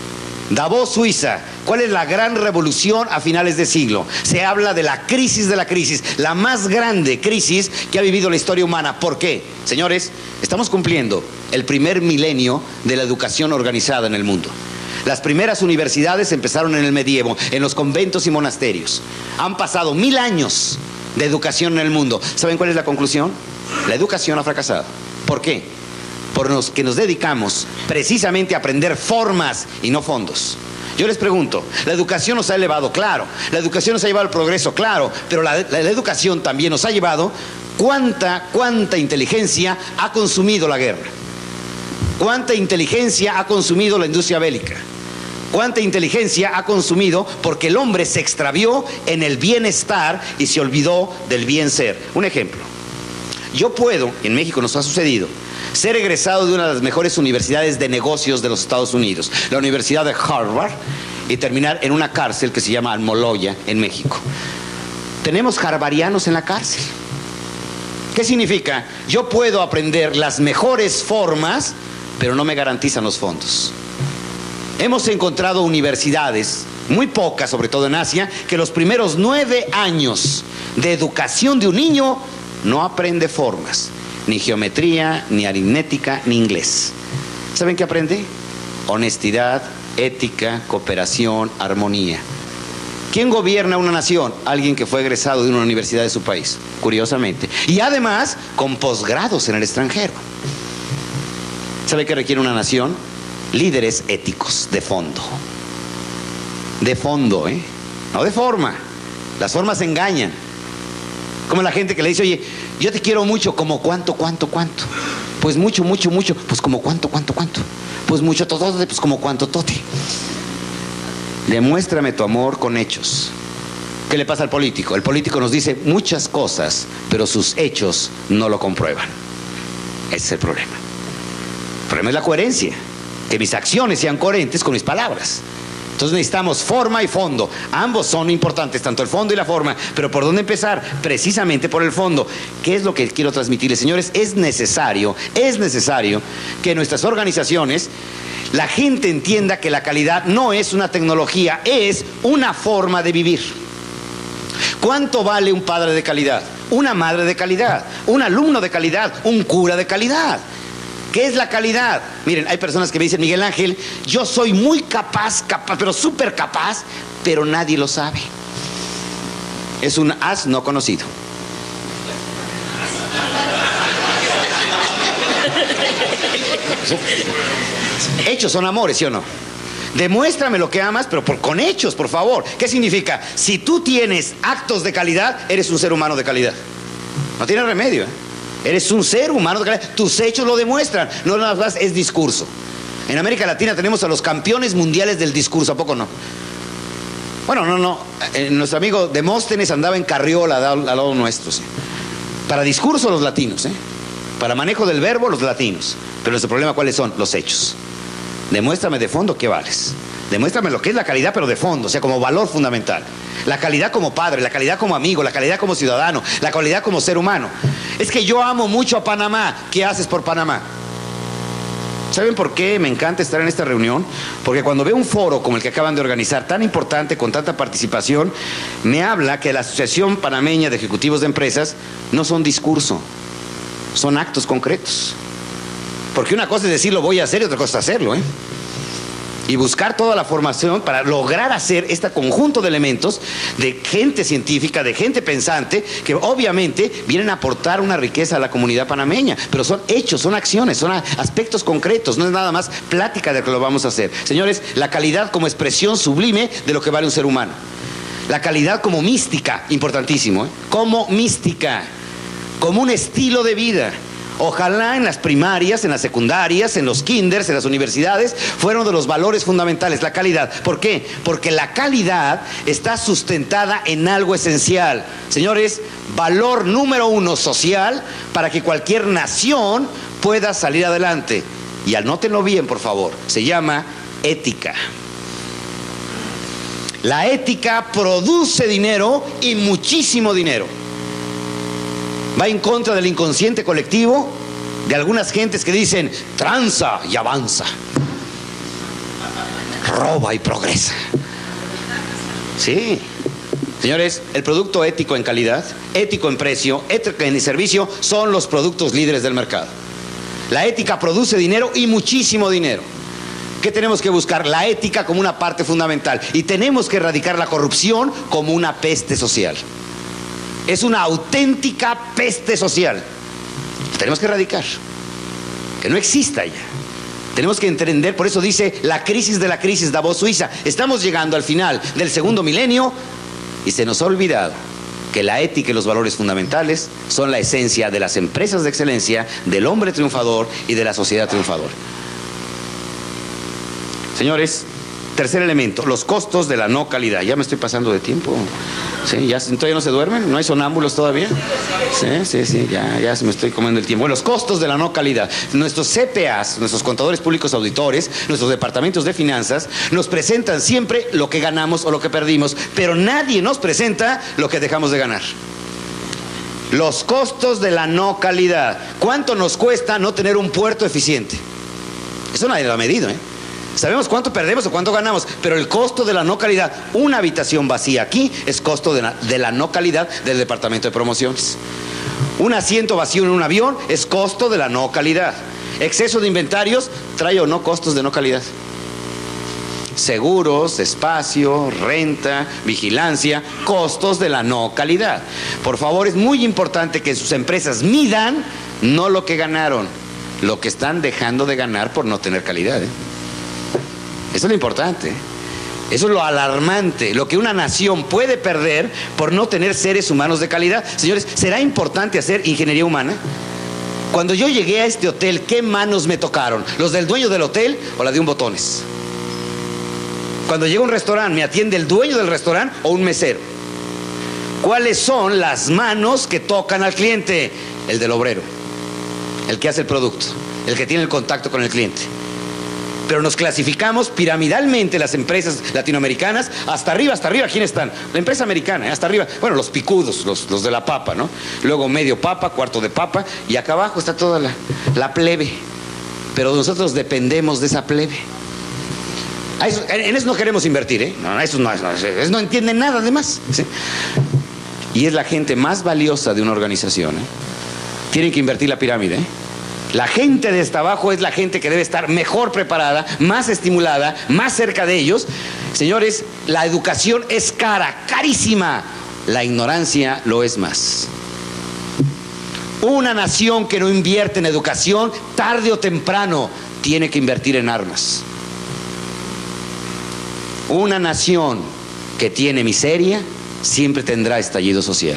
Davos, Suiza. ¿Cuál es la gran revolución a finales de siglo? Se habla de la crisis de la crisis, la más grande crisis que ha vivido la historia humana. ¿Por qué? Señores, estamos cumpliendo el primer milenio de la educación organizada en el mundo. Las primeras universidades empezaron en el medievo, en los conventos y monasterios. Han pasado mil años de educación en el mundo. ¿Saben cuál es la conclusión? La educación ha fracasado. ¿Por qué? Porque nos dedicamos precisamente a aprender formas y no fondos. Yo les pregunto, la educación nos ha elevado, claro, la educación nos ha llevado al progreso, claro, pero la, la, la educación también nos ha llevado cuánta, cuánta inteligencia ha consumido la guerra, cuánta inteligencia ha consumido la industria bélica, cuánta inteligencia ha consumido porque el hombre se extravió en el bienestar y se olvidó del bien ser. Un ejemplo, yo puedo, en México nos ha sucedido, ser egresado de una de las mejores universidades de negocios de los Estados Unidos, la Universidad de Harvard, y terminar en una cárcel que se llama Almoloya, en México. Tenemos harvarianos en la cárcel. ¿Qué significa? Yo puedo aprender las mejores formas, pero no me garantizan los fondos. Hemos encontrado universidades, muy pocas, sobre todo en Asia, que los primeros nueve años de educación de un niño no aprende formas. Ni geometría, ni aritmética, ni inglés. ¿Saben qué aprende? Honestidad, ética, cooperación, armonía. ¿Quién gobierna una nación? Alguien que fue egresado de una universidad de su país, curiosamente. Y además, con posgrados en el extranjero. ¿Sabe qué requiere una nación? Líderes éticos, de fondo. De fondo, ¿eh? No de forma. Las formas engañan. Como la gente que le dice, oye, yo te quiero mucho, ¿como cuánto, cuánto, cuánto? Pues mucho, mucho, mucho, pues como cuánto, cuánto, cuánto. Pues mucho, todo, pues como cuánto, tote. Demuéstrame tu amor con hechos. ¿Qué le pasa al político? El político nos dice muchas cosas, pero sus hechos no lo comprueban. Ese es el problema. El problema es la coherencia, que mis acciones sean coherentes con mis palabras. Entonces necesitamos forma y fondo. Ambos son importantes, tanto el fondo y la forma. Pero ¿por dónde empezar? Precisamente por el fondo. ¿Qué es lo que quiero transmitirles, señores? Es necesario, es necesario que nuestras organizaciones, la gente entienda que la calidad no es una tecnología, es una forma de vivir. ¿Cuánto vale un padre de calidad? Una madre de calidad, un alumno de calidad, un cura de calidad. ¿Qué es la calidad? Miren, hay personas que me dicen, Miguel Ángel, yo soy muy capaz, capaz, pero súper capaz, pero nadie lo sabe. Es un as no conocido. Hechos son amores, ¿sí o no? Demuéstrame lo que amas, pero por, con hechos, por favor. ¿Qué significa? Si tú tienes actos de calidad, eres un ser humano de calidad. No tiene remedio, ¿eh? Eres un ser humano de calidad. Tus hechos lo demuestran. No nada más es discurso. En América Latina tenemos a los campeones mundiales del discurso, ¿a poco no? Bueno, no, no. Eh, nuestro amigo Demóstenes andaba en carriola al, al lado nuestro, ¿sí? Para discurso los latinos, ¿eh? Para manejo del verbo los latinos. Pero nuestro problema, ¿cuáles son? Los hechos. Demuéstrame de fondo qué vales. Demuéstrame lo que es la calidad, pero de fondo, o sea, como valor fundamental. La calidad como padre, la calidad como amigo, la calidad como ciudadano, la calidad como ser humano. Es que yo amo mucho a Panamá. ¿Qué haces por Panamá? ¿Saben por qué me encanta estar en esta reunión? Porque cuando veo un foro como el que acaban de organizar, tan importante, con tanta participación, me habla que la Asociación Panameña de Ejecutivos de Empresas no son discurso, son actos concretos. Porque una cosa es decir lo voy a hacer y otra cosa es hacerlo, ¿eh? Y buscar toda la formación para lograr hacer este conjunto de elementos de gente científica, de gente pensante, que obviamente vienen a aportar una riqueza a la comunidad panameña, pero son hechos, son acciones, son aspectos concretos, no es nada más plática de que lo vamos a hacer. Señores, la calidad como expresión sublime de lo que vale un ser humano. La calidad como mística, importantísimo, ¿eh? Como mística, como un estilo de vida. Ojalá en las primarias, en las secundarias, en los kinders, en las universidades, fueron de los valores fundamentales, la calidad. ¿Por qué? Porque la calidad está sustentada en algo esencial. Señores, valor número uno social para que cualquier nación pueda salir adelante. Y anótenlo bien, por favor, se llama ética. La ética produce dinero y muchísimo dinero. Va en contra del inconsciente colectivo de algunas gentes que dicen tranza y avanza. roba y progresa. Sí. Señores, el producto ético en calidad, ético en precio, ético en servicio son los productos líderes del mercado. La ética produce dinero y muchísimo dinero. ¿Qué tenemos que buscar? La ética como una parte fundamental. Y tenemos que erradicar la corrupción como una peste social. Es una auténtica peste social. Tenemos que erradicar. Que no exista ya. Tenemos que entender, por eso dice la crisis de la crisis, Davos, Suiza. Estamos llegando al final del segundo milenio y se nos ha olvidado que la ética y los valores fundamentales son la esencia de las empresas de excelencia, del hombre triunfador y de la sociedad triunfadora. Señores, tercer elemento, los costos de la no calidad. Ya me estoy pasando de tiempo. ¿Sí? ¿Ya, ¿Todavía no se duermen? ¿No hay sonámbulos todavía? Sí, sí, sí, ya, ya se me estoy comiendo el tiempo. Bueno, los costos de la no calidad. Nuestros C P As, nuestros contadores públicos auditores, nuestros departamentos de finanzas, nos presentan siempre lo que ganamos o lo que perdimos, pero nadie nos presenta lo que dejamos de ganar. Los costos de la no calidad. ¿Cuánto nos cuesta no tener un puerto eficiente? Eso nadie lo ha medido, ¿eh? Sabemos cuánto perdemos o cuánto ganamos, pero el costo de la no calidad, una habitación vacía aquí, es costo de la, de la no calidad del departamento de promociones. Un asiento vacío en un avión es costo de la no calidad. Exceso de inventarios trae o no costos de no calidad. Seguros, espacio, renta, vigilancia, costos de la no calidad. Por favor, es muy importante que sus empresas midan no lo que ganaron, lo que están dejando de ganar por no tener calidad, ¿eh? Eso es lo importante. Eso es lo alarmante, lo que una nación puede perder por no tener seres humanos de calidad. Señores, ¿será importante hacer ingeniería humana? Cuando yo llegué a este hotel, ¿qué manos me tocaron? ¿Los del dueño del hotel o la de un botones? Cuando llego a un restaurante, ¿me atiende el dueño del restaurante o un mesero? ¿Cuáles son las manos que tocan al cliente? El del obrero, el que hace el producto, el que tiene el contacto con el cliente. Pero nos clasificamos piramidalmente las empresas latinoamericanas, hasta arriba, hasta arriba, ¿quién están? La empresa americana, hasta arriba, bueno, los picudos, los, los de la papa, ¿no? Luego medio papa, cuarto de papa, y acá abajo está toda la, la plebe. Pero nosotros dependemos de esa plebe. A eso, en eso no queremos invertir, ¿eh? No, eso no, no, eso no entienden nada además, ¿sí? Y es la gente más valiosa de una organización, ¿eh? Tienen que invertir la pirámide, ¿eh? La gente de hasta abajo es la gente que debe estar mejor preparada, más estimulada, más cerca de ellos. Señores, la educación es cara, carísima. La ignorancia lo es más. Una nación que no invierte en educación, tarde o temprano, tiene que invertir en armas. Una nación que tiene miseria, siempre tendrá estallido social.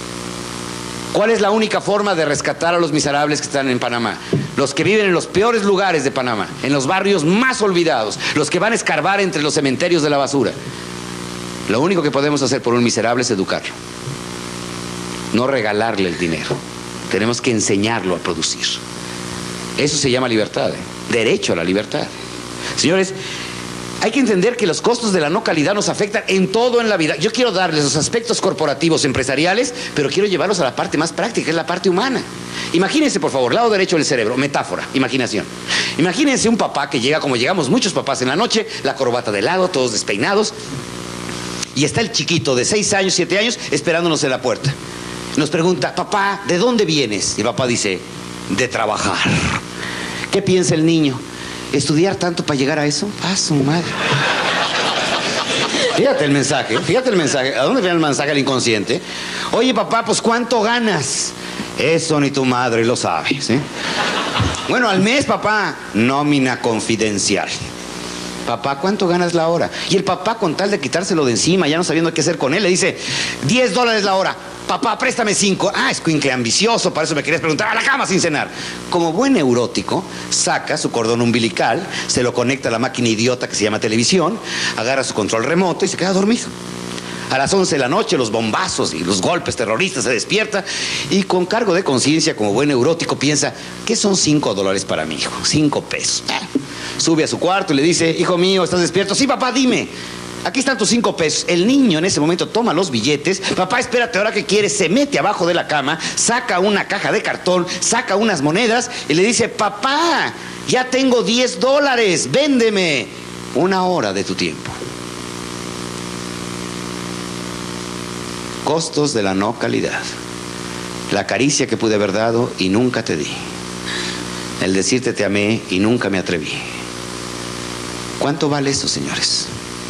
¿Cuál es la única forma de rescatar a los miserables que están en Panamá? Los que viven en los peores lugares de Panamá, en los barrios más olvidados, los que van a escarbar entre los cementerios de la basura. Lo único que podemos hacer por un miserable es educarlo. No regalarle el dinero. Tenemos que enseñarlo a producir. Eso se llama libertad, ¿eh? Derecho a la libertad. Señores, hay que entender que los costos de la no calidad nos afectan en todo en la vida. Yo quiero darles los aspectos corporativos, empresariales, pero quiero llevarlos a la parte más práctica, que es la parte humana. Imagínense, por favor, lado derecho del cerebro, metáfora, imaginación. Imagínense un papá que llega, como llegamos muchos papás en la noche, la corbata de lado, todos despeinados, y está el chiquito de seis años, siete años, esperándonos en la puerta. Nos pregunta, papá, ¿de dónde vienes? Y el papá dice, de trabajar. ¿Qué piensa el niño? ¿Estudiar tanto para llegar a eso? ¡Ah, su madre! Fíjate el mensaje, fíjate el mensaje. ¿A dónde viene el mensaje del inconsciente? Oye, papá, pues ¿cuánto ganas? Eso ni tu madre lo sabe, ¿sí? Bueno, al mes, papá, nómina confidencial. Papá, ¿cuánto ganas la hora? Y el papá, con tal de quitárselo de encima, ya no sabiendo qué hacer con él, le dice, diez dólares la hora. Papá, préstame cinco. Ah, escuincle ambicioso, para eso me querías preguntar. A la cama sin cenar. Como buen neurótico, saca su cordón umbilical, se lo conecta a la máquina idiota que se llama televisión, agarra su control remoto y se queda dormido. A las once de la noche, los bombazos y los golpes terroristas, se despierta y con cargo de conciencia, como buen neurótico, piensa, ¿qué son cinco dólares para mi hijo? Cinco pesos. Ah. Sube a su cuarto y le dice, hijo mío, ¿estás despierto? Sí, papá, dime. Aquí están tus cinco pesos. El niño en ese momento toma los billetes. Papá, espérate, ahora que quieres, se mete abajo de la cama, saca una caja de cartón, saca unas monedas y le dice, papá, ya tengo diez dólares, véndeme. una hora de tu tiempo. Costos de la no calidad. La caricia que pude haber dado y nunca te di. El decirte te amé y nunca me atreví. ¿Cuánto vale eso, señores?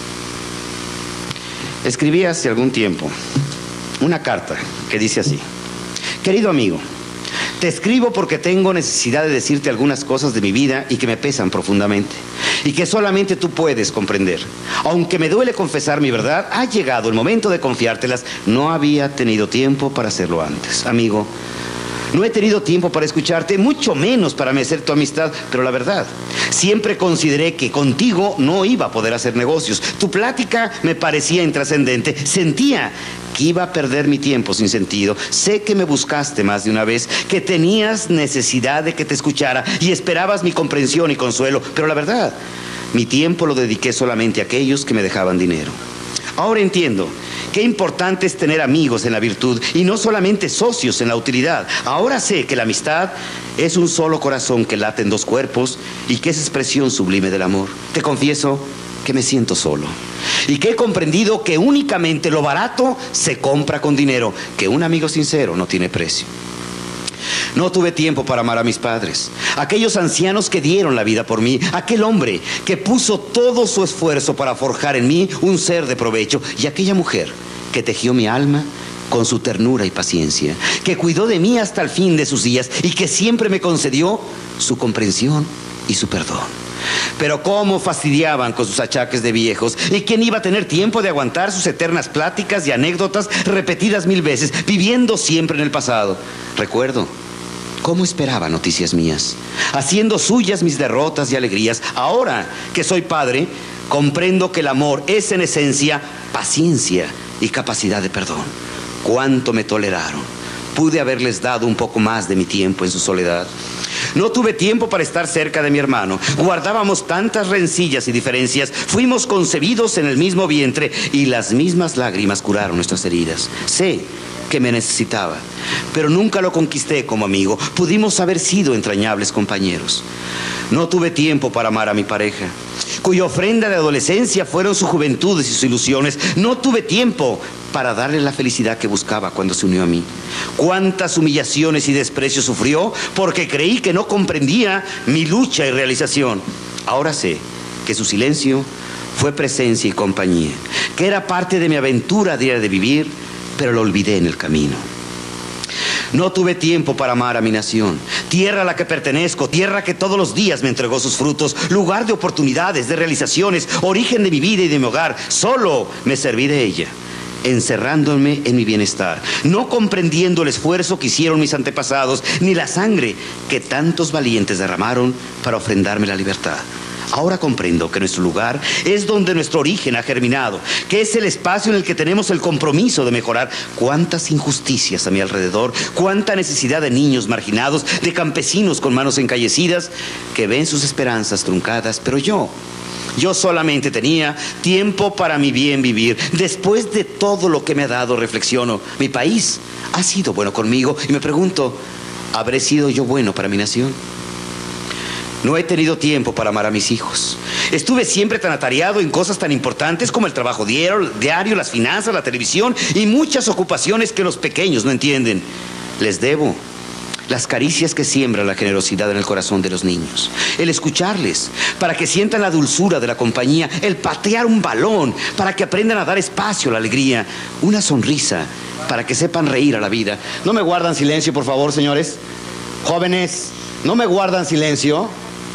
Escribí hace algún tiempo una carta que dice así: querido amigo, te escribo porque tengo necesidad de decirte algunas cosas de mi vida y que me pesan profundamente y que solamente tú puedes comprender. Aunque me duele confesar mi verdad, ha llegado el momento de confiártelas. No había tenido tiempo para hacerlo antes. Amigo, no he tenido tiempo para escucharte, mucho menos para merecer tu amistad, pero la verdad, siempre consideré que contigo no iba a poder hacer negocios. Tu plática me parecía intrascendente. Sentía que iba a perder mi tiempo sin sentido. Sé que me buscaste más de una vez, que tenías necesidad de que te escuchara y esperabas mi comprensión y consuelo, pero la verdad, mi tiempo lo dediqué solamente a aquellos que me dejaban dinero. Ahora entiendo qué importante es tener amigos en la virtud y no solamente socios en la utilidad. Ahora sé que la amistad es un solo corazón que late en dos cuerpos y que es expresión sublime del amor. Te confieso que me siento solo y que he comprendido que únicamente lo barato se compra con dinero, que un amigo sincero no tiene precio. No tuve tiempo para amar a mis padres, aquellos ancianos que dieron la vida por mí, aquel hombre que puso todo su esfuerzo para forjar en mí un ser de provecho, y aquella mujer que tejió mi alma con su ternura y paciencia, que cuidó de mí hasta el fin de sus días y que siempre me concedió su comprensión y su perdón. Pero cómo fastidiaban con sus achaques de viejos, y quién iba a tener tiempo de aguantar sus eternas pláticas y anécdotas repetidas mil veces, viviendo siempre en el pasado. Recuerdo cómo esperaba noticias mías, haciendo suyas mis derrotas y alegrías. Ahora que soy padre, comprendo que el amor es en esencia paciencia y capacidad de perdón. Cuánto me toleraron. Pude haberles dado un poco más de mi tiempo en su soledad. No tuve tiempo para estar cerca de mi hermano. Guardábamos tantas rencillas y diferencias. Fuimos concebidos en el mismo vientre y las mismas lágrimas curaron nuestras heridas. Sé que me necesitaba, pero nunca lo conquisté como amigo. Pudimos haber sido entrañables compañeros. No tuve tiempo para amar a mi pareja, cuya ofrenda de adolescencia fueron sus juventudes y sus ilusiones. No tuve tiempo para darle la felicidad que buscaba cuando se unió a mí. Cuántas humillaciones y desprecios sufrió porque creí que no comprendía mi lucha y realización. Ahora sé que su silencio fue presencia y compañía, que era parte de mi aventura diaria de vivir, pero lo olvidé en el camino. No tuve tiempo para amar a mi nación, tierra a la que pertenezco, tierra que todos los días me entregó sus frutos, lugar de oportunidades, de realizaciones, origen de mi vida y de mi hogar. Solo me serví de ella, encerrándome en mi bienestar, no comprendiendo el esfuerzo que hicieron mis antepasados, ni la sangre que tantos valientes derramaron para ofrendarme la libertad. Ahora comprendo que nuestro lugar es donde nuestro origen ha germinado, que es el espacio en el que tenemos el compromiso de mejorar. Cuántas injusticias a mi alrededor, cuánta necesidad de niños marginados, de campesinos con manos encallecidas que ven sus esperanzas truncadas, pero yo... Yo solamente tenía tiempo para mi bien vivir. Después de todo lo que me ha dado, reflexiono, mi país ha sido bueno conmigo y me pregunto, ¿habré sido yo bueno para mi nación? No he tenido tiempo para amar a mis hijos. Estuve siempre tan atareado en cosas tan importantes como el trabajo diario, diario, las finanzas, la televisión y muchas ocupaciones que los pequeños no entienden. Les debo las caricias que siembra la generosidad en el corazón de los niños, el escucharles para que sientan la dulzura de la compañía, el patear un balón para que aprendan a dar espacio a la alegría, una sonrisa para que sepan reír a la vida. ¿No me guardan silencio, por favor, señores? Jóvenes, ¿no me guardan silencio?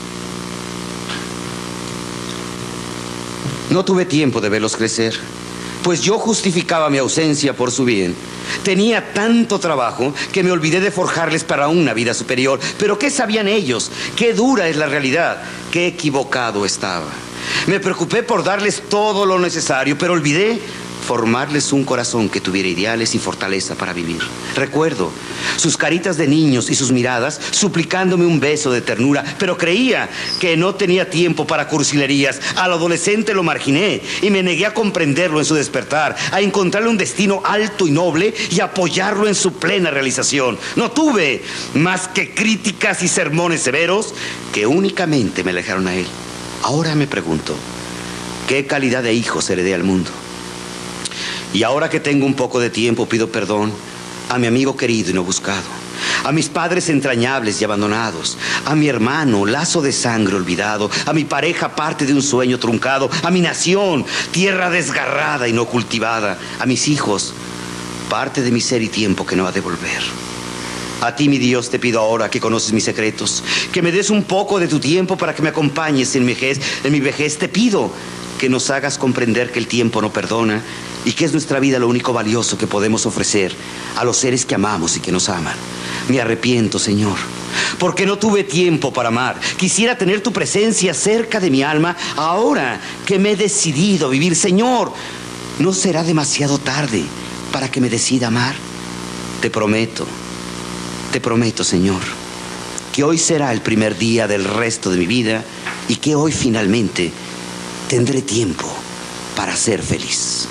No tuve tiempo de verlos crecer, pues yo justificaba mi ausencia por su bien. Tenía tanto trabajo que me olvidé de forjarles para una vida superior. Pero ¿qué sabían ellos? Qué dura es la realidad, qué equivocado estaba. Me preocupé por darles todo lo necesario, pero olvidé formarles un corazón que tuviera ideales y fortaleza para vivir. Recuerdo sus caritas de niños y sus miradas suplicándome un beso de ternura, pero creía que no tenía tiempo para cursilerías. Al adolescente lo marginé y me negué a comprenderlo en su despertar, a encontrarle un destino alto y noble y apoyarlo en su plena realización. No tuve más que críticas y sermones severos que únicamente me alejaron a él. Ahora me pregunto, qué calidad de hijos heredé al mundo. Y ahora que tengo un poco de tiempo, pido perdón a mi amigo querido y no buscado, a mis padres entrañables y abandonados, a mi hermano, lazo de sangre olvidado, a mi pareja, parte de un sueño truncado, a mi nación, tierra desgarrada y no cultivada, a mis hijos, parte de mi ser y tiempo que no ha de volver. A ti, mi Dios, te pido ahora que conoces mis secretos, que me des un poco de tu tiempo para que me acompañes en mi vejez. En mi vejez te pido que nos hagas comprender que el tiempo no perdona y que es nuestra vida lo único valioso que podemos ofrecer a los seres que amamos y que nos aman. Me arrepiento, Señor, porque no tuve tiempo para amar. Quisiera tener tu presencia cerca de mi alma ahora que me he decidido a vivir. Señor, ¿no será demasiado tarde para que me decida amar? Te prometo, te prometo, Señor, que hoy será el primer día del resto de mi vida y que hoy finalmente tendré tiempo para ser feliz.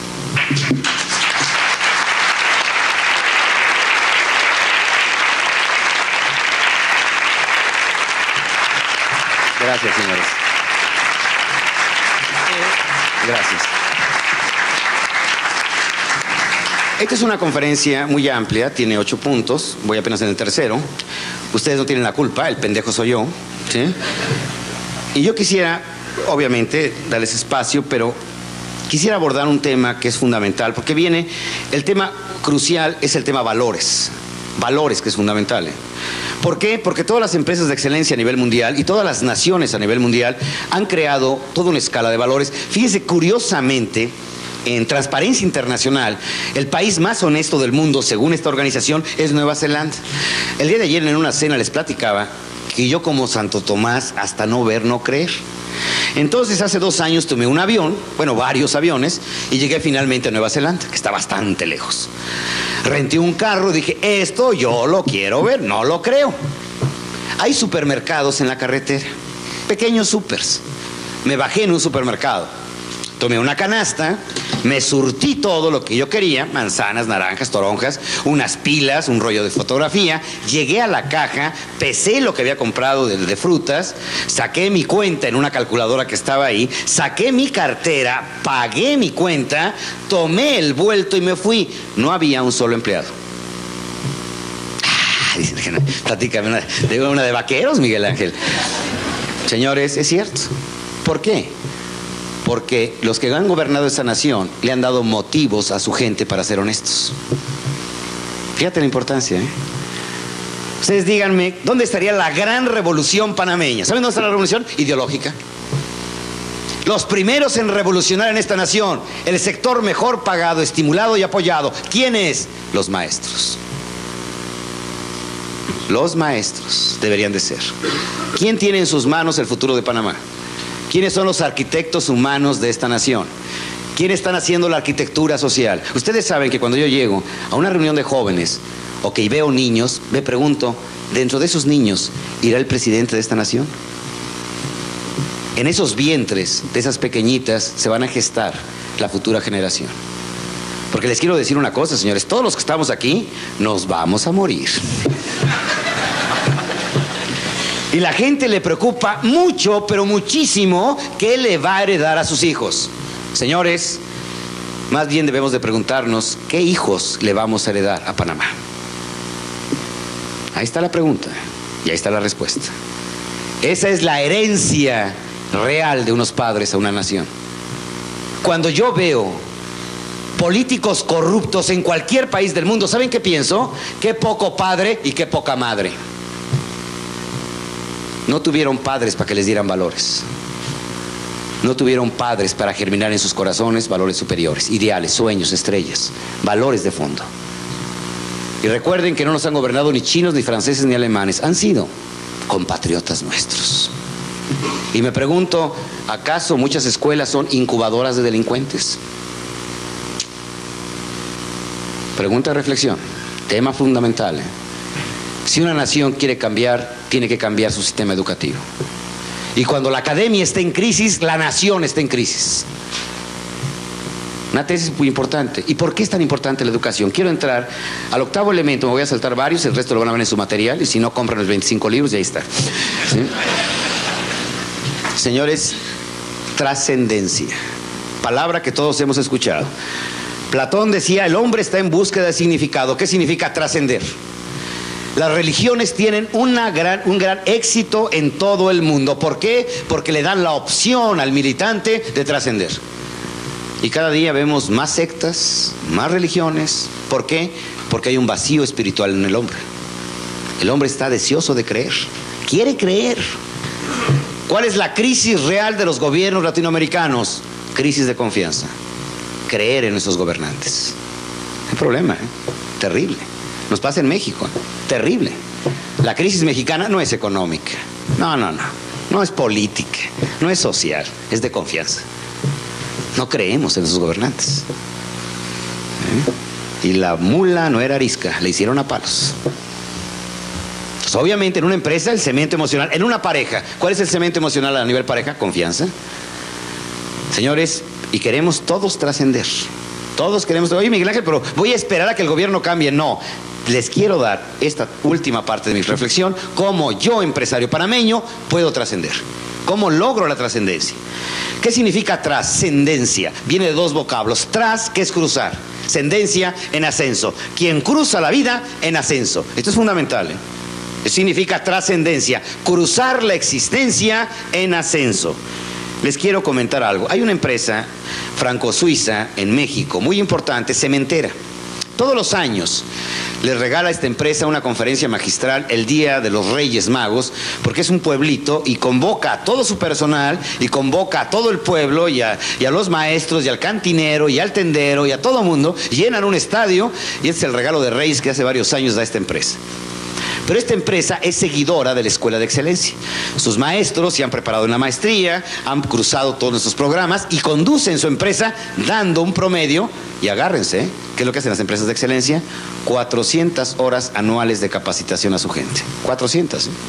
Gracias, señores. Gracias. Esta es una conferencia muy amplia, tiene ocho puntos, voy apenas en el tercero. Ustedes no tienen la culpa, el pendejo soy yo, ¿sí? Y yo quisiera, obviamente, darles espacio, pero quisiera abordar un tema que es fundamental, porque viene, el tema crucial es el tema valores, valores que es fundamental, ¿eh? ¿Por qué? Porque todas las empresas de excelencia a nivel mundial y todas las naciones a nivel mundial han creado toda una escala de valores. Fíjense, curiosamente, en Transparencia Internacional, el país más honesto del mundo, según esta organización, es Nueva Zelanda. El día de ayer en una cena les platicaba que yo como Santo Tomás, hasta no ver, no creer. Entonces hace dos años tomé un avión, bueno, varios aviones, y llegué finalmente a Nueva Zelanda, que está bastante lejos. Renté un carro y dije, esto yo lo quiero ver, no lo creo. Hay supermercados en la carretera, pequeños supers. Me bajé en un supermercado, tomé una canasta, me surtí todo lo que yo quería, manzanas, naranjas, toronjas, unas pilas, un rollo de fotografía, llegué a la caja, pesé lo que había comprado de, de frutas, saqué mi cuenta en una calculadora que estaba ahí, saqué mi cartera, pagué mi cuenta, tomé el vuelto y me fui. No había un solo empleado. Ah, dicen, platícame una de, una de vaqueros, Miguel Ángel. Señores, es cierto. ¿Por qué? Porque los que han gobernado esta nación le han dado motivos a su gente para ser honestos. Fíjate la importancia, ¿eh? Ustedes díganme, ¿dónde estaría la gran revolución panameña? ¿Saben dónde está la revolución? Ideológica. Los primeros en revolucionar en esta nación, el sector mejor pagado, estimulado y apoyado. ¿Quién es? Los maestros. Los maestros deberían de ser. ¿Quién tiene en sus manos el futuro de Panamá? ¿Quiénes son los arquitectos humanos de esta nación? ¿Quiénes están haciendo la arquitectura social? Ustedes saben que cuando yo llego a una reunión de jóvenes o que veo niños, me pregunto, ¿dentro de esos niños irá el presidente de esta nación? En esos vientres de esas pequeñitas se van a gestar la futura generación. Porque les quiero decir una cosa, señores, todos los que estamos aquí nos vamos a morir. Y la gente le preocupa mucho, pero muchísimo, qué le va a heredar a sus hijos. Señores, más bien debemos de preguntarnos, ¿qué hijos le vamos a heredar a Panamá? Ahí está la pregunta y ahí está la respuesta. Esa es la herencia real de unos padres a una nación. Cuando yo veo políticos corruptos en cualquier país del mundo, ¿saben qué pienso? Qué poco padre y qué poca madre. No tuvieron padres para que les dieran valores. No tuvieron padres para germinar en sus corazones valores superiores, ideales, sueños, estrellas, valores de fondo. Y recuerden que no nos han gobernado ni chinos, ni franceses, ni alemanes. Han sido compatriotas nuestros. Y me pregunto, ¿acaso muchas escuelas son incubadoras de delincuentes? Pregunta de reflexión, tema fundamental, ¿eh? Si una nación quiere cambiar, tiene que cambiar su sistema educativo. Y cuando la academia está en crisis, la nación está en crisis. Una tesis muy importante. ¿Y por qué es tan importante la educación? Quiero entrar al octavo elemento, me voy a saltar varios, el resto lo van a ver en su material, y si no, compran los veinticinco libros y ahí está. ¿Sí? Señores, Trascendencia, palabra que todos hemos escuchado. Platón decía, el hombre está en búsqueda de significado. ¿Qué significa trascender? Las religiones tienen una gran, un gran éxito en todo el mundo. ¿Por qué? Porque le dan la opción al militante de trascender. Y cada día vemos más sectas, más religiones. ¿Por qué? Porque hay un vacío espiritual en el hombre. El hombre está deseoso de creer, quiere creer. ¿Cuál es la crisis real de los gobiernos latinoamericanos? Crisis de confianza. Creer en nuestros gobernantes. Es un problema, ¿eh? Terrible. Nos pasa en México, ¿eh? Terrible. La crisis mexicana no es económica. No, no, no. No es política. No es social. Es de confianza. No creemos en esos gobernantes. ¿Eh? Y la mula no era arisca. Le hicieron a palos. Pues obviamente en una empresa el cemento emocional. En una pareja. ¿Cuál es el cemento emocional a nivel pareja? Confianza. Señores, y queremos todos trascender. Todos queremos, oye Miguel Ángel, pero voy a esperar a que el gobierno cambie. No, les quiero dar esta última parte de mi reflexión, cómo yo, empresario panameño, puedo trascender. ¿Cómo logro la trascendencia? ¿Qué significa trascendencia? Viene de dos vocablos. Tras, que es cruzar. Ascendencia, en ascenso. Quien cruza la vida, en ascenso. Esto es fundamental, ¿eh? Significa trascendencia. Cruzar la existencia en ascenso. Les quiero comentar algo. Hay una empresa franco-suiza en México, muy importante, cementera. Todos los años les regala a esta empresa una conferencia magistral el Día de los Reyes Magos, porque es un pueblito y convoca a todo su personal y convoca a todo el pueblo y a, y a los maestros y al cantinero y al tendero y a todo mundo. Llenan un estadio y este es el regalo de Reyes que hace varios años da esta empresa. Pero esta empresa es seguidora de la Escuela de Excelencia. Sus maestros se han preparado en la maestría, han cruzado todos nuestros programas y conducen su empresa dando un promedio, y agárrense, ¿eh? ¿Qué es lo que hacen las empresas de excelencia? cuatrocientas horas anuales de capacitación a su gente. cuatrocientas. ¿eh?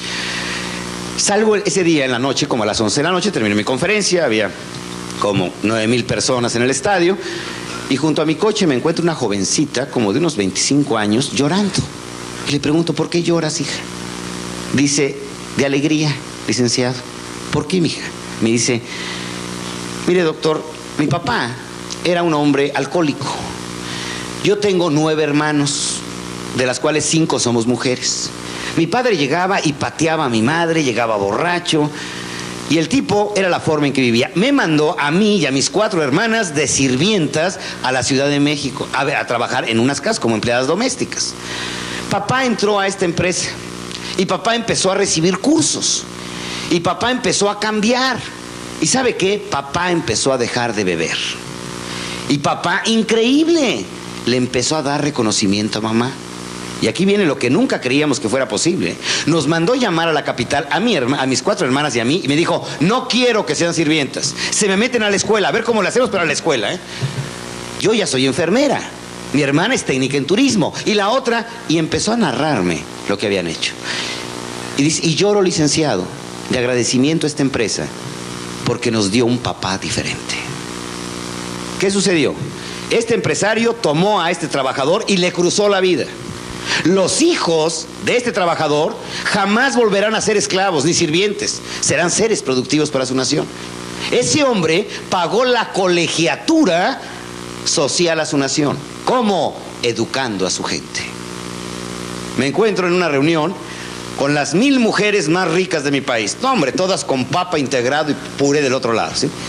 Salgo ese día en la noche, como a las once de la noche, terminé mi conferencia, había como nueve mil personas en el estadio, y junto a mi coche me encuentro una jovencita, como de unos veinticinco años, llorando. Y le pregunto, ¿por qué lloras, hija? Dice, de alegría, licenciado. ¿Por qué, mija? Me dice, mire, doctor, mi papá era un hombre alcohólico. Yo tengo nueve hermanos, de las cuales cinco somos mujeres. Mi padre llegaba y pateaba a mi madre, llegaba borracho. Y el tipo era la forma en que vivía. Me mandó a mí y a mis cuatro hermanas de sirvientas a la Ciudad de México, a, a trabajar en unas casas como empleadas domésticas. Papá entró a esta empresa y papá empezó a recibir cursos y papá empezó a cambiar. ¿Y sabe qué? Papá empezó a dejar de beber. Y papá, increíble, le empezó a dar reconocimiento a mamá. Y aquí viene lo que nunca creíamos que fuera posible. Nos mandó llamar a la capital a, mi herma, a mis cuatro hermanas y a mí y me dijo, no quiero que sean sirvientas. Se me meten a la escuela, a ver cómo le hacemos para la escuela, ¿eh? Yo ya soy enfermera. Mi hermana es técnica en turismo. Y la otra, y empezó a narrarme lo que habían hecho. Y dice, y lloro, licenciado, de agradecimiento a esta empresa, porque nos dio un papá diferente. ¿Qué sucedió? Este empresario tomó a este trabajador y le cruzó la vida. Los hijos de este trabajador jamás volverán a ser esclavos ni sirvientes. Serán seres productivos para su nación. Ese hombre pagó la colegiatura social a su nación. ¿Cómo? Educando a su gente. Me encuentro en una reunión con las mil mujeres más ricas de mi país. No, hombre, todas con papa integrado y puré del otro lado, ¿sí?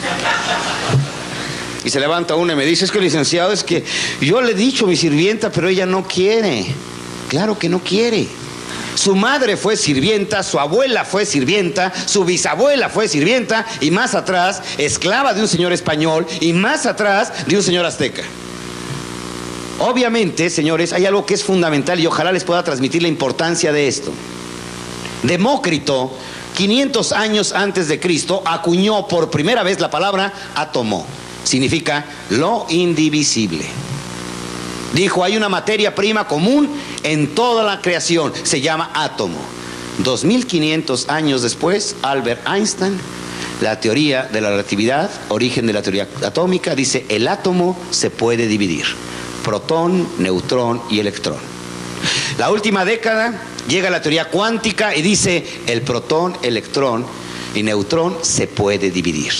Y se levanta una y me dice, es que licenciado, es que yo le he dicho a mi sirvienta, pero ella no quiere. Claro que no quiere. Su madre fue sirvienta, su abuela fue sirvienta, su bisabuela fue sirvienta y más atrás, esclava de un señor español y más atrás de un señor azteca. Obviamente, señores, hay algo que es fundamental y ojalá les pueda transmitir la importancia de esto. Demócrito, quinientos años antes de Cristo, acuñó por primera vez la palabra átomo. Significa lo indivisible. Dijo, hay una materia prima común en toda la creación, se llama átomo. dos mil quinientos años después, Albert Einstein, la teoría de la relatividad, origen de la teoría atómica, dice, el átomo se puede dividir. Protón, neutrón y electrón. La última década llega la teoría cuántica y dice el protón, electrón y neutrón se puede dividir.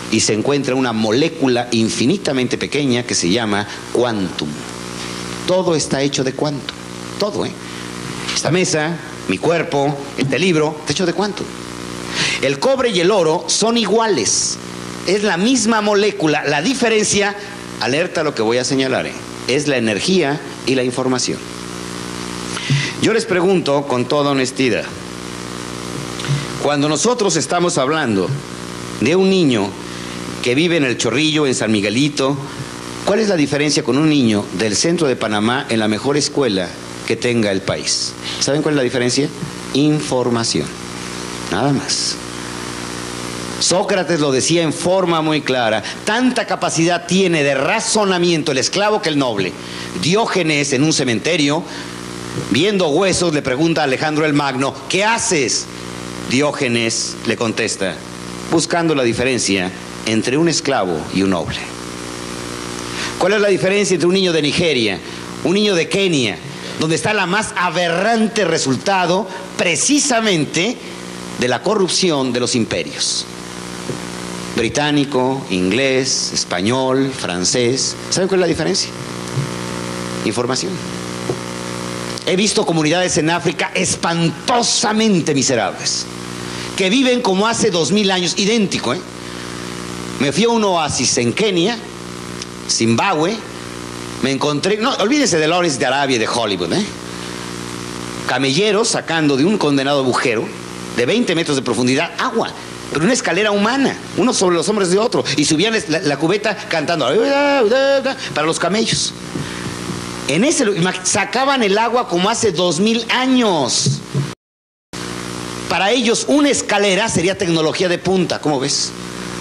y se encuentra una molécula infinitamente pequeña que se llama quantum. Todo está hecho de quantum, todo, ¿eh? Esta mesa, mi cuerpo, este libro, está hecho de quantum. El cobre y el oro son iguales, es la misma molécula. La diferencia, alerta a lo que voy a señalar, ¿eh?, es la energía y la información. Yo les pregunto con toda honestidad, cuando nosotros estamos hablando de un niño que vive en El Chorrillo, en San Miguelito, ¿cuál es la diferencia con un niño del centro de Panamá en la mejor escuela que tenga el país? ¿Saben cuál es la diferencia? Información, nada más. Sócrates lo decía en forma muy clara: tanta capacidad tiene de razonamiento el esclavo que el noble. Diógenes, en un cementerio, viendo huesos, le pregunta a Alejandro el Magno: ¿qué haces? Diógenes le contesta: buscando la diferencia entre un esclavo y un noble. ¿Cuál es la diferencia entre un niño de Nigeria, un niño de Kenia, donde está la más aberrante resultado precisamente de la corrupción de los imperios? Británico, inglés, español, francés. ¿Saben cuál es la diferencia? Información. He visto comunidades en África espantosamente miserables, que viven como hace dos mil años, idéntico, ¿eh? Me fui a un oasis en Kenia, Zimbabue, me encontré, no, olvídense de Lawrence de Arabia y de Hollywood, ¿eh? Camelleros sacando de un condenado agujero de veinte metros de profundidad agua, pero una escalera humana, uno sobre los hombros de otro, y subían la, la cubeta cantando para los camellos. En ese sacaban el agua como hace dos mil años. Para ellos una escalera sería tecnología de punta, ¿cómo ves?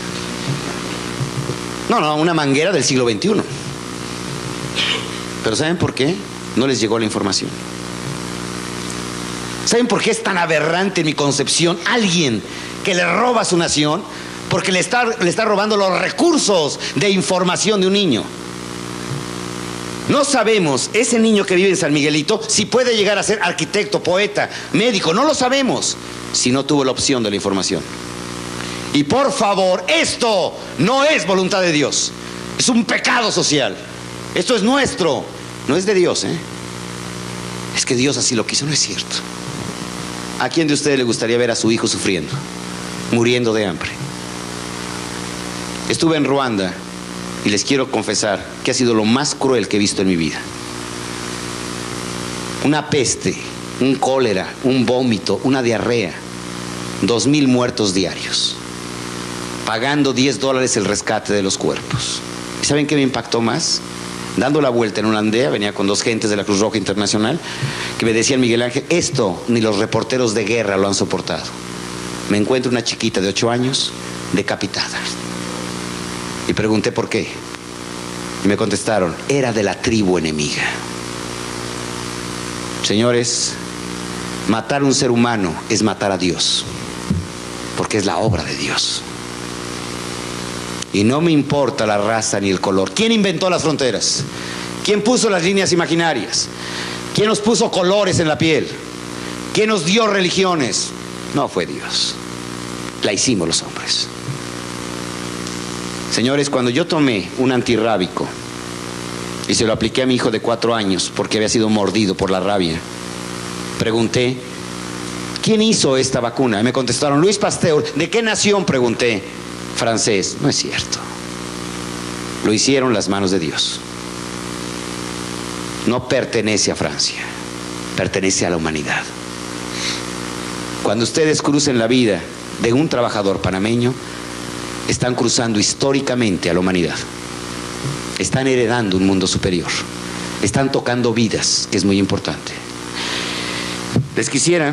No, no, una manguera del siglo veintiuno. Pero ¿saben por qué? No les llegó la información. ¿Saben por qué es tan aberrante en mi concepción alguien que le roba a su nación? Porque le está, le está robando los recursos de información de un niño. No sabemos, ese niño que vive en San Miguelito, si puede llegar a ser arquitecto, poeta, médico, no lo sabemos, si no tuvo la opción de la información. Y por favor, esto no es voluntad de Dios, es un pecado social. Esto es nuestro, no es de Dios, ¿eh? Es que Dios así lo quiso, no es cierto. ¿A quién de ustedes le gustaría ver a su hijo sufriendo, muriendo de hambre? Estuve en Ruanda y les quiero confesar que ha sido lo más cruel que he visto en mi vida. Una peste, un cólera, un vómito, una diarrea, dos mil muertos diarios, pagando diez dólares el rescate de los cuerpos. ¿Y saben qué me impactó más? Dando la vuelta en una aldea, venía con dos gentes de la Cruz Roja Internacional, que me decían: Miguel Ángel, esto ni los reporteros de guerra lo han soportado. Me encuentro una chiquita de ocho años decapitada. Y pregunté por qué. Y me contestaron: era de la tribu enemiga. Señores, matar a un ser humano es matar a Dios, porque es la obra de Dios. Y no me importa la raza ni el color. ¿Quién inventó las fronteras? ¿Quién puso las líneas imaginarias? ¿Quién nos puso colores en la piel? ¿Quién nos dio religiones? No fue Dios. La hicimos los hombres. Señores, cuando yo tomé un antirrábico y se lo apliqué a mi hijo de cuatro años porque había sido mordido por la rabia, pregunté: ¿quién hizo esta vacuna? Y me contestaron: Luis Pasteur. ¿De qué nación? Pregunté. Francés. No es cierto. Lo hicieron las manos de Dios. No pertenece a Francia, pertenece a la humanidad. Cuando ustedes crucen la vida de un trabajador panameño, están cruzando históricamente a la humanidad. Están heredando un mundo superior. Están tocando vidas, que es muy importante. Les quisiera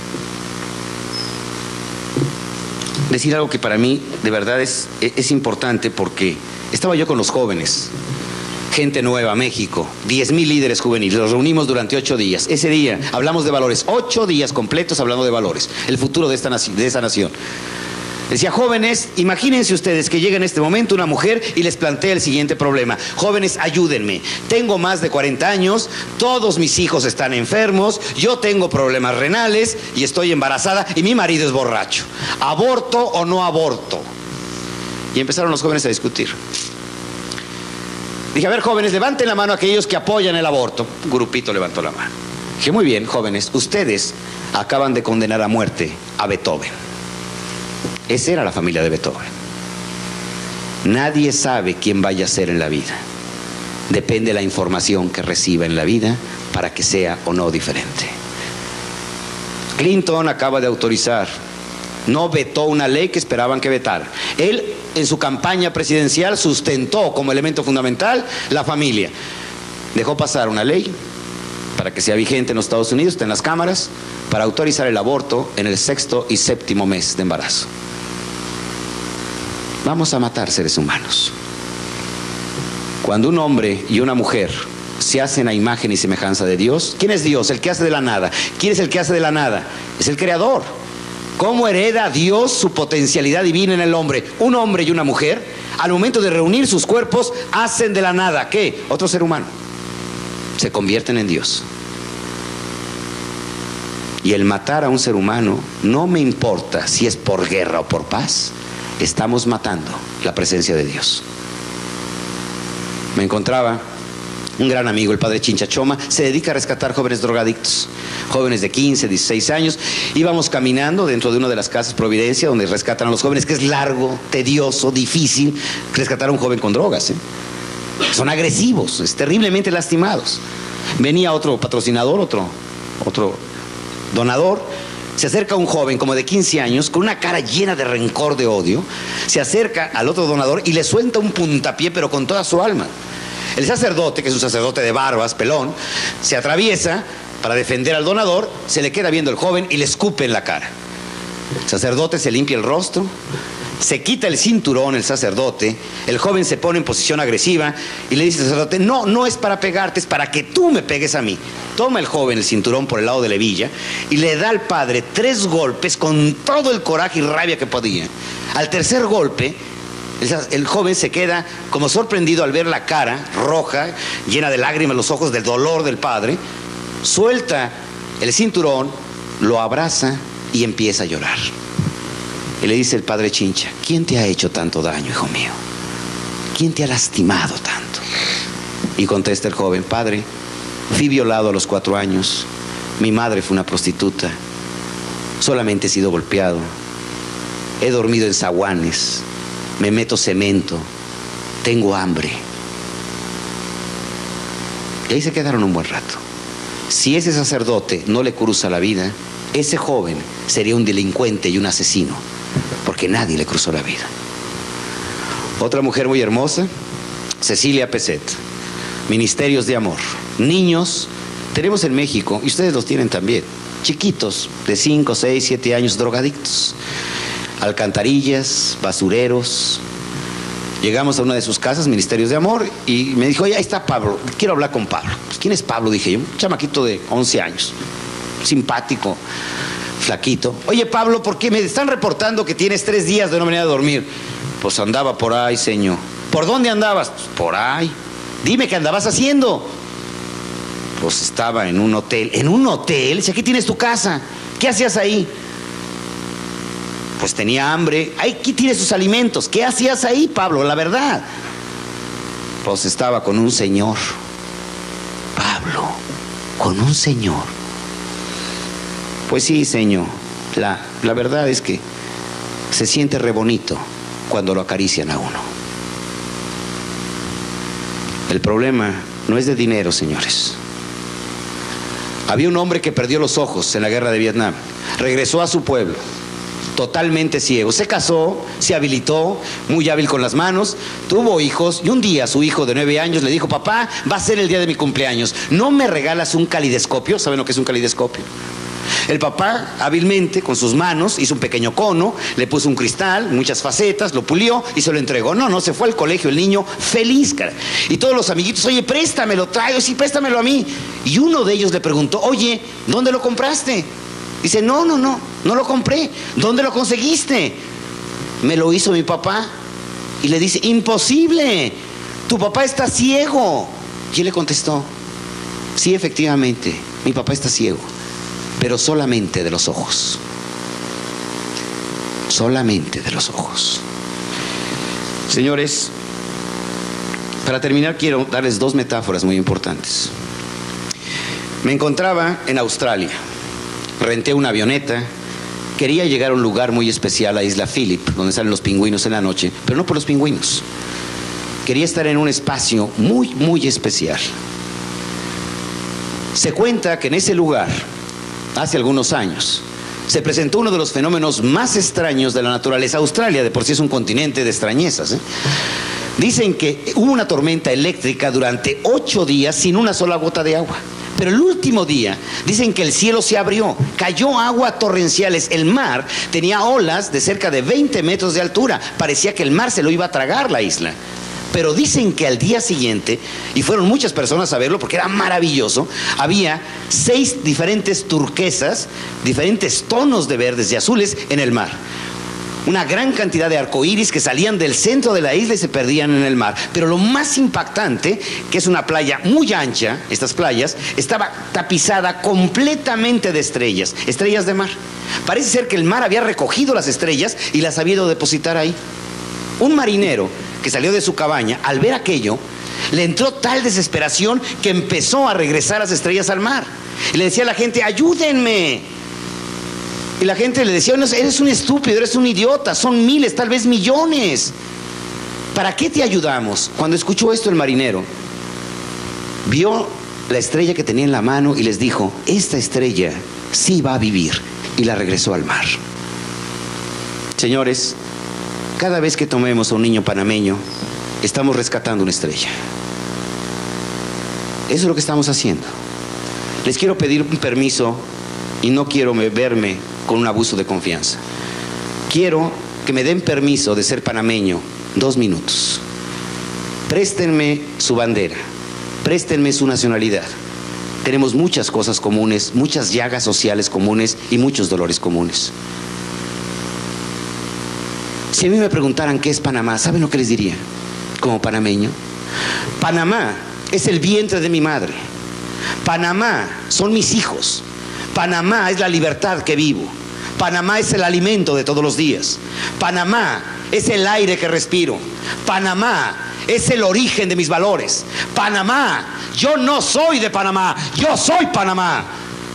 decir algo que para mí de verdad es, es importante, porque estaba yo con los jóvenes, gente nueva, México, diez mil líderes juveniles, los reunimos durante ocho días. Ese día hablamos de valores, ocho días completos hablando de valores, el futuro de, esta, de esa nación. Decía: jóvenes, imagínense ustedes que llega en este momento una mujer y les plantea el siguiente problema: jóvenes, ayúdenme, tengo más de cuarenta años, todos mis hijos están enfermos, yo tengo problemas renales y estoy embarazada y mi marido es borracho. ¿Aborto o no aborto? Y empezaron los jóvenes a discutir. Dije, a ver, jóvenes, levanten la mano aquellos que apoyan el aborto. Un grupito levantó la mano. Dije, muy bien, jóvenes, ustedes acaban de condenar a muerte a Beethoven. Esa era la familia de Beethoven. Nadie sabe quién vaya a ser en la vida. Depende de la información que reciba en la vida para que sea o no diferente. Clinton acaba de autorizar, no vetó una ley que esperaban que vetara. Él, en su campaña presidencial, sustentó como elemento fundamental la familia. Dejó pasar una ley para que sea vigente en los Estados Unidos, está en las cámaras, para autorizar el aborto en el sexto y séptimo mes de embarazo. Vamos a matar seres humanos. Cuando un hombre y una mujer se hacen a imagen y semejanza de Dios, ¿quién es Dios? El que hace de la nada. ¿Quién es el que hace de la nada? Es el Creador. ¿Cómo hereda Dios su potencialidad divina en el hombre? Un hombre y una mujer, al momento de reunir sus cuerpos, hacen de la nada, ¿qué? Otro ser humano. Se convierten en Dios. Y el matar a un ser humano, no me importa si es por guerra o por paz, estamos matando la presencia de Dios. Me encontraba un gran amigo, el padre Chincha Choma, se dedica a rescatar jóvenes drogadictos, jóvenes de quince, dieciséis años. Íbamos caminando dentro de una de las casas Providencia, donde rescatan a los jóvenes, que es largo, tedioso, difícil rescatar a un joven con drogas, ¿eh? Son agresivos, es terriblemente lastimados. Venía otro patrocinador, otro, otro donador. Se acerca un joven como de quince años con una cara llena de rencor, de odio. Se acerca al otro donador y le suelta un puntapié, pero con toda su alma. El sacerdote, que es un sacerdote de barbas, pelón, se atraviesa para defender al donador, se le queda viendo el joven y le escupe en la cara. El sacerdote se limpia el rostro, se quita el cinturón el sacerdote, el joven se pone en posición agresiva y le dice al sacerdote, no, no es para pegarte, es para que tú me pegues a mí. Toma el joven el cinturón por el lado de la hebilla y le da al padre tres golpes con todo el coraje y rabia que podía. Al tercer golpe, el, el joven se queda como sorprendido al ver la cara roja, llena de lágrimas, los ojos del dolor del padre. Suelta el cinturón, lo abraza y empieza a llorar. Y le dice el padre Chincha, ¿quién te ha hecho tanto daño, hijo mío? ¿Quién te ha lastimado tanto? Y contesta el joven, padre, fui violado a los cuatro años, mi madre fue una prostituta, solamente he sido golpeado, he dormido en zaguanes, me meto cemento, tengo hambre. Y ahí se quedaron un buen rato. Si ese sacerdote no le cruza la vida, ese joven sería un delincuente y un asesino, porque nadie le cruzó la vida. Otra mujer muy hermosa, Cecilia Peset, Ministerios de Amor. Niños, tenemos en México, y ustedes los tienen también, chiquitos, de cinco, seis, siete años, drogadictos. Alcantarillas, basureros. Llegamos a una de sus casas, Ministerios de Amor, y me dijo, oye, ahí está Pablo, quiero hablar con Pablo. Pues, ¿quién es Pablo? Dije yo, un chamaquito de once años, simpático, flaquito. Oye, Pablo, ¿por qué me están reportando que tienes tres días de no venir a dormir? Pues andaba por ahí, señor. ¿Por dónde andabas? Pues por ahí. Dime, ¿qué andabas haciendo? Pues estaba en un hotel. ¿En un hotel? Si aquí tienes tu casa. ¿Qué hacías ahí? Pues tenía hambre. Aquí tienes tus alimentos. ¿Qué hacías ahí, Pablo? La verdad. Pues estaba con un señor. Pablo, con un señor. Pues sí, señor. La, la verdad es que se siente re bonito cuando lo acarician a uno. El problema no es de dinero, señores. Había un hombre que perdió los ojos en la guerra de Vietnam. Regresó a su pueblo, totalmente ciego. Se casó, se habilitó, muy hábil con las manos, tuvo hijos, y un día su hijo de nueve años le dijo, papá, va a ser el día de mi cumpleaños, ¿no me regalas un calidoscopio? ¿Saben lo que es un calidoscopio? El papá, hábilmente, con sus manos, hizo un pequeño cono, le puso un cristal, muchas facetas, lo pulió y se lo entregó. No, no, se fue al colegio el niño feliz, cara. Y todos los amiguitos, oye, préstamelo, traigo, sí, préstamelo a mí. Y uno de ellos le preguntó, oye, ¿dónde lo compraste? Dice, no, no, no, no lo compré. ¿Dónde lo conseguiste? Me lo hizo mi papá. Y le dice, imposible, tu papá está ciego. Y él le contestó, sí, efectivamente, mi papá está ciego, pero solamente de los ojos. Solamente de los ojos. Señores, para terminar quiero darles dos metáforas muy importantes. Me encontraba en Australia, renté una avioneta, quería llegar a un lugar muy especial, a Isla Phillip, donde salen los pingüinos en la noche, pero no por los pingüinos. Quería estar en un espacio muy, muy especial. Se cuenta que en ese lugar, hace algunos años, se presentó uno de los fenómenos más extraños de la naturaleza. Australia de por sí es un continente de extrañezas, ¿eh? Dicen que hubo una tormenta eléctrica durante ocho días sin una sola gota de agua. Pero el último día, dicen que el cielo se abrió, cayó agua torrenciales, el mar tenía olas de cerca de veinte metros de altura, parecía que el mar se lo iba a tragar la isla. Pero dicen que al día siguiente, y fueron muchas personas a verlo porque era maravilloso, había seis diferentes turquesas, diferentes tonos de verdes y azules en el mar. Una gran cantidad de arcoíris que salían del centro de la isla y se perdían en el mar. Pero lo más impactante, que es una playa muy ancha, estas playas, estaba tapizada completamente de estrellas, estrellas de mar. Parece ser que el mar había recogido las estrellas y las había ido a depositar ahí. Un marinero que salió de su cabaña, al ver aquello, le entró tal desesperación que empezó a regresar las estrellas al mar. Y le decía a la gente, ayúdenme. Y la gente le decía, no, eres un estúpido, eres un idiota, son miles, tal vez millones. ¿Para qué te ayudamos? Cuando escuchó esto el marinero, vio la estrella que tenía en la mano y les dijo, esta estrella sí va a vivir. Y la regresó al mar. Señores, cada vez que tomemos a un niño panameño, estamos rescatando una estrella. Eso es lo que estamos haciendo. Les quiero pedir un permiso y no quiero verme con un abuso de confianza. Quiero que me den permiso de ser panameño dos minutos. Préstenme su bandera, préstenme su nacionalidad. Tenemos muchas cosas comunes, muchas llagas sociales comunes y muchos dolores comunes. Si a mí me preguntaran qué es Panamá, ¿saben lo que les diría? Como panameño, Panamá es el vientre de mi madre. Panamá son mis hijos. Panamá es la libertad que vivo. Panamá es el alimento de todos los días. Panamá es el aire que respiro. Panamá es el origen de mis valores. Panamá, yo no soy de Panamá, yo soy Panamá.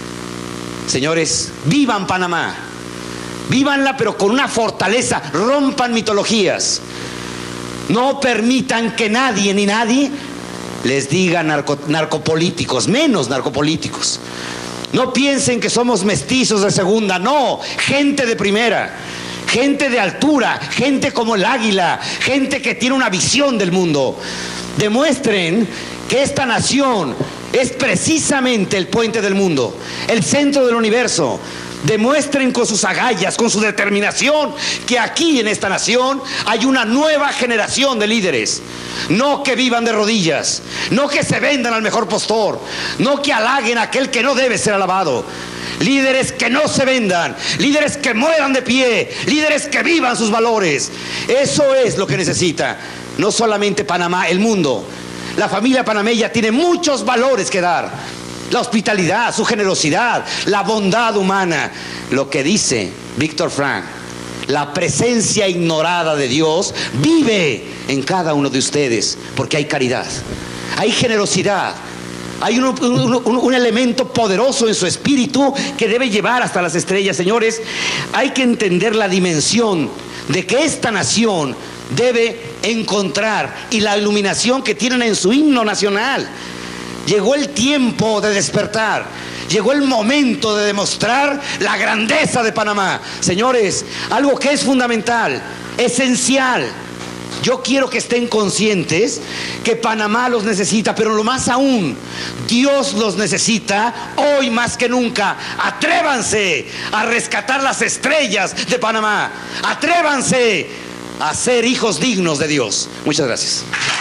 Señores, vivan Panamá. Vívanla, pero con una fortaleza. Rompan mitologías. No permitan que nadie ni nadie les diga narco, narcopolíticos, menos narcopolíticos. No piensen que somos mestizos de segunda, no, gente de primera, gente de altura, gente como el águila, gente que tiene una visión del mundo. Demuestren que esta nación es precisamente el puente del mundo, el centro del universo. Demuestren con sus agallas, con su determinación, que aquí en esta nación hay una nueva generación de líderes. No que vivan de rodillas, no que se vendan al mejor postor, no que halaguen a aquel que no debe ser alabado. Líderes que no se vendan, líderes que mueran de pie, líderes que vivan sus valores. Eso es lo que necesita, no solamente Panamá, el mundo. La familia panameña tiene muchos valores que dar. La hospitalidad, su generosidad, la bondad humana. Lo que dice Víctor Frank, la presencia ignorada de Dios vive en cada uno de ustedes, porque hay caridad, hay generosidad, hay un, un, un, un elemento poderoso en su espíritu que debe llevar hasta las estrellas. Señores, hay que entender la dimensión de que esta nación debe encontrar y la iluminación que tienen en su himno nacional. Llegó el tiempo de despertar. Llegó el momento de demostrar la grandeza de Panamá. Señores, algo que es fundamental, esencial. Yo quiero que estén conscientes que Panamá los necesita, pero lo más aún, Dios los necesita hoy más que nunca. Atrévanse a rescatar las estrellas de Panamá. Atrévanse a ser hijos dignos de Dios. Muchas gracias.